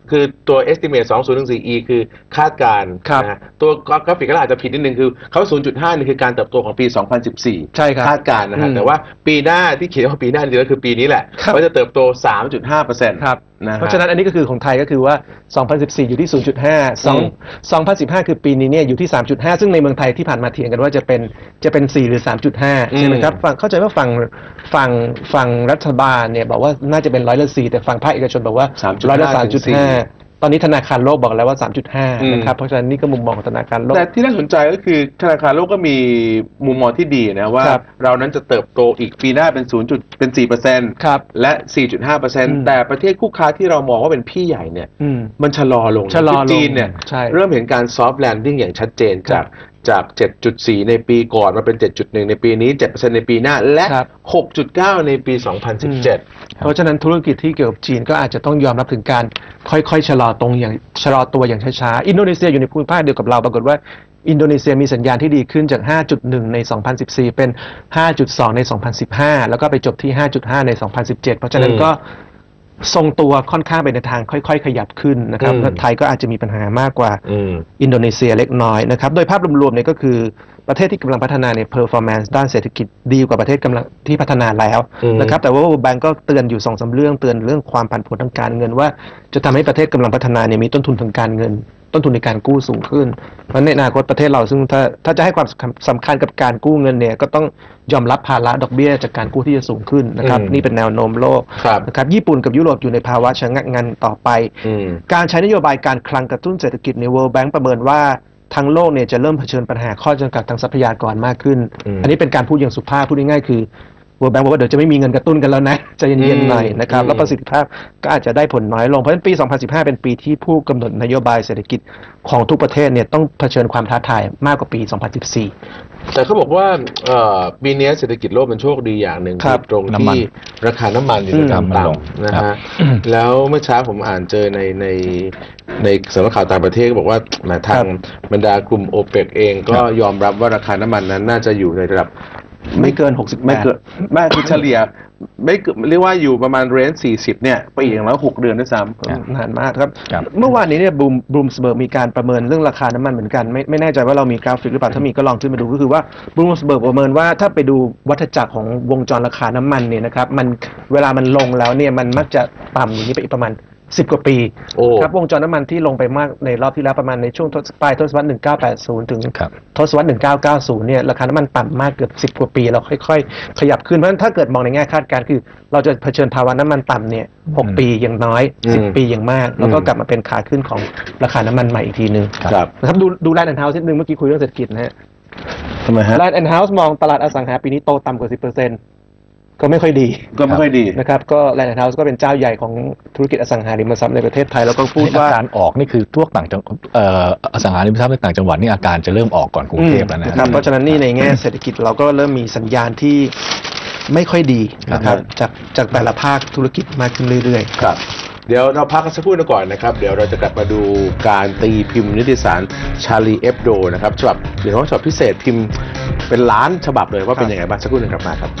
Speaker 2: คือตัว estimate สองพันยี่สิบสี่ E คือคาดการณ์นะตัวกราฟิกก็อาจจะผิดนิดนึงคือเขา ศูนย์จุดห้า นี่คือการเติบโตของปี สองพันสิบสี่
Speaker 1: ใช่ครับ
Speaker 2: คาดการณ์นะฮะแต่ว่าปีหน้าที่เขียนว่าปีหน้าจริงๆก็คือปีนี้แหละว่าจะเติบโต สามจุดห้าเปอร์เซ็นต์
Speaker 1: ครับเพราะฉะนั้นอันนี้ก็คือของไทยก็คือว่า สองพันสิบสี่ อยู่ที่ ศูนย์จุดห้า สองพันสิบห้า คือปีนี้เนี่ยอยู่ที่ สามจุดห้า ซึ่งในเมืองไทยที่ผ่านมาเถียงกันว่าจะเป็นจะเป็น สี่ หรือ สามจุดห้า ใช่ไหมครับฝั่งเข้าใจว่าฝั่งฝั่งฝั่งรัฐบาลเนี่ยบอกว่าน่าจะเป็นร้อยละสี่แต่ฝั่งภาคเอกชนบอกว่าร้อยละ สามจุดห้า ตอนนี้ธนาคารโลกบอกแล้วว่า สามจุดห้า นะครับเพราะฉะนั้นนี่ก็มุมมองของธนาคารโลก
Speaker 2: แต่ที่น่าสนใจก็คือธนาคารโลกก็มีมุมมองที่ดีนะว่าเรานั้นจะเติบโตอีกปีหน้าเป็น ศูนย์ เป็น สี่เปอร์เซ็นต์ และ สี่จุดห้าเปอร์เซ็นต์ แต่ประเทศคู่ค้าที่เรามองว่าเป็นพี่ใหญ่เนี่ยมันชะลอลง
Speaker 1: ชะลอลง
Speaker 2: จีนเนี่ยเริ่มเห็นการซอฟต์แลนดิ้งอย่างชัดเจนจากจาก เจ็ดจุดสี่ ในปีก่อนมาเป็น เจ็ดจุดหนึ่ง ในปีนี้ เจ็ดเปอร์เซ็นต์ ในปีหน้าและ หกจุดเก้า ในปี สองพันสิบเจ็ด
Speaker 1: เพราะฉะนั้นธุรกิจที่เกี่ยวกับจีนก็อาจจะต้องยอมรับถึงการค่อยๆชะลอตรงอย่างชะลอตัวอย่างช้าๆอินโดนีเซียอยู่ในภูมิภาคเดียวกับเราปรากฏว่าอินโดนีเซียมีสัญญาณที่ดีขึ้นจาก ห้าจุดหนึ่ง ใน สองพันสิบสี่ เป็น ห้าจุดสอง ใน สองพันสิบห้า แล้วก็ไปจบที่ ห้าจุดห้า ใน สองพันสิบเจ็ด เพราะฉะนั้นก็ทรงตัวค่อนข้างไปในทางค่อยๆขยับขึ้นนะครับไทยก็อาจจะมีปัญหามากกว่าอินโดนีเซียเล็กน้อยนะครับโดยภาพรวมๆเนี่ยก็คือประเทศที่กำลังพัฒนาใน performance ด้านเศรษฐกิจดีกว่าประเทศกำลังที่พัฒนาแล้วนะครับแต่ว่า World Bank ก็เตือนอยู่ สองสาม เรื่องเตือนเรื่องความผันผวนทางการเงินว่าจะทำให้ประเทศกำลังพัฒนาเนี่ยมีต้นทุนทางการเงินต้นทุนในการกู้สูงขึ้นเพราะในอนาคตประเทศเราซึ่งถ้าถ้าจะให้ความสำคัญกับการกู้เงินเนี่ยก็ต้องยอมรับภาระดอกเบี้ยจากการกู้ที่จะสูงขึ้นนะครับนี่เป็นแนวโน้มโลกนะครับญี่ปุ่นกับยุโรปอยู่ในภาวะชะงักงันต่อไปการใช้นโยบายการคลังกระตุ้นเศรษฐกิจใน World Bank ประเมินว่าทั้งโลกเนี่ยจะเริ่มเผชิญปัญหาข้อจำกัดทางทรัพยากรมากขึ้น อ, อันนี้เป็นการพูดอย่างสุภาพพูดง่ายๆคือ World Bank บอกว่าเดี๋ยวจะไม่มีเงินกระตุ้นกันแล้วนะใจเย็นๆหน่อยนะครับแล้วประสิทธิภาพก็อาจจะได้ผลน้อยลงเพราะฉะนั้นปี สองพันสิบห้า เป็นปีที่ผู้กำหนดนโยบายเศรษฐกิจของทุกประเทศเนี่ยต้องเผชิญความท้าทายมากกว่าปี สองพันสิบสี่
Speaker 2: แต่เขาบอกว่าปีนี้เศรษฐกิจโลกเป็นโชคดีอย่างหนึ่งตรงที่ราคาน้ำมันอยู่ในระดับต่ำนะฮะแล้วเมื่อเช้าผมอ่านเจอในในในสำนักข่าวต่างประเทศบอกว่าทางบรรดากลุ่มโอเปกเองก็ยอมรับว่าราคาน้ำมันนั้นน่าจะอยู่ในระดับ
Speaker 1: ไม่เกินหกสิบ
Speaker 2: ไม่เกินไม่คือเฉลี่ยไม่เรียกว่าอยู่ประมาณเรนจ์สี่สิบเนี่ยไปอย่างแล้วหกเดือนด้วยซ้
Speaker 1: ำนานมากครับเมื่อวานนี้เนี่ยบูมบูมสเบิร์กมีการประเมินเรื่องราคาน้ำมันเหมือนกันไม่ไม่แน่ใจว่าเรามีกราฟิกหรือเปล่าถ้ามีก็ลองขึ้นมาดูก็คือว่าบูมสเบิร์กประเมินว่าถ้าไปดูวัฏจักรของวงจรราคาน้ำมันเนี่ยนะครับมันเวลามันลงแล้วเนี่ยมันมักจะต่ำอย่างนี้ไปอีกประมาณสิบกว่าปีครับวงจรน้ำมันที่ลงไปมากในรอบที่แล้วประมาณในช่วงปลายทศวรรษหนึ่งพันเก้าร้อยแปดสิบถึงทศวรรษหนึ่งพันเก้าร้อยเก้าสิบเนี่ยราคาน้ำมันต่ำมากเกือบสิบกว่าปีเราค่อยๆขยับขึ้นเพราะฉะนั้นถ้าเกิดมองในแง่คาดการณ์คือเราจะเผชิญภาวะน้ำมันต่ำเนี่ยหกปีอย่างน้อยสิบปีอย่างมากแล้วก็กลับมาเป็นขาขึ้นของราคาน้ำมันใหม่อีกทีนึงนะครับดูดูแลนด์แอนด์เฮาส์นิดนึงเมื่อกี้คุยเรื่องเศรษฐกิจนะฮะ
Speaker 2: ทำไมฮะ
Speaker 1: แลนด์แอนด์เฮาส์มองตลาดอสังหาปีนี้โตต่ำกว่า สิบเปอร์เซ็นต์ก็ไม่ค่อยดี
Speaker 2: ก็ไม่ค่อยดี
Speaker 1: นะครับก็แลนด์เฮาส์ก็เป็นเจ้าใหญ่ของธุรกิจอสังหาริมทรัพย์ในประเทศไทยแล้วก็พูดว่า
Speaker 3: การออกนี่คือทั่วต่างจังเอ่ออสังหาริมทรัพย์ในต่างจังหวัดนี่อาการจะเริ่มออกก่อนกรุงเทพแล้วนะครับ
Speaker 1: เพราะฉะนั้นนี่ในแง่เศรษฐกิจเราก็เริ่มมีสัญญาณที่ไม่ค่อยดีนะครับจากจากแต่ละภาคธุรกิจมากขึ้นเรื่อย
Speaker 2: ๆครับเดี๋ยวเราพักกันสักครู่นึงก่อนนะครับเดี๋ยวเราจะกลับมาดูการตีพิมพ์นิตยสารชาลีเอฟโดนะครับฉบับเดี๋ยวเขาฉบับพิเศษพิมพ์เป็นล้านฉบับเลยว่าเป็นยังไงบ้างสักครู่นึงกลับมาครับ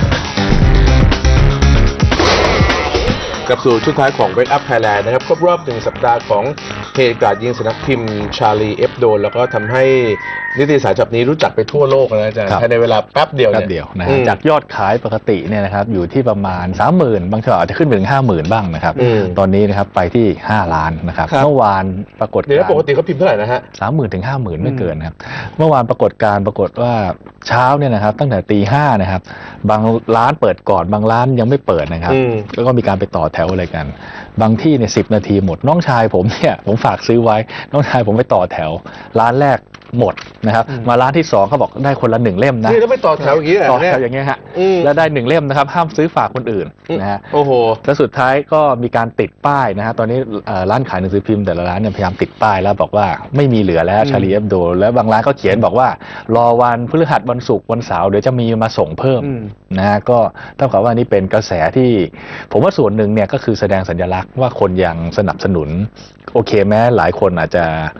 Speaker 2: กับสู่ช่วงท้ายของ Wake Up Thailand นะครับครบรอบหนึ่งสัปดาห์ของเหตุการณ์ยิงสำนักพิมพ์ชาลีเอฟโดแล้วก็ทำให้นิตยสารฉบับนี้รู้จักไปทั่วโลกนะอาจารย์ภายในเวลาแป๊บเดียวเนี่ย
Speaker 3: แป๊บเดียวนะจากยอดขายปกติเนี่ยนะครับอยู่ที่ประมาณ สามหมื่น บางทีอาจจะขึ้นไปถึง ห้าหมื่น บ้างนะครับตอนนี้นะครับไปที่ห้าล้านนะครับเมื่อวานปรากฏการณ์
Speaker 2: ปกติเขาพิมพ์เท่าไหร่นะฮะ
Speaker 3: สามหมื่น ถึง ห้าหมื่น ไม่เกินครับเมื่อวานปรากฏการณ์ปรากฏว่าเช้าเนี่ยนะครับตั้งแต่ตีห้านะครับบางร้านเปิดก่อนบางร้านยังไม่เปิดนะครับแล้วก็มีการไปต่อแถวอะไรกันบางที่เนี่ยสิบนาทีหมดน้องชายผมเนี่ยผมฝากซื้อไว้น้องชายผมไปต่อแถวร้านแรกหมดนะครับมาร้านที่สองเขาบอกได้คนละหนึ่งเล่มนะ
Speaker 2: นี่แล้วไปต่อแถวอย่างนี้
Speaker 3: ต่อแถวอย่างเงี้ยฮะแล้วได้หนึ่งเล่มนะครับห้ามซื้อฝากคนอื่นนะฮะ
Speaker 2: โอ้โห
Speaker 3: แล้วสุดท้ายก็มีการติดป้ายนะฮะตอนนี้ร้านขายหนังสือพิมพ์แต่ละร้านเนี่ยพยายามติดป้ายแล้วบอกว่าไม่มีเหลือแล้วชาลีเอฟโดแล้วบางร้านก็เขียนบอกว่ารอวันพฤหัสวันศุกร์วันเสาร์เดี๋ยวจะมีมาส่งเพิ่มนะฮะก็เท่ากับว่านี่เป็นกระแสที่ผมว่าส่วนหนึ่งเนี่ยก็คือแสดงสัญลักษณ์ว่าคนยังสนับสนุนโอเคแม้หลายคนอาจจะ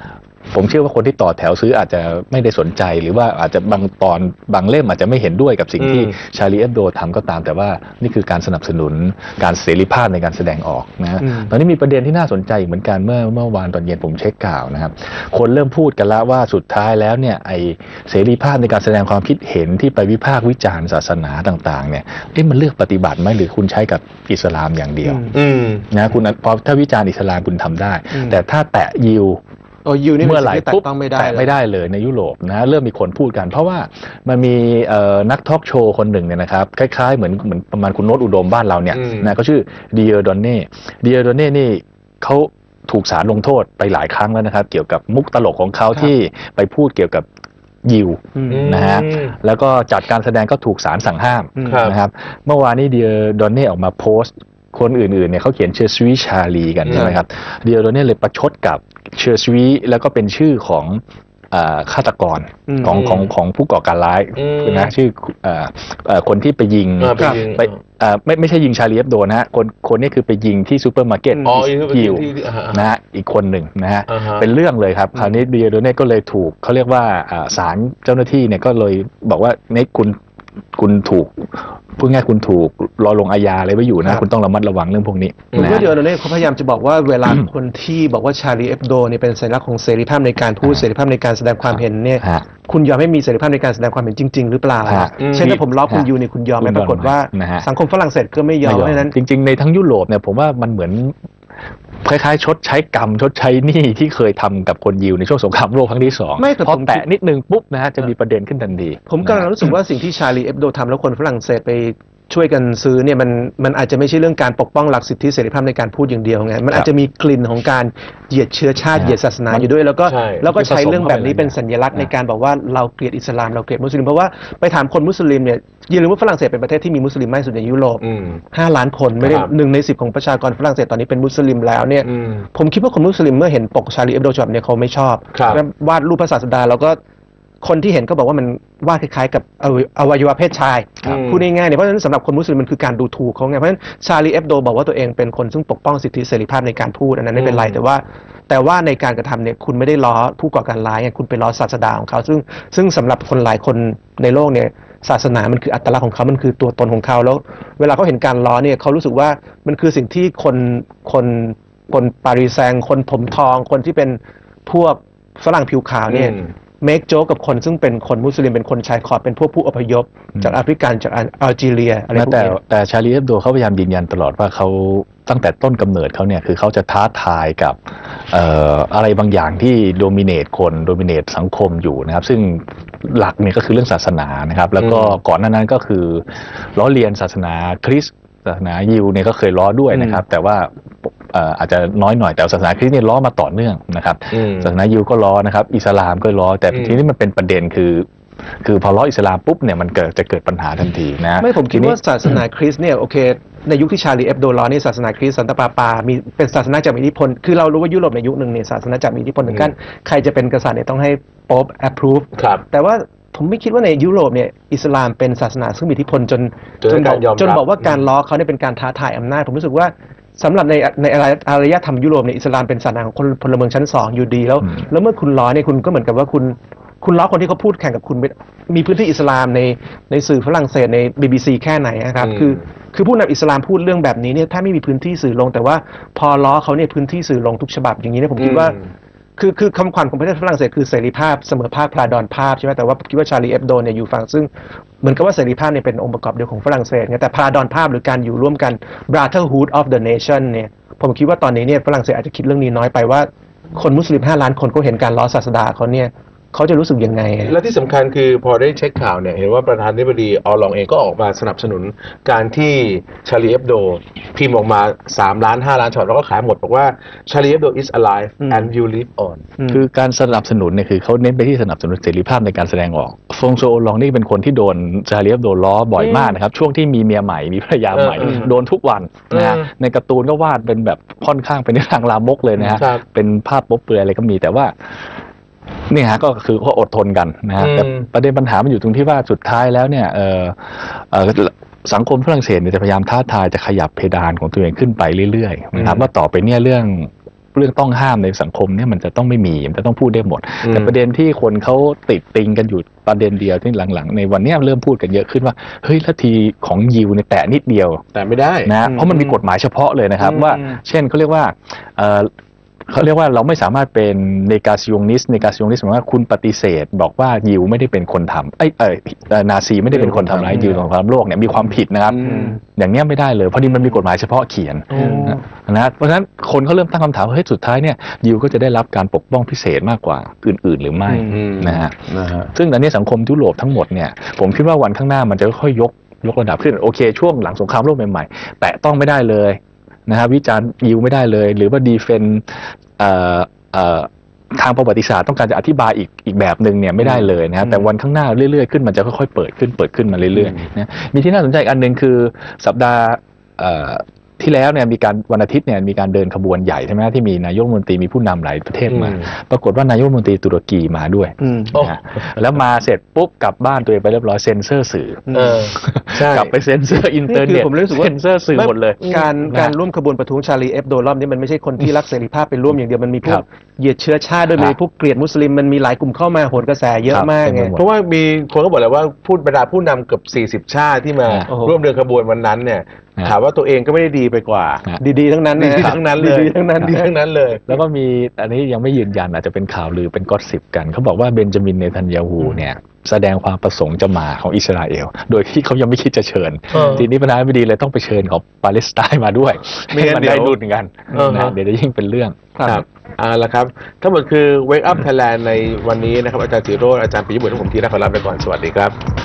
Speaker 3: ผมเชื่อว่าคนที่ต่อแถวซื้ออาจจะไม่ได้สนใจหรือว่าอาจจะบางตอนบางเล่มอาจจะไม่เห็นด้วยกับสิ่งที่ชาลีเอฟโดทำก็ตามแต่ว่านี่คือการสนับสนุนการเสรีภาพในการแสดงออกนะตอนนี้มีประเด็นที่น่าสนใจเหมือนกันเมื่อเมื่อวานตอนเย็นผมเช็คข่าวนะครับคนเริ่มพูดกันแล้วว่าสุดท้ายแล้วเนี่ยไอเสรีภาพในการแสดงความคิดเห็นที่ไปวิพากษ์วิจารณ์ศาสนาต่างๆเนี่ยเอ๊ะมันเลือกปฏิบัติไหมหรือคุณใช้กับอิสลามอย่างเดียวนะคุณพอถ้าวิจารณ์อิสลามคุณทำได้แต่ถ้าแตะยิวเมื่อไหร่ปุ๊บแตะไม่ได้เลยในยุโรปนะเริ่มมีคนพูดกันเพราะว่ามันมีนักทอล์กโชว์คนหนึ่งเนี่ยนะครับคล้ายๆเหมือนเหมือนประมาณคุณโน้ตอุดมบ้านเราเนี่ยนะเขาชื่อดิเออร์ดอนเน่ดิเออร์ดอนเน่นี่เขาถูกศาลลงโทษไปหลายครั้งแล้วนะครับเกี่ยวกับมุกตลกของเขาที่ไปพูดเกี่ยวกับยิวนะฮะแล้วก็จัดการแสดงก็ถูกศาลสั่งห้ามนะครับเมื่อวานนี้ดิเออร์ดอนเน่ออกมาโพสต์คนอื่นๆเนี่ยเขาเขียนเชอร์สวีชาลีกันใช่ไหมครับดิเออร์ดอนเน่เลยประชดกับเชอร์สวีแล้วก็เป็นชื่อของฆาตกรของของของผู้ก่อการร้ายนะชื่อคนที่ไปยิงไปไม่ไม่ใช่ยิงชาลีเอฟโดนะฮะคนคนนี้คือไปยิงที่ซูเปอร์มาร์เก็ตยิวนะฮะอีกคนหนึ่งนะฮะเป็นเรื่องเลยครับคราวนี้ดิเออร์ดอนเน่ก็เลยถูกเขาเรียกว่าศาลเจ้าหน้าที่เนี่ยก็เลยบอกว่าในคุณคุณถูกพูดง่ายคุณถูกรอลงอาญาอะไรไว้อยู่นะคุณต้องระมัดระวังเรื่องพวกนี้
Speaker 1: ผมก็เดี๋ยวเนี่ยเขาพยายามจะบอกว่าเวลาคนที่บอกว่าชาลีเอฟโดเนี่ยเป็นสัญลักษณ์ของเสรีภาพในการพูดเสรีภาพในการแสดงความเห็นเนี่ยคุณยอมให้มีเสรีภาพในการแสดงความเห็นจริงๆหรือเปล่าเช่นถ้าผมล้อคุณยูเนี่ยคุณยอมไหมปรากฏว่าสังคมฝรั่งเศสก็ไม่ยอมเพราะฉะนั้น
Speaker 3: จริงๆในทั้งยุโรปเนี่ยผมว่ามันเหมือนคล้ายๆชดใช้กรรมชดใช้หนี้ที่เคยทำกับคนยิวในช่วงสงครามโลกครั้งที่สองพอแตะนิดนึงปุ๊บนะฮะจะมีประเด็นขึ้นทันที
Speaker 1: ผมกำลังรู้สึกว่าสิ่งที่ชาลีเอฟโดทำแล้วคนฝรั่งเศสไปช่วยกันซื้อเนี่ยมันมันอาจจะไม่ใช่เรื่องการปกป้องหลักสิทธิเสรีภาพในการพูดอย่างเดียวไงมันอาจจะมีกลิ่นของการเหยียดเชื้อชาติเหยียดศาสนาอยู่ด้วยแล้วก็แล้วก็ใช้เรื่องแบบนี้เป็นสัญลักษณ์ในการบอกว่าเราเกลียดอิสลามเราเกลียดมุสลิมเพราะว่าไปถามคนมุสลิมเนี่ยอย่าลืมว่าฝรั่งเศสเป็นประเทศที่มีมุสลิมมากที่สุดในยุโรปห้าล้านคนไม่ได้หนึ่งในสิบของประชากรฝรั่งเศสตอนนี้เป็นมุสลิมแล้วเนี่ยผมคิดว่าคนมุสลิมเมื่อเห็นปกชาลีเอฟโดฉบับเนี่ยเขาไม่ชอบวาดรูปพระศาสดาแล้วก็คนที่เห็นก็บอกว่ามันวาดคล้ายๆกับอวัยวะเพศชายพูดง่ายๆเนี่ยเพราะฉะนั้นสำหรับคนมุสลิมมันคือการดูถูกเขาไงเพราะฉะนั้นชาลีเอฟโดบอกว่าตัวเองเป็นคนซึ่งปกป้องสิทธิเสรีภาพในการพูดอันนั้นไม่เป็นไรแต่ว่าแต่ว่าในการกระทำเนี่ยคุณไม่ได้ล้อผู้ก่อการร้ายไงคุณไปล้อศาสดาของเขาซึ่งซึ่งสำหรับคนหลายคนในโลกเนี่ยศาสนามันคืออัตลักษณ์ของเขามันคือตัวตนของเขาแล้วเวลาเขาเห็นการล้อเนี่ยเขารู้สึกว่ามันคือสิ่งที่คนคนคนปารีแซงคนผมทองคนที่เป็นพวกฝรั่งผิวขาวเนี่ยเมคโจ๊กกับคนซึ่งเป็นคนมุสลิมเป็นคนชายขอบเป็นพวกผู้อพยพจากแอฟริกันจากอัลจีเรียอะไรพวกนี้
Speaker 3: แต่แต่ชาลีเอฟโดเขาพยายามยืนยันตลอดว่าเขาตั้งแต่ต้นกำเนิดเขาเนี่ยคือเขาจะท้าทายกับเอ่ออะไรบางอย่างที่โดมิเนตคนโดมิเนตสังคมอยู่นะครับซึ่งหลักเนี่ยก็คือเรื่องศาสนานะครับแล้วก็ก่อนหน้านั้นก็คือล้อเลียนศาสนาคริสต์ศาสนายิวเนี่ยก็เคยล้อด้วยนะครับแต่ว่าอาจจะน้อยหน่อยแต่ศาสนาคริสต์เนี่ยล้อมาต่อเนื่องนะครับศาสนายิวก็ล้อนะครับอิสลามก็ล้อแต่ทีนี้มันเป็นประเด็นคือคือพอล้ออิสลามปุ๊บเนี่ยมันเกิดจะเกิดปัญหาทันทีนะ
Speaker 1: ไม่ผมคิดว่าศาสนาคริสต์เนี่ยโอเคในยุคที่ชาลีเอฟโดล้อนี่ศาสนาคริสต์สันตะปาปามีเป็นศาสนาจากอิทธิพลคือเรารู้ว่ายุโรปในยุคหนึ่งเนี่ยศาสนาจากอิทธิพลถึงขั้นใครจะเป็นกษัตริย์เนี่ยต้องให้โป๊ป approve แต่ว่าผมไม่คิดว่าในยุโรปเนี่ยอิสลามเป็นศาสนาซึ่งมีอิทธิพลจนจนบอกจนบอกว่าการล้อเขาเนี่ยเป็นการท้าทายอำนาจผมรู้สึกว่าสำหรับในในอารยธรรมยุโรปเนี่ยอิสลามเป็นศาสนาของคนพลเมืองชั้นสองอยู่ดีแล้วแล้วเมื่อคุณล้อเนี่ยคุณก็เหมือนกับว่าคุณคุณล้อคนที่เขาพูดแข่งกับคุณมีพื้นที่อิสลามในในสื่อฝรั่งเศสใน บี บี ซี แค่ไหนนะครับคือคือผู้นำอิสลามพูดเรื่องแบบนี้เนี่ยถ้าไม่มีพื้นที่สื่อลงแต่ว่าพอล้อเขาเนี่ยพื้นที่สื่อลงทุกฉบับอย่างนี้เนี่ยผมคิดว่าคือคือคำขวัญของประเทศฝรั่งเศสคือเสรีภาพเสมอภาคพลาดอนภาพใช่ไหมแต่ว่าคิดว่าชาลีเอฟโดเนี่ยอยู่ฝั่งซึ่งเหมือนกับว่าเสรีภาพเนี่ยเป็นองค์ประกอบเดียวของฝรั่งเศสไงแต่พลาดอนภาพหรือการอยู่ร่วมกัน brotherhood of the nation เนี่ยผมคิดว่าตอนนี้เนี่ยฝรั่งเศสอาจจะคิดเรื่องนี้น้อยไปว่าคนมุสลิมห้าล้านคนเขาเห็นการล้อศาสดาเขาเนี่ยเขาจะรู้สึกยังไง
Speaker 2: และที่สำคัญคือพอได้เช็คข่าวเนี่ยเห็นว่าประธานาธิบดีออลองเองก็ออกมาสนับสนุนการที่ชาลีเอฟโดพิมพ์ออกมาสามล้านห้าล้านฉบับแล้วก็ขายหมดบอกว่าชาลีเอฟโด is alive and will live on
Speaker 3: คือการสนับสนุนเนี่ยคือเขาเน้นไปที่สนับสนุนเสรีภาพในการแสดงออกฟงโซโอลองนี่เป็นคนที่โดนชาลีเอฟโดล้อบ่อยมากนะครับช่วงที่มีเมียใหม่มีภรรยาใหม่โดนทุกวันนะฮะในการ์ตูนก็วาดเป็นแบบค่อนข้างเป็นในทางลามกเลยนะฮะเป็นภาพโป๊เปลือยอะไรก็มีแต่ว่านี่ฮะก็คือเขาอดทนกันนะฮะแต่ประเด็นปัญหามันอยู่ตรงที่ว่าสุดท้ายแล้วเนี่ยเออเออสังคมฝรั่งเศสเนี่ยจะพยายามท้าทายจะขยับเพดานของตัวเองขึ้นไปเรื่อยๆนะครับว่าต่อไปเนี่ยเรื่องเรื่องต้องห้ามในสังคมเนี่ยมันจะต้องไม่มีมันจะต้องพูดได้หมดแต่ประเด็นที่คนเขาติดติงกันอยู่ประเด็นเดียวที่หลังๆในวันนี้เริ่มพูดกันเยอะขึ้นว่าเฮ้ยลัทธิของยิวเนี่ยแตะนิดเดียว
Speaker 2: แต่ไม่ได้
Speaker 3: นะเพราะมันมีกฎหมายเฉพาะเลยนะครับว่าเช่นเขาเรียกว่าเขาเรียกว่าเราไม่สามารถเป็นเนกาซิองนิสเนกาซิองนิสหมายว่าคุณปฏิเสธบอกว่ายิวไม่ได้เป็นคนทำไอ้เออนาซีไม่ได้เป็นคนทำร้ายยิวของความโลกเนี่ยมีความผิดนะครับอย่างนี้ไม่ได้เลยเพราะนี่มันมีกฎหมายเฉพาะเขียนนะเพราะฉะนั้นคนเขาเริ่มตั้งคำถามว่าเฮ้ยสุดท้ายเนี่ยยิวก็จะได้รับการปกป้องพิเศษมากกว่าอื่นๆหรือไม่นะฮะซึ่งอันนี้สังคมยุโรปทั้งหมดเนี่ยผมคิดว่าวันข้างหน้ามันจะค่อยๆยกยกระดับขึ้นโอเคช่วงหลังสงครามโลกใหม่ๆแต่ต้องไม่ได้เลยนะครับวิจารณ์ยิวไม่ได้เลยหรือว่าดีเฟนทางประวัติศาสตร์ต้องการจะอธิบายอีกอีกแบบหนึ่งเนี่ยไม่ได้เลยนะแต่วันข้างหน้าเรื่อยๆขึ้นมันจะค่อยๆเปิดขึ้นเปิดขึ้นมาเรื่อยๆนะมีที่น่าสนใจอันหนึ่งคือสัปดาห์ที่แล้วเนี่ยมีการวันอาทิตย์เนี่ยมีการเดินขบวนใหญ่ใช่ไหมที่มีนายกรัฐมนตรีมีผู้นำหลายประเทศมาปรากฏว่านายกรัฐมนตรีตุรกีมาด้วยนะแล้วมาเสร็จปุ๊บกลับบ้านตัวเองไปเรียบร้อยเซ็นเซอร์สื่อกลับไปเซ็นเซอร์อินเทอร์เน็ต
Speaker 1: ผมรู้สึกว่า
Speaker 3: เซ็นเซอร์สื่อหมดเลย
Speaker 1: การการร่วมขบวนประท้วงชาลีเอฟโดรอบนี้มันไม่ใช่คนที่รักเสรีภาพเป็นร่วมอย่างเดียวมันมีพวกเหยียดเชื้อชาติด้วยมีพวกเกลียดมุสลิมมันมีหลายกลุ่มเข้ามาโหนกระแสเยอะมากไง
Speaker 2: เพราะว่ามีคนก็บอกเลยว่าพูดบรรดาผู้นำเกือบสี่สิบชาติที่มาร่วมเดินขบวนวันนั้นเนี่ยถามว่าตัวเองก็ไม่ได้ดีไปกว่า
Speaker 1: ดีๆทั้งนั้น
Speaker 2: ดีทั้งนั้นเลย
Speaker 1: ดีทั้งนั้น
Speaker 2: ดีทั้งนั้นเลย
Speaker 3: แล้วก็มีอันนี้ยังไม่ยืนยันอาจจะเป็นข่าวลือเป็นก็อสซิปกันเขาบอกว่าเบนจามินเนทันยาฮูเนี่ยแสดงความประสงค์จะมาของอิสราเอลโดยที่เขายังไม่คิดจะเชิญทีนี้ประธานาธิบดีเลยต้องไปเชิญของปาเลสไตน์มาด้วยไม่งั้นได้รุ่นกันนะเดี๋ยวจะยิ่งเป็นเรื่อง
Speaker 2: ครับอ่าละครับทั้งหมดคือ Wake Up Thailand ในวันนี้นะครับอาจารย์จิโรจน์อาจารย์ปิยบุตรและผมธีระขอลาไปก่อนสวัสดีครับ